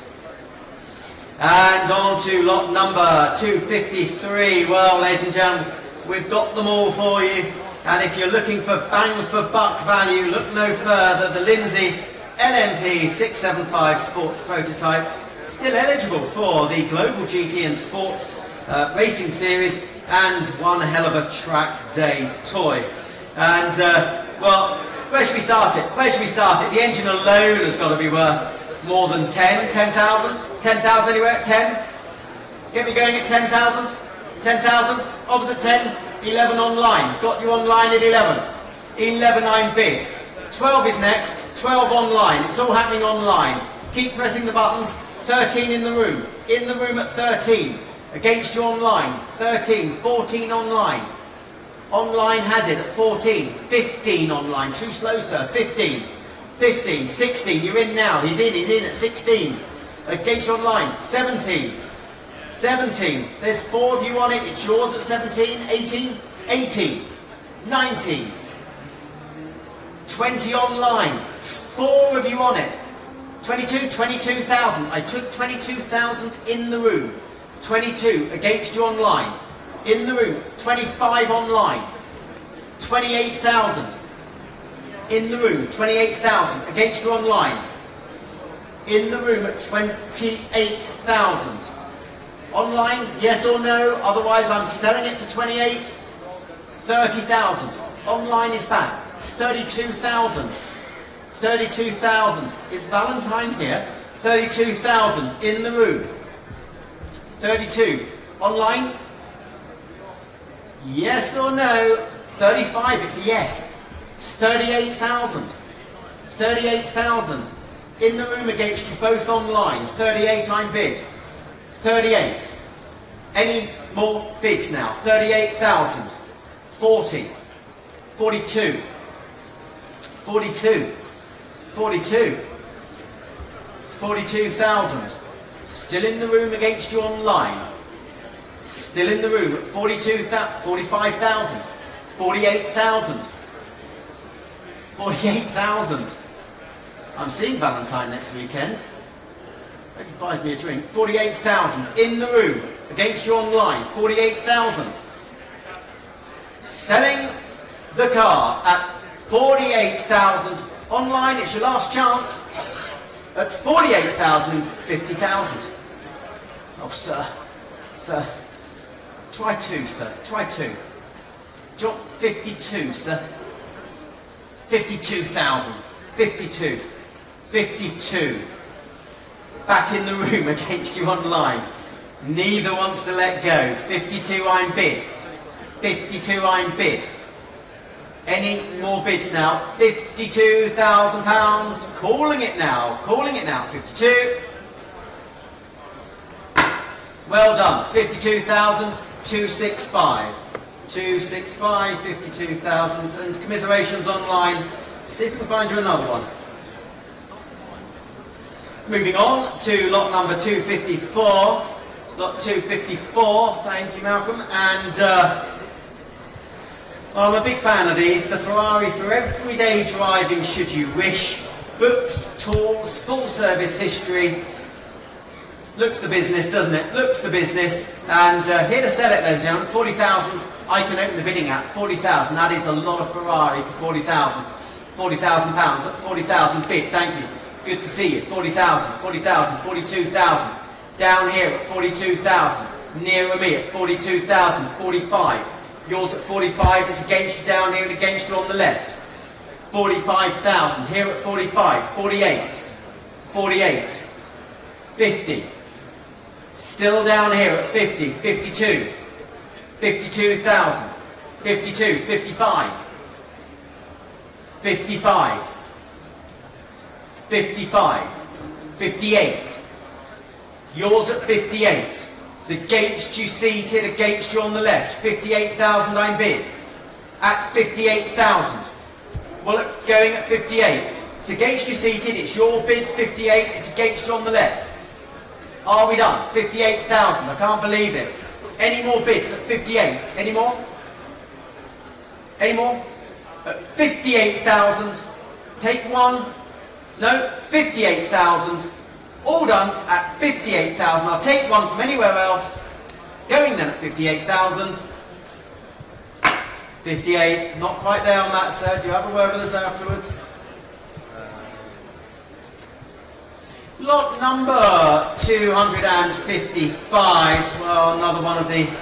And on to lot number two fifty-three. Well, ladies and gentlemen, we've got them all for you. And if you're looking for bang for buck value, look no further. The Lindsay L M P six seventy-five Sports Prototype, still eligible for the Global G T and Sports uh, Racing Series, and one hell of a track day toy. And, uh, well, where should we start it? Where should we start it? The engine alone has got to be worth more than ten, ten thousand? ten thousand anywhere at ten? Get me going at ten thousand? ten thousand? Opposite ten? eleven online. Got you online at eleven. eleven I'm bid. twelve is next. twelve online. It's all happening online. Keep pressing the buttons. thirteen in the room. In the room at thirteen. Against you online. thirteen. fourteen online. Online has it at fourteen. fifteen online. Too slow, sir. fifteen. fifteen. sixteen. You're in now. He's in. He's in at sixteen. Against you online. seventeen. seventeen. There's four of you on it. It's yours at seventeen. eighteen. eighteen. nineteen. twenty online. Four of you on it. twenty-two, twenty-two thousand. I took twenty-two thousand in the room. twenty-two against you online. In the room. twenty-five online. twenty-eight thousand. In the room. twenty-eight thousand against you online. In the room at twenty-eight thousand. Online, yes or no? Otherwise, I'm selling it for twenty-eight. thirty thousand. Online is back. thirty-two thousand. thirty-two thousand. Is Valentine here? thirty-two thousand in the room. thirty-two. Online? Yes or no? thirty-five, it's a yes. thirty-eight thousand. thirty-eight thousand. In the room against you, both online. thirty-eight, I'm bid. thirty-eight. Any more bids now? thirty-eight thousand. forty. forty-two. forty-two. forty-two. forty-two thousand. Still in the room against you online. Still in the room at forty-two thousand. forty-five thousand. forty-eight thousand. forty-eight thousand. I'm seeing Valentine next weekend. Hope he buys me a drink. forty-eight thousand in the room against you online. forty-eight thousand. Selling the car at forty-eight thousand. Online, it's your last chance. At forty-eight thousand, fifty thousand. Oh, sir. Sir. Try two, sir. Try two. Do you want fifty-two, sir? fifty-two thousand. fifty-two. fifty-two. Back in the room against you online. Neither wants to let go. fifty-two, I'm bid. fifty-two, I'm bid. Any more bids now? fifty-two thousand pounds. Calling it now. Calling it now. fifty-two. Well done. fifty-two thousand two sixty-five. two sixty-five, fifty-two thousand. And commiserations online. See if we can find you another one. Moving on to lot number two fifty-four. Lot two fifty-four. Thank you, Malcolm. And uh, well, I'm a big fan of these. The Ferrari for everyday driving should you wish. Books, tools, full service history. Looks the business, doesn't it? Looks the business. And uh, here to sell it, ladies and gentlemen, forty thousand. I can open the bidding at forty thousand. That is a lot of Ferrari for forty thousand. forty thousand pounds. forty thousand bid. Thank you. Good to see you. forty thousand, forty thousand, forty-two thousand. Down here at forty-two thousand. Nearer me at forty-two thousand, forty-five. Yours at forty-five. It's against you down here and against you on the left. forty-five thousand. Here at forty-five. forty-eight. forty-eight. fifty. Still down here at fifty. fifty-two. fifty-two thousand. fifty-two. fifty-five. fifty-five. fifty-five. fifty-eight. Yours at fifty-eight. It's against you seated, against you on the left. fifty-eight thousand I'm bid. At fifty-eight thousand. Well, going at fifty-eight. It's against you seated, it's your bid, fifty-eight. It's against you on the left. Are we done? fifty-eight thousand. I can't believe it. Any more bids at fifty-eight? Any more? Any more? At fifty-eight thousand. Take one. No, fifty-eight thousand. All done at fifty-eight thousand. I'll take one from anywhere else. Going then at fifty-eight thousand. fifty-eight. Not quite there on that, sir. Do you have a word with us afterwards? Lot number two hundred fifty-five. Well, another one of the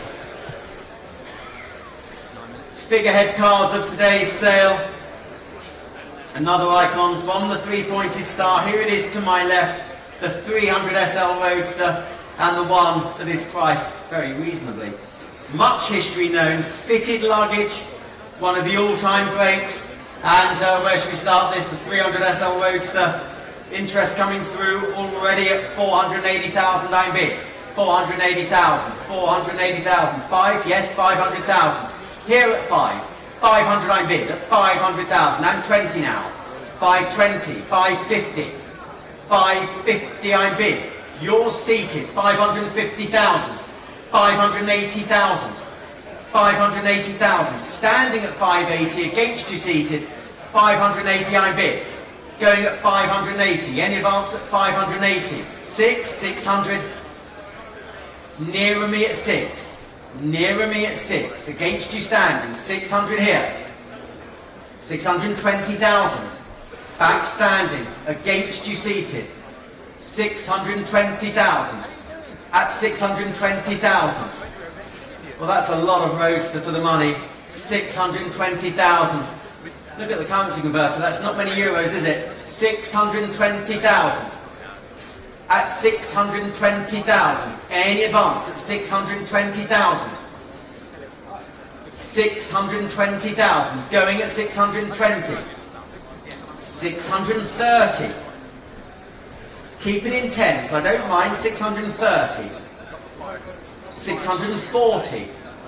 figurehead cars of today's sale. Another icon from the three-pointed star. Here it is to my left. The three hundred S L Roadster, and the one that is priced very reasonably. Much history known, fitted luggage, one of the all-time greats. And uh, where should we start this? The three hundred S L Roadster. Interest coming through already at four hundred eighty thousand I'm bid. four hundred eighty thousand, four hundred eighty thousand. Five? Yes, five hundred thousand. Here at five. five hundred I'm bid at five hundred thousand. And twenty now. five twenty, five fifty. five fifty I'm bid. Yours seated, five hundred fifty thousand. five hundred eighty thousand. five hundred eighty thousand. Standing at five eighty, against you seated, five hundred eighty I'm bid. going at five hundred eighty. Any advance at five hundred eighty? Six, six hundred. Nearer me at six. Nearer me at six. Against you standing. six hundred here. six hundred twenty thousand. Back standing. Against you seated. six hundred twenty thousand. At six hundred twenty thousand. Well, that's a lot of roadster for the money. six hundred twenty thousand. Look at the currency converter. That's not many euros, is it? six hundred twenty thousand. At six hundred twenty thousand. Any advance at six hundred twenty thousand. six hundred twenty thousand. Going at six hundred twenty. six hundred thirty. Keep it in tens. I don't mind. six hundred thirty. six hundred forty.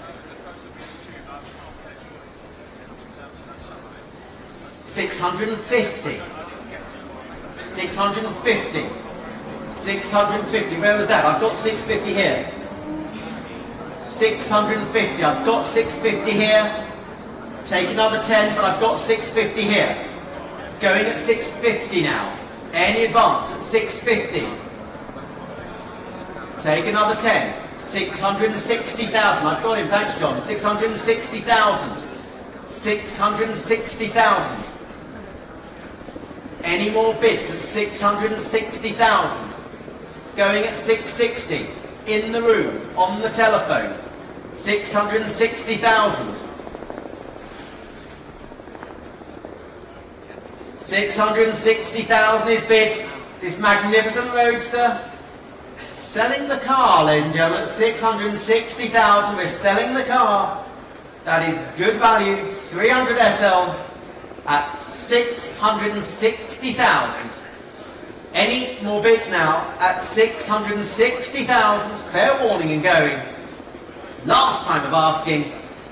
six hundred fifty. six hundred fifty. six hundred fifty. Where was that? I've got six fifty here. six hundred fifty. I've got six fifty here. Take another ten, but I've got six fifty here. Going at six fifty now. Any advance at six fifty. Take another ten. six hundred sixty thousand. I've got him. Thanks, John. six hundred sixty thousand. six hundred sixty thousand. Any more bids at six hundred sixty thousand? Going at six sixty. In the room, on the telephone. six hundred sixty thousand. six hundred sixty thousand is bid. This magnificent roadster. Selling the car, ladies and gentlemen, at six hundred sixty thousand. We're selling the car. That is good value. three hundred S L at six hundred sixty thousand. Any more bids now at six hundred sixty thousand. Fair warning and going. Last time of asking.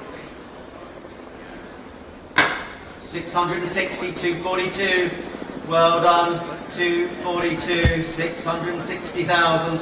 six hundred sixty, two forty-two. Well done. two forty-two, six hundred sixty thousand.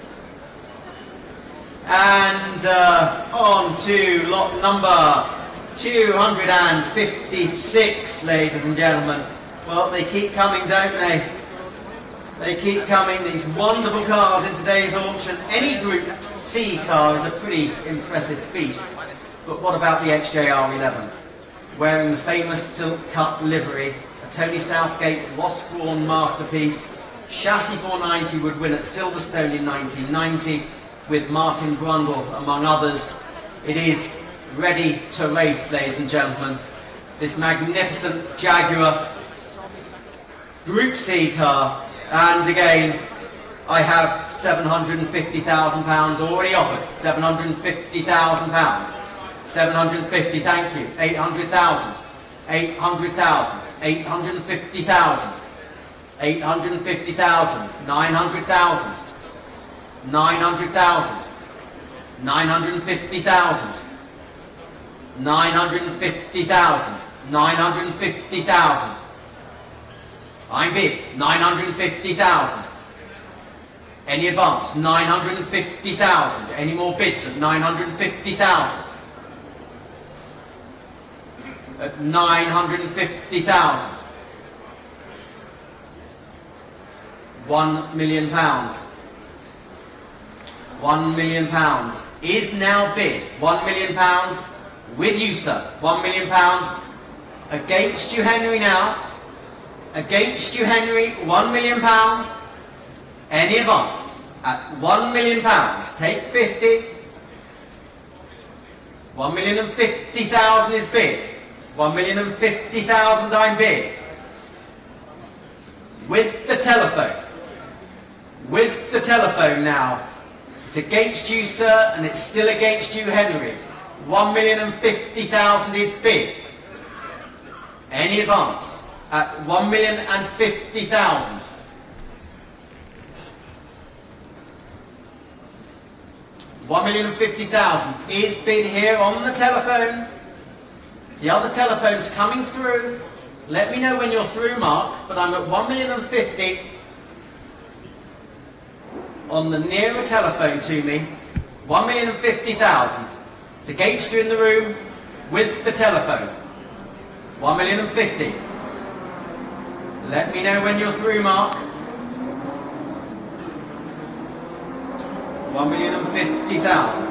And uh, on to lot number two hundred fifty-six, ladies and gentlemen. Well, they keep coming, don't they? They keep coming, these wonderful cars in today's auction. Any Group C car is a pretty impressive beast. But what about the X J R eleven? Wearing the famous silk cut livery, a Tony Southgate Wasp-worn masterpiece. Chassis four ninety would win at Silverstone in nineteen ninety, with Martin Brundle among others. It is ready to race, ladies and gentlemen. This magnificent Jaguar Group C car. And again, I have seven hundred fifty thousand pounds already offered. seven hundred fifty thousand pounds. seven hundred fifty, thank you. eight hundred thousand. eight hundred thousand. eight hundred fifty thousand. eight hundred fifty thousand. nine hundred thousand. nine hundred thousand. nine hundred fifty thousand. nine hundred fifty thousand. nine hundred fifty thousand. I'm bid. nine hundred fifty thousand. Any advance? nine hundred fifty thousand. Any more bids at nine hundred fifty thousand? At nine hundred fifty thousand. One million pounds. One million pounds is now bid. One million pounds with you, sir. One million pounds against you, Henry, now. Against you, Henry. One million pounds. Any advance at one million pounds. Take fifty. One million and fifty thousand is bid. One million and fifty thousand I'm bid. With the telephone. With the telephone now. It's against you, sir, and it's still against you, Henry. One million and fifty thousand is bid. Any advance at one million and fifty thousand. One million and fifty thousand is bid here on the telephone. The other telephone's coming through. Let me know when you're through, Mark, but I'm at one million and fifty on the nearer telephone to me. One million and fifty thousand. It's against you in the room with the telephone. One million and fifty. Let me know when you're through, Mark. One million and fifty thousand.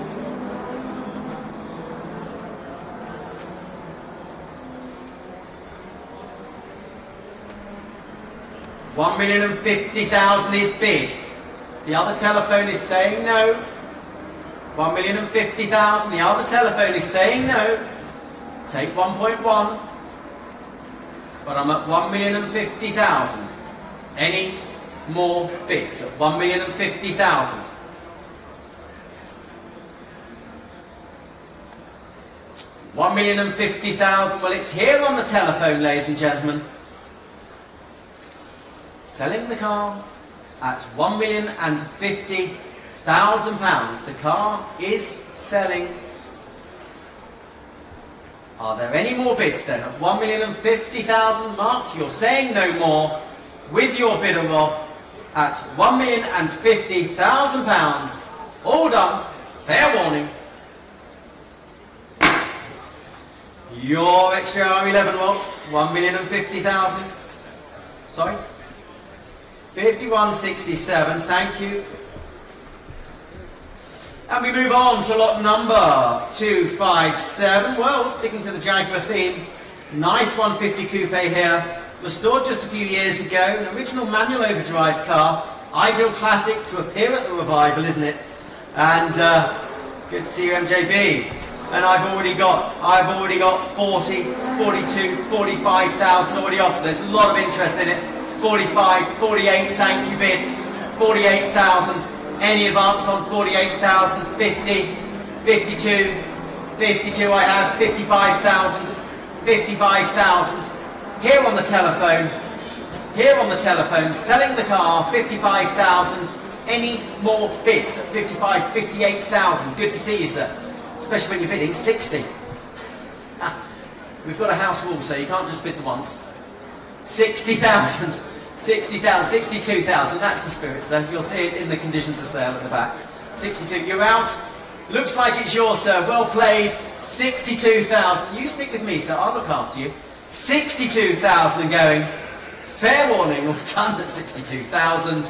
One million and fifty thousand is bid. The other telephone is saying no. One million and fifty thousand. The other telephone is saying no. Take one point one. But I'm at one million and fifty thousand. Any more bids at one million and fifty thousand? One million and fifty thousand. Well, it's here on the telephone, ladies and gentlemen. Selling the car at one million and fifty thousand pounds. The car is selling. Are there any more bids then at one million and fifty thousand? Mark, you're saying no more with your bidder, Rob, at one million and fifty thousand pounds. All done. Fair warning. Your extra R eleven, Rob, one million and fifty thousand. Sorry? fifty-one sixty-seven, thank you. And we move on to lot number two five seven. Well, sticking to the Jaguar theme, nice one fifty coupe here, restored just a few years ago, an original manual overdrive car, ideal classic to appear at the revival, isn't it? And uh, good to see you, M J B. And I've already got, I've already got forty, forty-two, forty-five thousand already offered. There's a lot of interest in it. forty-five, forty-eight, thank you, bid. forty-eight thousand. Any advance on forty-eight thousand? fifty, fifty-two, fifty-two I have, fifty-five thousand, fifty-five thousand. Here on the telephone, here on the telephone, selling the car, fifty-five thousand. Any more bids at fifty-five, fifty-eight thousand? Good to see you, sir. Especially when you're bidding sixty. We've got a house rule, so you can't just bid the once. sixty thousand. sixty thousand, sixty-two thousand, that's the spirit, sir. You'll see it in the conditions of sale at the back. sixty-two, you're out. Looks like it's yours, sir. Well played. sixty-two thousand. You stick with me, sir. I'll look after you. sixty-two thousand going. Fair warning, all done at sixty-two thousand.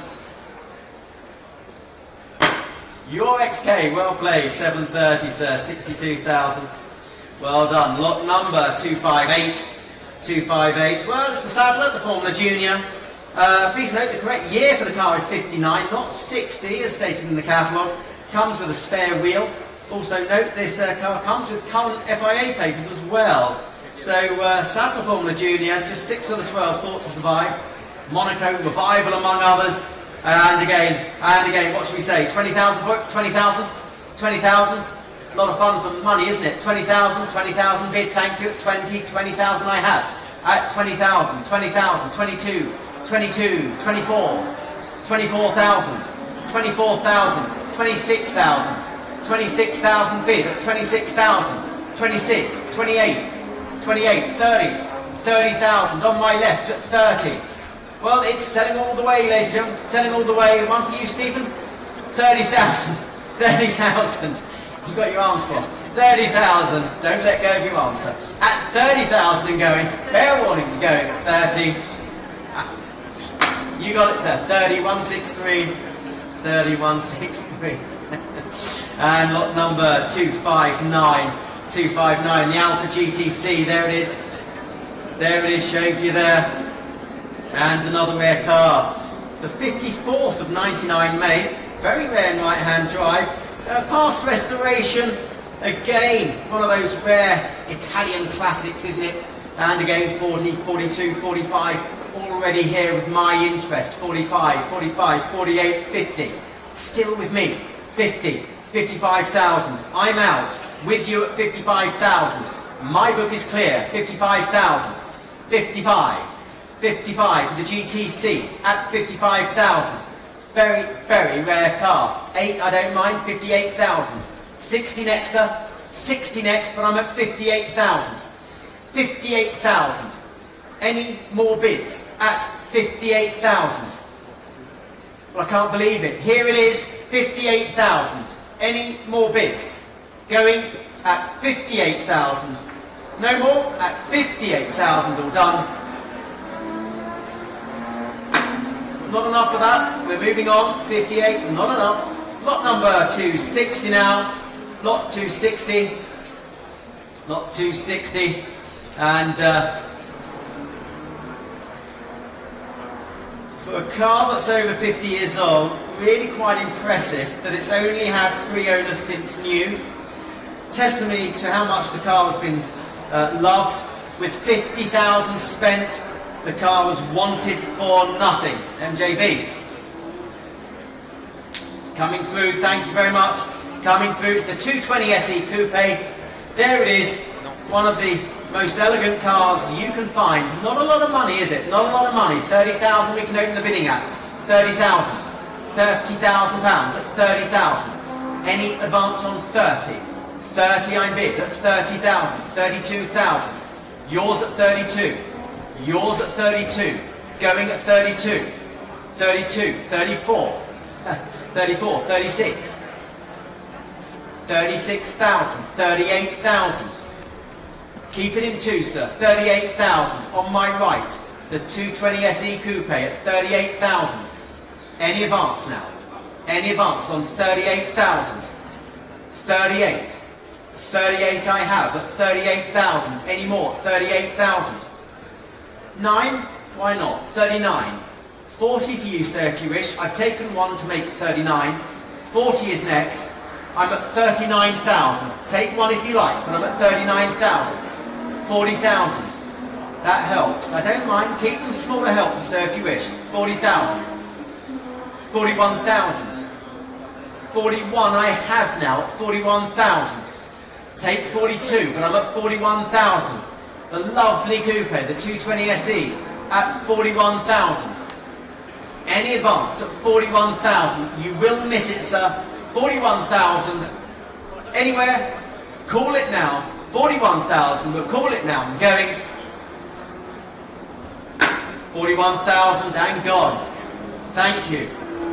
Your X K, well played. seven thirty, sir. sixty-two thousand. Well done. Lot number two five eight. two five eight. Well, it's the Sadler, the Formula Junior. Uh, please note the correct year for the car is fifty-nine, not sixty, as stated in the catalogue. Comes with a spare wheel. Also note this uh, car comes with current F I A papers as well. So uh, Sadler Formula Junior, just six of the twelve thought to survive. Monaco Revival among others. And again, and again, what should we say? twenty thousand? twenty thousand? twenty thousand? A lot of fun for money, isn't it? twenty thousand, twenty thousand bid, thank you. twenty, twenty thousand I have. At twenty thousand, twenty thousand, twenty-two, twenty-two, twenty-four, twenty-four thousand, twenty-four thousand, twenty-six thousand, twenty-six thousand bid at twenty-six thousand, twenty-six, twenty-eight, twenty-eight, thirty, thirty thousand on my left at thirty. Well, it's selling all the way, ladies and gentlemen, selling all the way. One for you, Stephen. thirty thousand, thirty thousand. You've got your arms crossed. thirty thousand. Don't let go of your arms, sir. At thirty thousand and going. Fair warning, you're going at thirty. You got it, sir. thirty, one sixty-three. thirty, one sixty-three. And lot number two five nine. two five nine. The Alpha G T C. There it is. There it is, showing for you there. And another rare car. The fifty-fourth of ninety-nine May. Very rare in right-hand drive. Uh, past restoration, again, one of those rare Italian classics, isn't it? And again, forty, forty-two, forty-five, already here with my interest. forty-five, forty-five, forty-eight, fifty. Still with me. fifty, fifty-five thousand. I'm out with you at fifty-five thousand. My book is clear. fifty-five thousand. fifty-five. fifty-five for the G T C at fifty-five thousand. Very, very rare car. Eight, I don't mind, fifty-eight thousand. sixty next, sir. sixty next, but I'm at fifty-eight thousand. fifty-eight thousand. Any more bids at fifty-eight thousand? Well, I can't believe it. Here it is, fifty-eight thousand. Any more bids? Going at fifty-eight thousand. No more? At fifty-eight thousand, all done. Not enough for that. We're moving on. fifty-eight, not enough. Lot number two sixty now. Lot two sixty. Lot two sixty. And uh, for a car that's over fifty years old, really quite impressive that it's only had three owners since new. Testimony to how much the car has been uh, loved. With fifty thousand spent, the car was wanted for nothing. M J B. Coming through, thank you very much. Coming through, it's the two twenty S E Coupe. There it is, one of the most elegant cars you can find. Not a lot of money, is it? Not a lot of money. thirty thousand we can open the bidding at. thirty thousand. thirty thousand pounds at thirty thousand. Any advance on thirty? thirty I bid at thirty thousand. thirty-two thousand. Yours at thirty-two. Yours at thirty-two. Going at thirty-two. thirty-two. thirty-four. thirty-four. thirty-six. thirty-six thousand. thirty-eight thousand. Keep it in two, sir. thirty-eight thousand. On my right, the two twenty S E Coupe at thirty-eight thousand. Any advance now? Any advance on thirty-eight thousand? thirty-eight. thirty-eight I have at thirty-eight thousand. Any more? thirty-eight thousand. nine? Why not? thirty-nine. forty for you, sir, if you wish. I've taken one to make it thirty-nine. forty is next. I'm at thirty-nine thousand. Take one if you like, but I'm at thirty-nine thousand. forty thousand. That helps. I don't mind. Keep them small to help you, sir, if you wish. forty thousand. forty-one thousand. forty-one I have now at forty-one thousand. Take forty-two, but I'm at forty-one thousand. The lovely coupe, the two twenty S E, at forty-one thousand. Any advance at forty-one thousand. You will miss it, sir. forty-one thousand. Anywhere? Call it now. forty-one thousand, but call it now. I'm going. forty-one thousand and gone. Thank you.